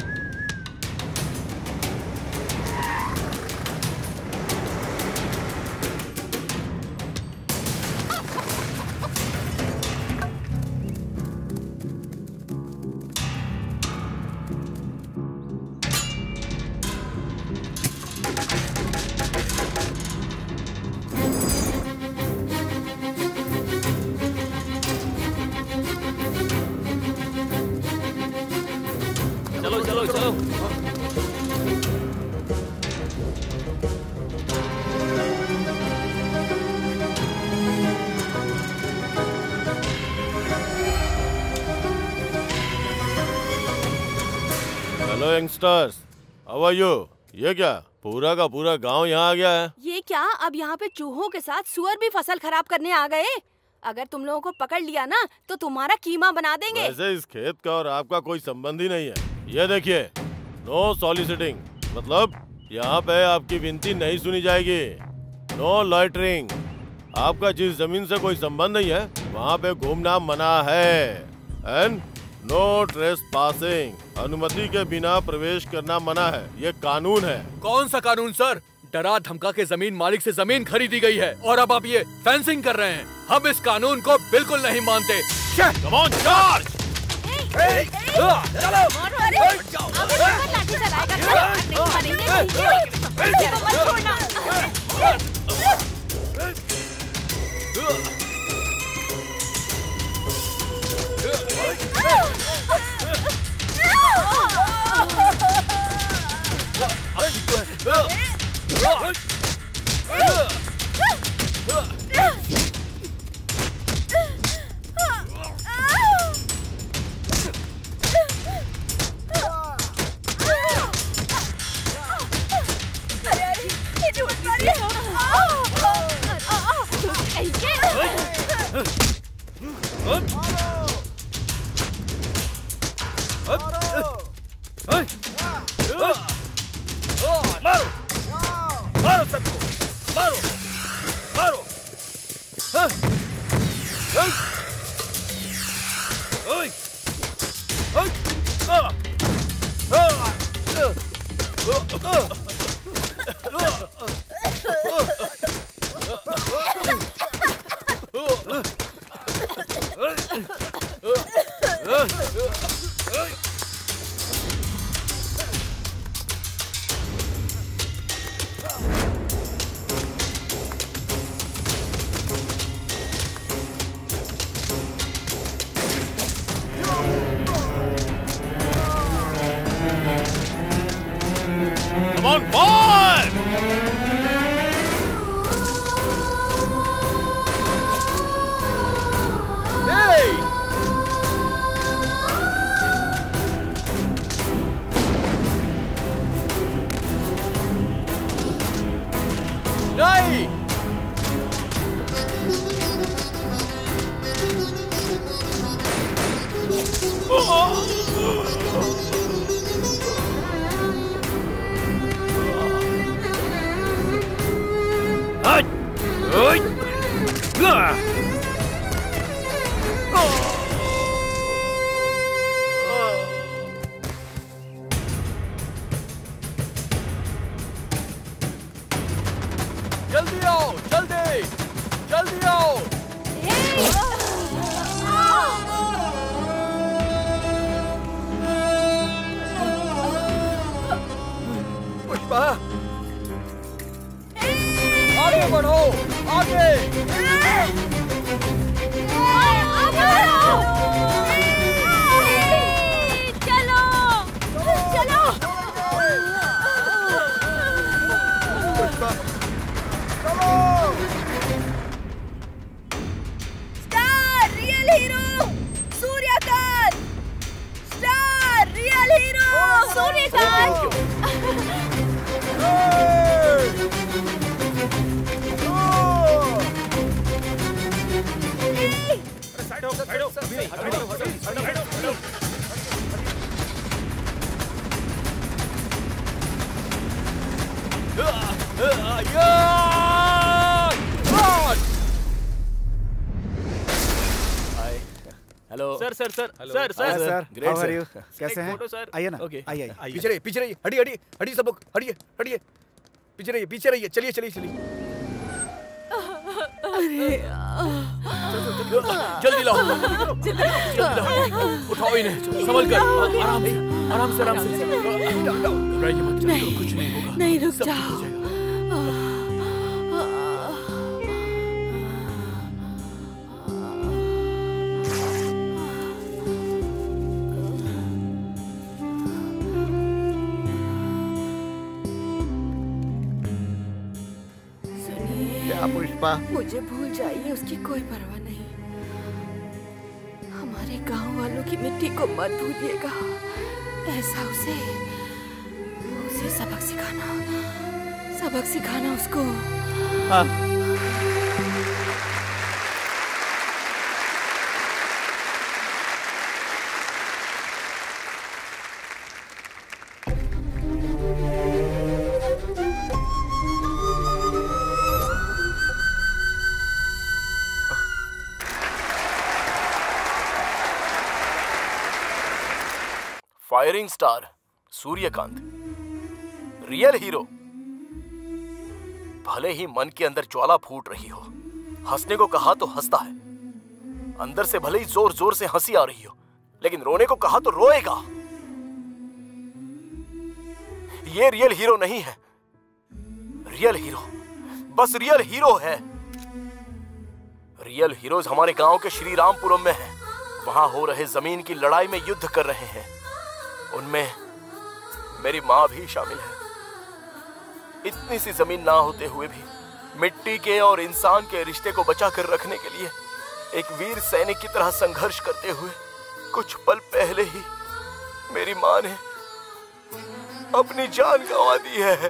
Hello youngsters, how are you? ये क्या पूरा का पूरा गांव यहाँ आ गया है? ये क्या, अब यहाँ पे चूहों के साथ सुअर भी फसल खराब करने आ गए? अगर तुम लोगों को पकड़ लिया ना तो तुम्हारा कीमा बना देंगे। वैसे इस खेत का और आपका कोई संबंध ही नहीं है। ये देखिए, नो सॉलिसिटिंग, मतलब यहाँ पे आपकी विनती नहीं सुनी जाएगी। नो लॉइटरिंग, आपका जिस जमीन से कोई संबंध नहीं है वहाँ पे घूमना मना है। एंड नो ट्रेसपासिंग, अनुमति के बिना प्रवेश करना मना है, ये कानून है। कौन सा कानून सर? डरा धमका के जमीन मालिक से जमीन खरीदी गई है और अब आप ये फेंसिंग कर रहे हैं। हम इस कानून को बिल्कुल नहीं मानते। Come on charge! चलो लाठी चलाएगा नहीं मानेंगे किसी को मत छोड़ना। Come on, boy! Hey! नहीं! जल्दी आओ, जल्दी, जल्दी आओ। पुष्पा, आगे बढ़ो, आगे। चलो, चलो। पुष्पा, चलो। Star real hero Suryakant. Star real hero Suryakant. Side हो, साइड हो, साइड हो, साइड हो। Hello sir sir sir sir sir sir great how are sir you कैसे हैं आइए ना ओके आइए आइए पीछे रहिए पीछे रहिए हटिए हटिए हटिए सब लोग हटिए हटिए पीछे रहिए पीछे रहिए चलिए चलिए चलिए जल्दी लाओ जल्दी लाओ उठाओ इन्हें संभल कर आराम से आराम से आराम से घबराइए मत नहीं कुछ नहीं होगा नहीं रुक जाओ। क्या पुष्पा? मुझे भूल जाइए, उसकी कोई परवाह नहीं। हमारे गांव वालों की मिट्टी को मत भूलिएगा। ऐसा उसे उसे सबक सिखाना सबक सिखाना उसको। हाँ। Firing star Suryakant real hero. भले ही मन के अंदर ज्वाला फूट रही हो, हंसने को कहा तो हंसता है। अंदर से भले ही जोर जोर से हंसी आ रही हो, लेकिन रोने को कहा तो रोएगा। ये रियल हीरो नहीं है। रियल हीरो बस रियल हीरो है। रियल हीरोज हमारे गांव के श्री रामपुरम में हैं। वहां हो रहे जमीन की लड़ाई में युद्ध कर रहे हैं। उनमें मेरी माँ भी शामिल है। इतनी सी जमीन ना होते हुए भी मिट्टी के और इंसान के रिश्ते को बचा कर रखने के लिए एक वीर सैनिक की तरह संघर्ष करते हुए कुछ पल पहले ही मेरी माँ ने अपनी जान गंवा दी है।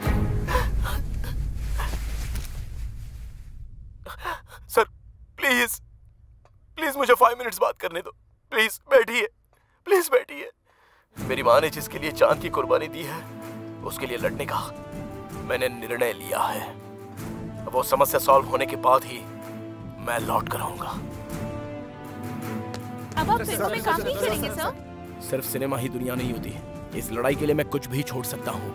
सर प्लीज प्लीज मुझे फाइव मिनट्स बात करने दो। प्लीज बैठिए, प्लीज बैठिए। मेरी माँ ने जिसके लिए जान की कुर्बानी दी है उसके लिए लड़ने का मैंने निर्णय लिया है। वो समस्या सॉल्व होने के बाद ही मैं लौट कर आऊंगा। अब आप फिल्मों में काम नहीं करेंगे सर? सिर्फ सिनेमा ही दुनिया नहीं होती। इस लड़ाई के लिए मैं कुछ भी छोड़ सकता हूँ।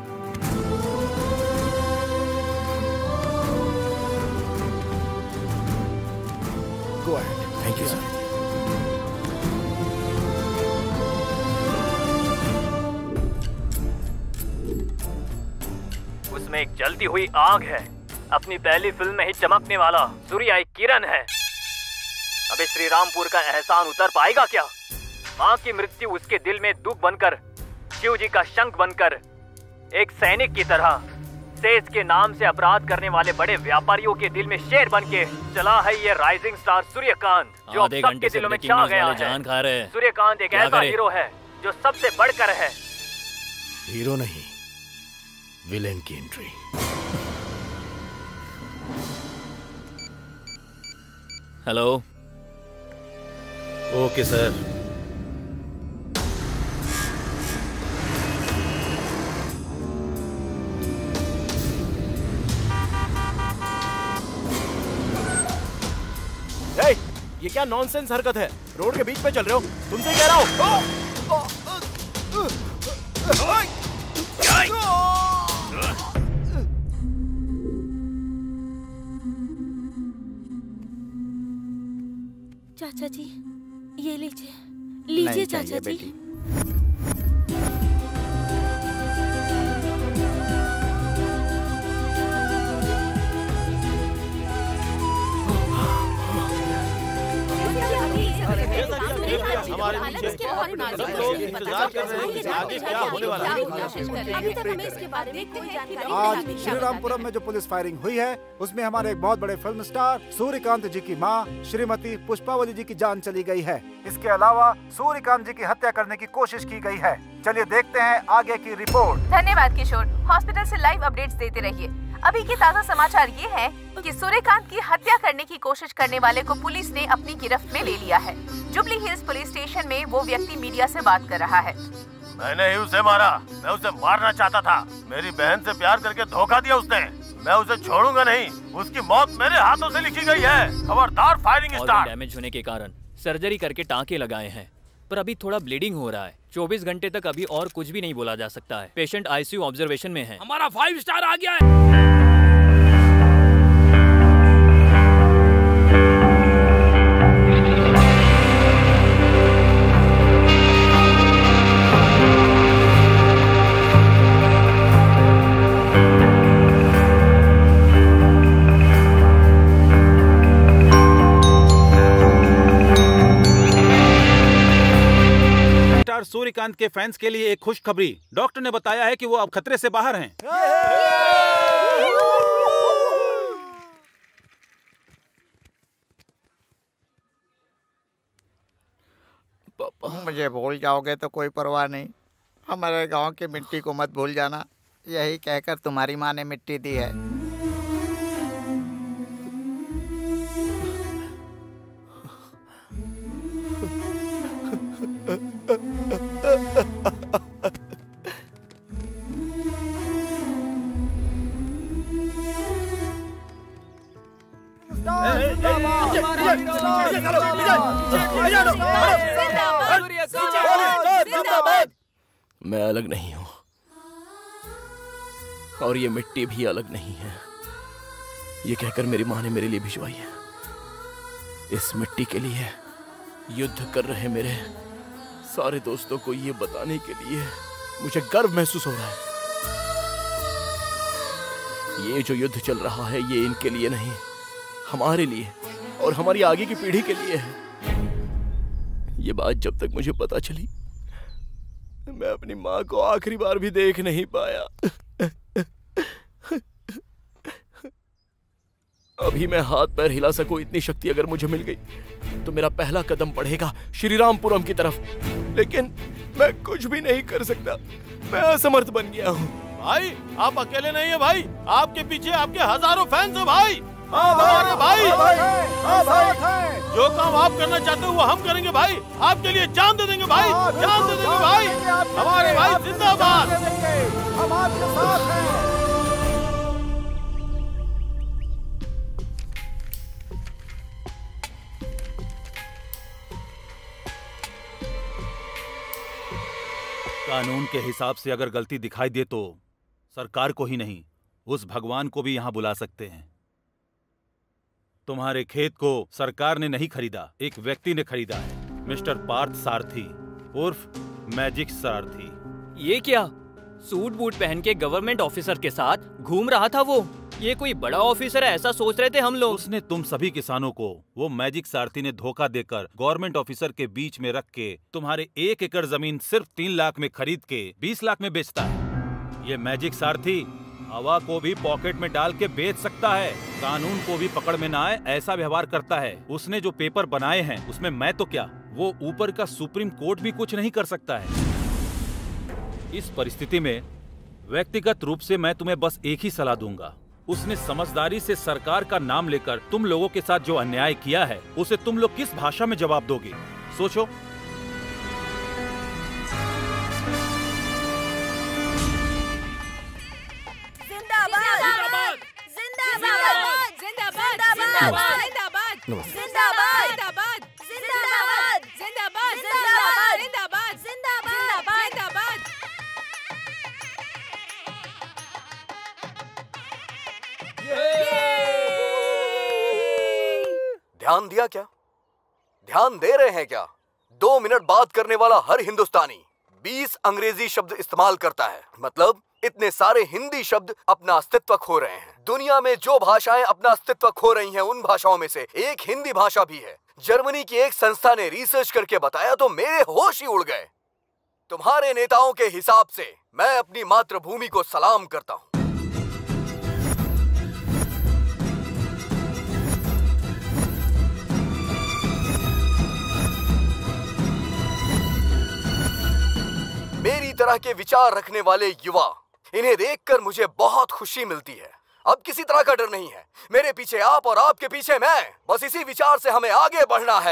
Go ahead. Thank you sir. उसमें एक जलती हुई आग है। अपनी पहली फिल्म में ही चमकने वाला सूर्य एक किरण है। अबे श्री रामपुर का एहसान उतर पाएगा क्या? माँ की मृत्यु उसके दिल में दुख बनकर, शिव जी का शंख बनकर, एक सैनिक की तरह देश के नाम से अपराध करने वाले बड़े व्यापारियों के दिल में शेर बन के चला है ये राइजिंग स्टार सूर्यकांत, जो अब सबके दिलों में छा गया है। सूर्यकांत एक ऐसा हीरो है जो सबसे बढ़कर है। हीरो नहीं, विलेन की एंट्री। हेलो। Okay sir. ए, ये क्या नॉनसेंस हरकत है? रोड के बीच में चल रहे हो? तुमसे कह रहा हूँ। चाचा जी ये लीजिए, लीजिए चाचा जी। आज श्रीरामपुरम में जो पुलिस फायरिंग हुई है उसमें हमारे एक बहुत बड़े फिल्म स्टार सूर्यकांत जी की मां श्रीमती पुष्पावली जी की जान चली गई है। इसके अलावा सूर्यकांत जी की हत्या करने की कोशिश की गई है। चलिए देखते हैं आगे की रिपोर्ट। धन्यवाद किशोर। हॉस्पिटल से लाइव अपडेट्स देते रहिए। अभी के ताज़ा समाचार ये हैं कि सूर्यकांत की हत्या करने की कोशिश करने वाले को पुलिस ने अपनी गिरफ्त में ले लिया है। जुबली हिल्स पुलिस स्टेशन में वो व्यक्ति मीडिया से बात कर रहा है। मैंने ही उसे मारा। मैं उसे मारना चाहता था। मेरी बहन से प्यार करके धोखा दिया उसने। मैं उसे छोड़ूंगा नहीं। उसकी मौत मेरे हाथों से लिखी गई है। खबरदार फायरिंग स्टार्ट। डैमेज होने के कारण सर्जरी करके टाँके लगाए हैं, पर अभी थोड़ा ब्लीडिंग हो रहा है। चौबीस घंटे तक अभी और कुछ भी नहीं बोला जा सकता है। पेशेंट आईसीयू ऑब्जर्वेशन में है। हमारा फाइव स्टार आ गया है। सूर्यकांत के फैंस के लिए एक खुशखबरी। डॉक्टर ने बताया है कि वो अब खतरे से बाहर हैं। मुझे भूल जाओगे तो कोई परवाह नहीं। हमारे गांव की मिट्टी को मत भूल जाना। यही कहकर तुम्हारी माँ ने मिट्टी दी है। मैं अलग नहीं हूँ और ये मिट्टी भी अलग नहीं है। ये कहकर मेरी माँ ने मेरे लिए भिजवाई है। इस मिट्टी के लिए युद्ध कर रहे मेरे सारे दोस्तों को ये बताने के लिए मुझे गर्व महसूस हो रहा है। ये जो युद्ध चल रहा है ये इनके लिए नहीं, हमारे लिए और हमारी आगे की पीढ़ी के लिए है। ये बात जब तक मुझे पता चली, मैं अपनी माँ को आखिरी बार भी देख नहीं पाया। अभी मैं हाथ पैर हिला सकूं इतनी शक्ति अगर मुझे मिल गई तो मेरा पहला कदम बढ़ेगा श्रीरामपुरम की तरफ, लेकिन मैं कुछ भी नहीं कर सकता। मैं असमर्थ बन गया हूँ। भाई आप अकेले नहीं है भाई, आपके पीछे आपके हजारों फैंस हैं भाई। हमारे भाई, भाई, भाई जो काम आप करना चाहते हो वो हम करेंगे भाई, आपके लिए जान दे देंगे भाई, जान दे देंगे भाई। हमारे भाई जिंदाबाद, हम आपके साथ हैं। कानून के हिसाब से अगर गलती दिखाई दे तो सरकार को ही नहीं, उस भगवान को भी यहां बुला सकते हैं। तुम्हारे खेत को सरकार ने नहीं खरीदा, एक व्यक्ति ने खरीदा है, मिस्टर पार्थ सारथी उर्फ मैजिक सारथी। ये क्या, सूट बूट पहन के गवर्नमेंट ऑफिसर के साथ घूम रहा था वो? ये कोई बड़ा ऑफिसर है ऐसा सोच रहे थे हम लोग। उसने तुम सभी किसानों को, वो मैजिक सारथी ने धोखा देकर गवर्नमेंट ऑफिसर के बीच में रख के तुम्हारे एक एकड़ जमीन सिर्फ तीन लाख में खरीद के बीस लाख में बेचता है। ये मैजिक सारथी हवा को भी पॉकेट में डाल के बेच सकता है, कानून को भी पकड़ में ना आए ऐसा व्यवहार करता है। उसने जो पेपर बनाए हैं उसमें मैं तो क्या, वो ऊपर का सुप्रीम कोर्ट भी कुछ नहीं कर सकता है। इस परिस्थिति में व्यक्तिगत रूप से मैं तुम्हें बस एक ही सलाह दूंगा, उसने समझदारी से सरकार का नाम लेकर तुम लोगों के साथ जो अन्याय किया है उसे तुम लोग किस भाषा में जवाब दोगे, सोचो। जिंदाबाद जिंदाबाद जिंदाबाद जिंदाबाद जिंदाबाद जिंदाबाद जिंदाबाद जिंदाबाद जिंदाबाद जिंदाबाद जिंदाबाद जिंदाबाद जिंदाबाद। ध्यान दिया क्या? ध्यान दे रहे हैं क्या? दो मिनट बात करने वाला हर हिंदुस्तानी बीस अंग्रेजी शब्द इस्तेमाल करता है, मतलब इतने सारे हिंदी शब्द अपना अस्तित्व खो रहे हैं। दुनिया में जो भाषाएं अपना अस्तित्व खो रही हैं, उन भाषाओं में से एक हिंदी भाषा भी है। जर्मनी की एक संस्था ने रिसर्च करके बताया तो मेरे होश ही उड़ गए। तुम्हारे नेताओं के हिसाब से मैं अपनी मातृभूमि को सलाम करता हूँ। मेरी तरह के विचार रखने वाले युवा, इन्हें देखकर मुझे बहुत खुशी मिलती है। अब किसी तरह का डर नहीं है। मेरे पीछे आप और आपके पीछे मैं, बस इसी विचार से हमें आगे बढ़ना है।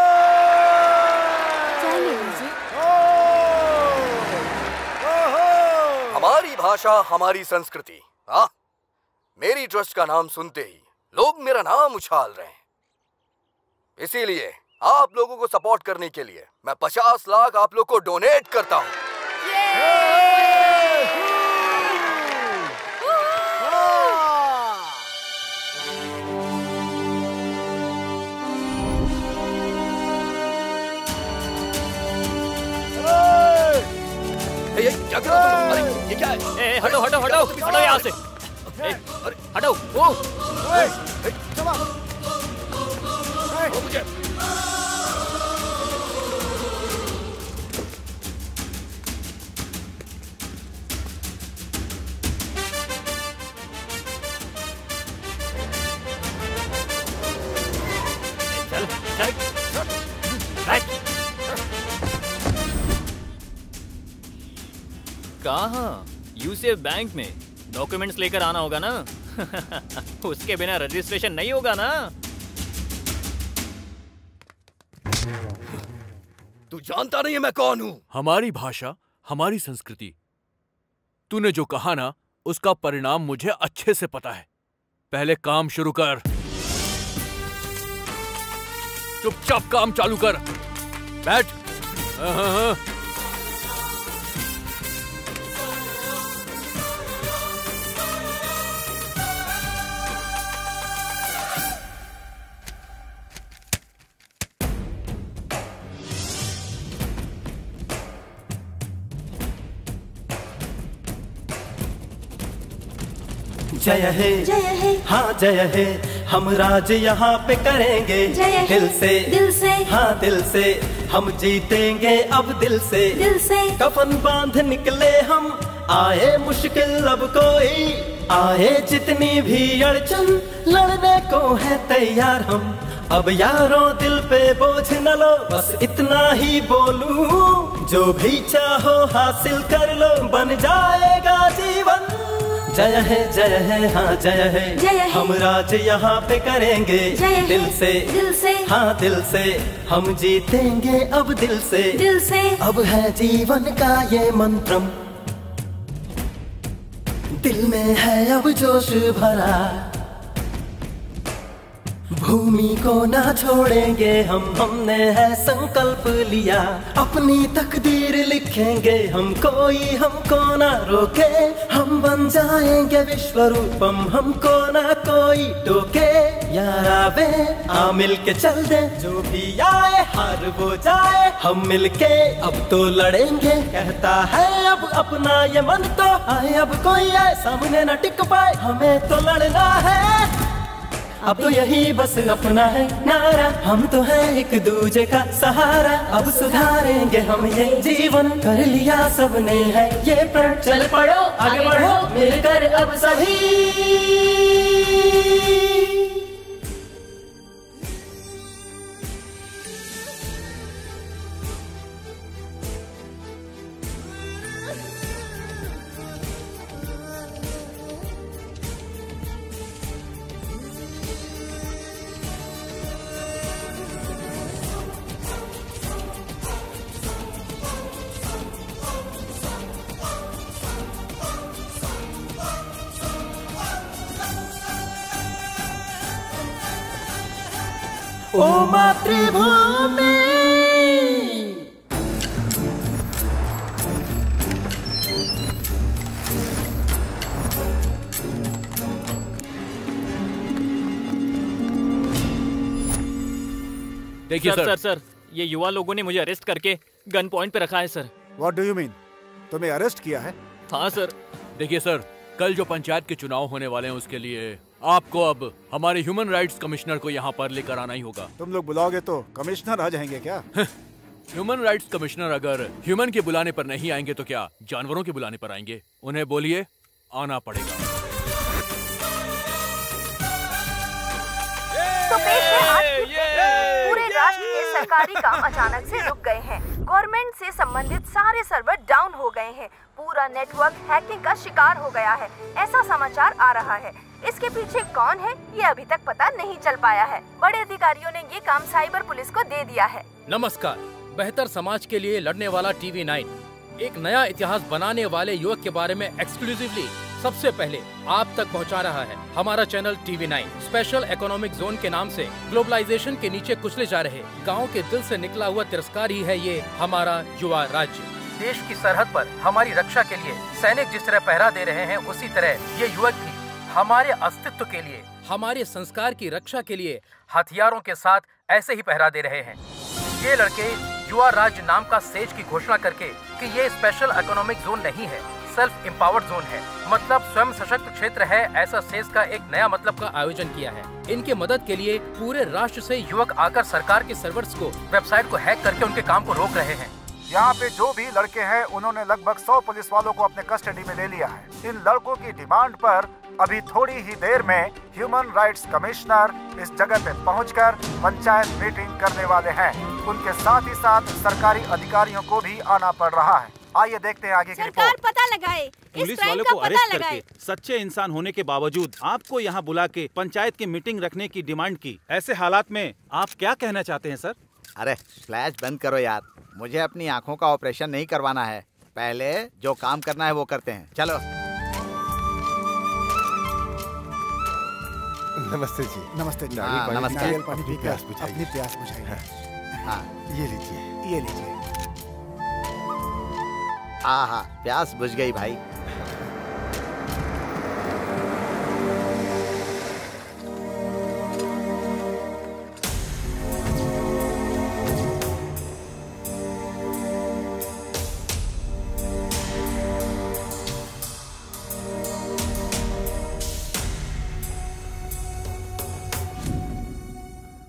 हमारी भाषा, हमारी संस्कृति। हाँ, मेरी ट्रस्ट का नाम सुनते ही लोग मेरा नाम उछाल रहे हैं। इसीलिए आप लोगों को सपोर्ट करने के लिए मैं पचास लाख आप लोग को डोनेट करता हूँ। ये क्या कर रहे हो? अरे ये क्या है? ए, हटो हटो हटो हटो यहाँ से। ए, हटो वो मुझे चल चल कहाँ? यूसीएफ बैंक में डॉक्यूमेंट्स लेकर आना होगा ना। उसके बिना रजिस्ट्रेशन नहीं होगा ना। तू जानता नहीं है मैं कौन हूँ? हमारी भाषा, हमारी संस्कृति। तूने जो कहा ना, उसका परिणाम मुझे अच्छे से पता है। पहले काम शुरू कर। चुपचाप काम चालू कर। बैठ। हाँ, हाँ, हाँ। जय है जय है हाँ जय है, हम राज यहाँ पे करेंगे जय है दिल से दिल से हाँ दिल से, हम जीतेंगे अब दिल से दिल से। कफन बांध निकले हम, आए मुश्किल अब कोई, आए जितनी भी अड़चन लड़ने को है तैयार हम। अब यारों दिल पे बोझ न लो, बस इतना ही बोलूं, जो भी चाहो हासिल कर लो, बन जाएगा जीवन। जय है जय है हाँ जय है, जय है। हम राज यहाँ पे करेंगे जय दिल है, से दिल से हाँ दिल से, हम जीतेंगे अब दिल से दिल से। अब है जीवन का ये मंत्रम, दिल में है अब जोश भरा, भूमि को ना छोड़ेंगे हम, हमने है संकल्प लिया, अपनी तकदीर लिखेंगे हम, कोई हमको ना रोके, हम बन जाएंगे विश्व रूपम, हमको ना कोई टोके। यारा वे आ मिल के चल दे, जो भी आए हार वो जाए, हम मिलके अब तो लड़ेंगे, कहता है अब अपना ये मन तो आए, अब कोई आए सामने न टिक पाए, हमें तो लड़ना है अब तो यही बस अपना है नारा, हम तो है एक दूजे का सहारा, अब सुधारेंगे हम ये जीवन, कर लिया सबने है ये प्रण, चल पड़ो आगे बढ़ो मिलकर अब सभी। ओ मातृभूमि देखिए सर, सर सर ये युवा लोगों ने मुझे अरेस्ट करके गन पॉइंट पे रखा है sir. What do you mean? तुम्हें अरेस्ट किया है? हाँ सर। देखिए सर, कल जो पंचायत के चुनाव होने वाले हैं उसके लिए आपको अब हमारे ह्यूमन राइट्स कमिश्नर को यहाँ पर लेकर आना ही होगा। तुम लोग बुलाओगे तो कमिश्नर आ जाएंगे क्या? ह्यूमन राइट्स कमिश्नर अगर ह्यूमन के बुलाने पर नहीं आएंगे तो क्या जानवरों के बुलाने पर आएंगे? उन्हें बोलिए आना पड़ेगा। तो पेश है आज की पूरे राष्ट्र के सरकारी काम अचानक से रुक गए हैं। गवर्नमेंट से संबंधित सारे सर्वर डाउन हो गए हैं। पूरा नेटवर्क हैकिंग का शिकार हो गया है, ऐसा समाचार आ रहा है। इसके पीछे कौन है ये अभी तक पता नहीं चल पाया है। बड़े अधिकारियों ने ये काम साइबर पुलिस को दे दिया है। नमस्कार, बेहतर समाज के लिए लड़ने वाला टीवी नाइन एक नया इतिहास बनाने वाले युवक के बारे में एक्सक्लूसिवली सबसे पहले आप तक पहुंचा रहा है। हमारा channel TV nine special economic zone के नाम से ग्लोबलाइजेशन के नीचे कुचले जा रहे गांव के दिल से निकला हुआ तिरस्कार ही है ये हमारा युवा राज्य। देश की सरहद पर हमारी रक्षा के लिए सैनिक जिस तरह पहरा दे रहे हैं, उसी तरह ये युवक भी हमारे अस्तित्व के लिए, हमारे संस्कार की रक्षा के लिए हथियारों के साथ ऐसे ही पहरा दे रहे हैं। ये लड़के युवा राज्य नाम का सेज की घोषणा करके कि ये स्पेशल इकोनॉमिक जोन नहीं है, सेल्फ एम्पावर्ड जोन है, मतलब स्वयं सशक्त क्षेत्र है, ऐसा सेज का एक नया मतलब का आयोजन किया है। इनके मदद के लिए पूरे राष्ट्र से युवक आकर सरकार के सर्वर्स को, वेबसाइट को हैक करके उनके काम को रोक रहे हैं। यहाँ पे जो भी लड़के हैं उन्होंने लगभग सौ पुलिस वालों को अपने कस्टडी में ले लिया है। इन लड़कों की डिमांड पर अभी थोड़ी ही देर में ह्यूमन राइट्स कमिश्नर इस जगह पे पहुंचकर पंचायत मीटिंग करने वाले हैं। उनके साथ ही साथ सरकारी अधिकारियों को भी आना पड़ रहा है। आइए देखते हैं आगे की रिपोर्ट। पता लगाए, पुलिस वालों को अरेस्ट करके सच्चे इंसान होने के बावजूद आपको यहाँ बुला के पंचायत की मीटिंग रखने की डिमांड की। ऐसे हालात में आप क्या कहना चाहते हैं सर? अरे फ्लैश बंद करो यार, मुझे अपनी आंखों का ऑपरेशन नहीं करवाना है। पहले जो काम करना है वो करते हैं, चलो। नमस्ते जी। नमस्ते जी। हाँ, नमस्ते। नारियल पानी पी प्यास बुझाइए। अपनी प्यास बुझाइए। हाँ, ये लीजिए, ये लीजिए। हाँ हाँ, प्यास बुझ गई भाई।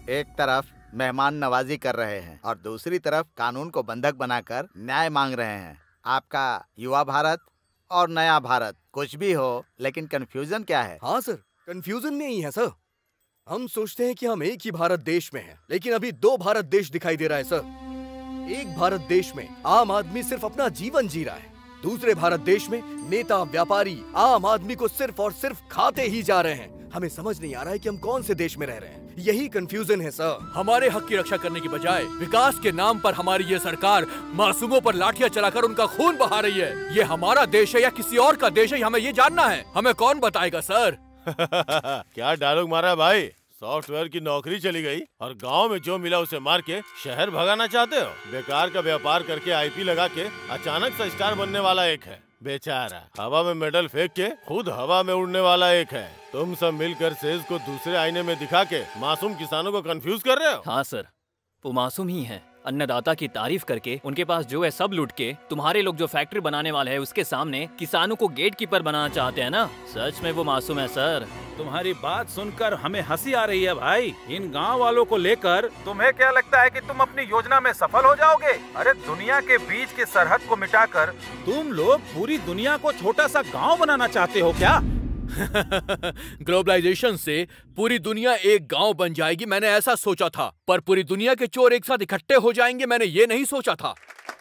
एक तरफ मेहमान नवाजी कर रहे हैं और दूसरी तरफ कानून को बंधक बनाकर न्याय मांग रहे हैं। आपका युवा भारत और नया भारत कुछ भी हो, लेकिन कंफ्यूजन क्या है? हाँ सर, कंफ्यूजन में ही है सर। हम सोचते हैं कि हम एक ही भारत देश में हैं, लेकिन अभी दो भारत देश दिखाई दे रहा है सर। एक भारत देश में आम आदमी सिर्फ अपना जीवन जी रहा है, दूसरे भारत देश में नेता व्यापारी आम आदमी को सिर्फ और सिर्फ खाते ही जा रहे हैं। हमें समझ नहीं आ रहा है कि हम कौन से देश में रह रहे हैं। यही कंफ्यूजन है सर। हमारे हक की रक्षा करने की बजाय विकास के नाम पर हमारी ये सरकार मासूमों पर लाठियां चलाकर उनका खून बहा रही है। ये हमारा देश है या किसी और का देश है, हमें ये जानना है। हमें कौन बताएगा सर? क्या डायलॉग मारा भाई। सॉफ्टवेयर की नौकरी चली गई और गांव में जो मिला उसे मार के शहर भगाना चाहते हो? बेकार का व्यापार करके आईपी लगा के अचानक से स्टार बनने वाला एक है, बेचारा हवा में मेडल फेंक के खुद हवा में उड़ने वाला एक है। तुम सब मिलकर सेज को दूसरे आईने में दिखा के मासूम किसानों को कंफ्यूज कर रहे हो। हाँ सर, वो मासूम ही है। अन्नदाता की तारीफ करके उनके पास जो है सब लूट के तुम्हारे लोग जो फैक्ट्री बनाने वाले हैं उसके सामने किसानों को गेट कीपर बनाना चाहते हैं ना। सच में वो मासूम है सर। तुम्हारी बात सुनकर हमें हंसी आ रही है भाई। इन गांव वालों को लेकर तुम्हें क्या लगता है कि तुम अपनी योजना में सफल हो जाओगे? अरे दुनिया के बीच के सरहद को मिटाकर तुम लोग पूरी दुनिया को छोटा सा गांव बनाना चाहते हो क्या? ग्लोबलाइजेशन से पूरी दुनिया एक गांव बन जाएगी, मैंने ऐसा सोचा था, पर पूरी दुनिया के चोर एक साथ इकट्ठे हो जाएंगे, मैंने ये नहीं सोचा था।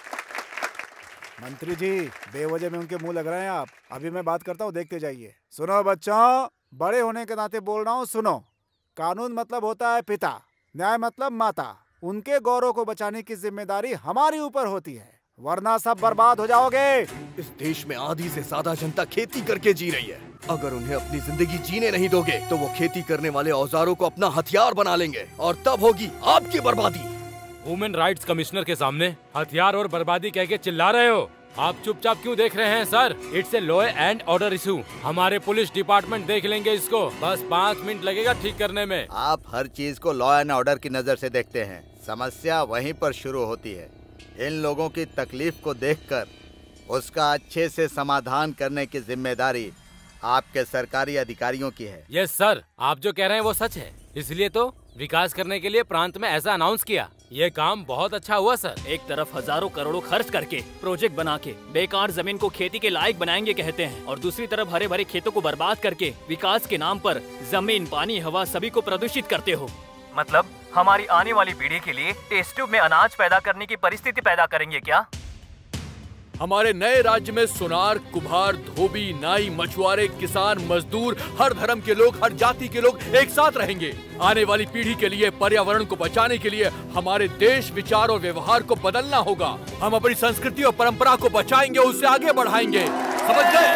मंत्री जी, बेवजह में उनके मुंह लग रहे हैं आप। अभी मैं बात करता हूँ, देखते जाइए। सुनो बच्चों, बड़े होने के नाते बोल रहा हूँ, सुनो। कानून मतलब होता है पिता, न्याय मतलब माता। उनके गौरव को बचाने की जिम्मेदारी हमारी ऊपर होती है, वरना सब बर्बाद हो जाओगे। इस देश में आधी से ज्यादा जनता खेती करके जी रही है। अगर उन्हें अपनी जिंदगी जीने नहीं दोगे तो वो खेती करने वाले औजारों को अपना हथियार बना लेंगे और तब होगी आपकी बर्बादी। वुमेन राइट्स कमिश्नर के सामने हथियार और बर्बादी कह के चिल्ला रहे हो? आप चुपचाप क्यों देख रहे हैं sir? It's a law and order issue. हमारे पुलिस डिपार्टमेंट देख लेंगे इसको, बस पाँच मिनट लगेगा ठीक करने में। आप हर चीज को लॉ एंड ऑर्डर की नजर से देखते हैं, समस्या वहीं पर शुरू होती है। इन लोगों की तकलीफ को देखकर उसका अच्छे से समाधान करने की जिम्मेदारी आपके सरकारी अधिकारियों की है। यस सर, आप जो कह रहे हैं वो सच है, इसलिए तो विकास करने के लिए प्रांत में ऐसा अनाउंस किया। ये काम बहुत अच्छा हुआ सर। एक तरफ हजारों करोड़ों खर्च करके प्रोजेक्ट बना के बेकार जमीन को खेती के लायक बनाएंगे कहते हैं, और दूसरी तरफ हरे भरे खेतों को बर्बाद करके विकास के नाम पर जमीन, पानी, हवा सभी को प्रदूषित करते हो। मतलब हमारी आने वाली पीढ़ी के लिए टेस्ट ट्यूब में अनाज पैदा करने की परिस्थिति पैदा करेंगे क्या? हमारे नए राज्य में सुनार, कुम्हार, धोबी, नाई, मछुआरे, किसान, मजदूर, हर धर्म के लोग, हर जाति के लोग एक साथ रहेंगे। आने वाली पीढ़ी के लिए पर्यावरण को बचाने के लिए हमारे देश, विचार और व्यवहार को बदलना होगा। हम अपनी संस्कृति और परंपरा को बचाएंगे, उससे आगे बढ़ाएंगे। समझ गए?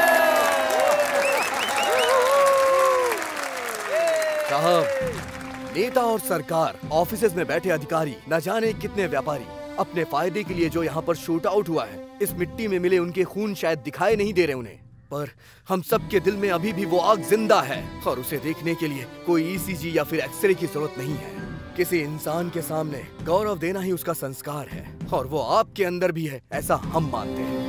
साहब, नेता और सरकार, ऑफिसेज में बैठे अधिकारी, न जाने कितने व्यापारी अपने फायदे के लिए जो यहाँ पर शूट आउट हुआ है, इस मिट्टी में मिले उनके खून शायद दिखाई नहीं दे रहे उन्हें, पर हम सब के दिल में अभी भी वो आग जिंदा है और उसे देखने के लिए कोई ईसीजी या फिर एक्सरे की जरूरत नहीं है। किसी इंसान के सामने गौरव देना ही उसका संस्कार है और वो आपके अंदर भी है, ऐसा हम मानते हैं।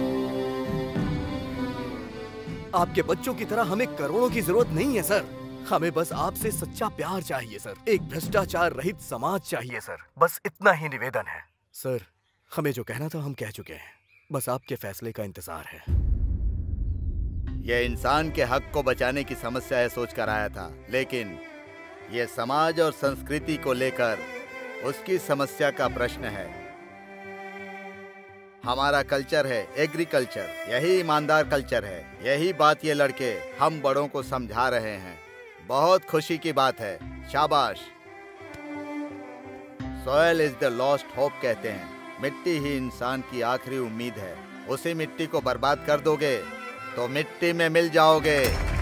आपके बच्चों की तरह हमें करोड़ों की जरूरत नहीं है सर, हमें बस आपसे सच्चा प्यार चाहिए सर, एक भ्रष्टाचार रहित समाज चाहिए सर, बस इतना ही निवेदन है। सर, हमें जो कहना था हम कह चुके हैं, बस आपके फैसले का इंतजार है। यह इंसान के हक को बचाने की समस्या है सोचकर आया था, लेकिन यह समाज और संस्कृति को लेकर उसकी समस्या का प्रश्न है। हमारा कल्चर है एग्रीकल्चर, यही ईमानदार कल्चर है। यही बात ये लड़के हम बड़ों को समझा रहे हैं। बहुत खुशी की बात है, शाबाश। Soil is the lost hope कहते हैं, मिट्टी ही इंसान की आखिरी उम्मीद है। उसी मिट्टी को बर्बाद कर दोगे तो मिट्टी में मिल जाओगे।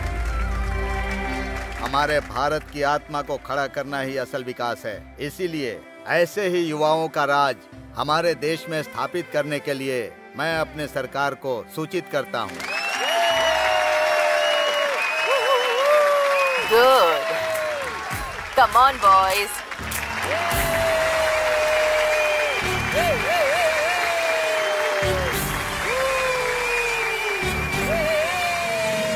हमारे भारत की आत्मा को खड़ा करना ही असल विकास है। इसीलिए ऐसे ही युवाओं का राज हमारे देश में स्थापित करने के लिए मैं अपने सरकार को सूचित करता हूँ। Good, come on boys.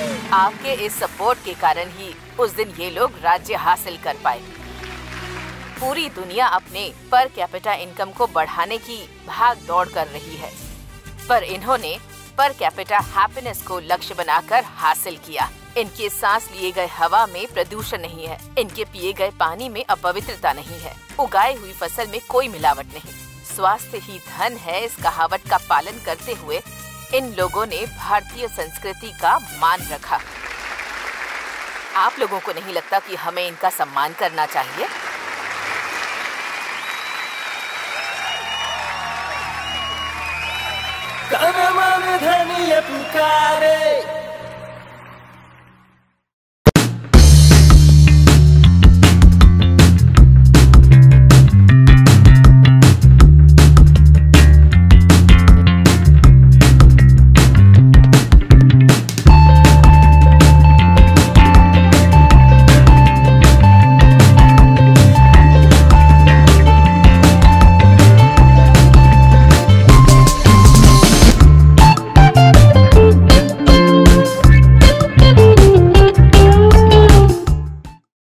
आपके इस सपोर्ट के कारण ही उस दिन ये लोग राज्य हासिल कर पाए। पूरी दुनिया अपने पर कैपिटा इनकम को बढ़ाने की भाग दौड़ कर रही है, पर इन्होंने पर कैपिटा हैप्पीनेस को लक्ष्य बनाकर हासिल किया। इनके सांस लिए गए हवा में प्रदूषण नहीं है, इनके पिए गए पानी में अपवित्रता नहीं है, उगाई हुई फसल में कोई मिलावट नहीं, स्वास्थ्य ही धन है। इस कहावत का पालन करते हुए इन लोगों ने भारतीय संस्कृति का मान रखा। आप लोगों को नहीं लगता कि हमें इनका सम्मान करना चाहिए? मन धनिया पुकारे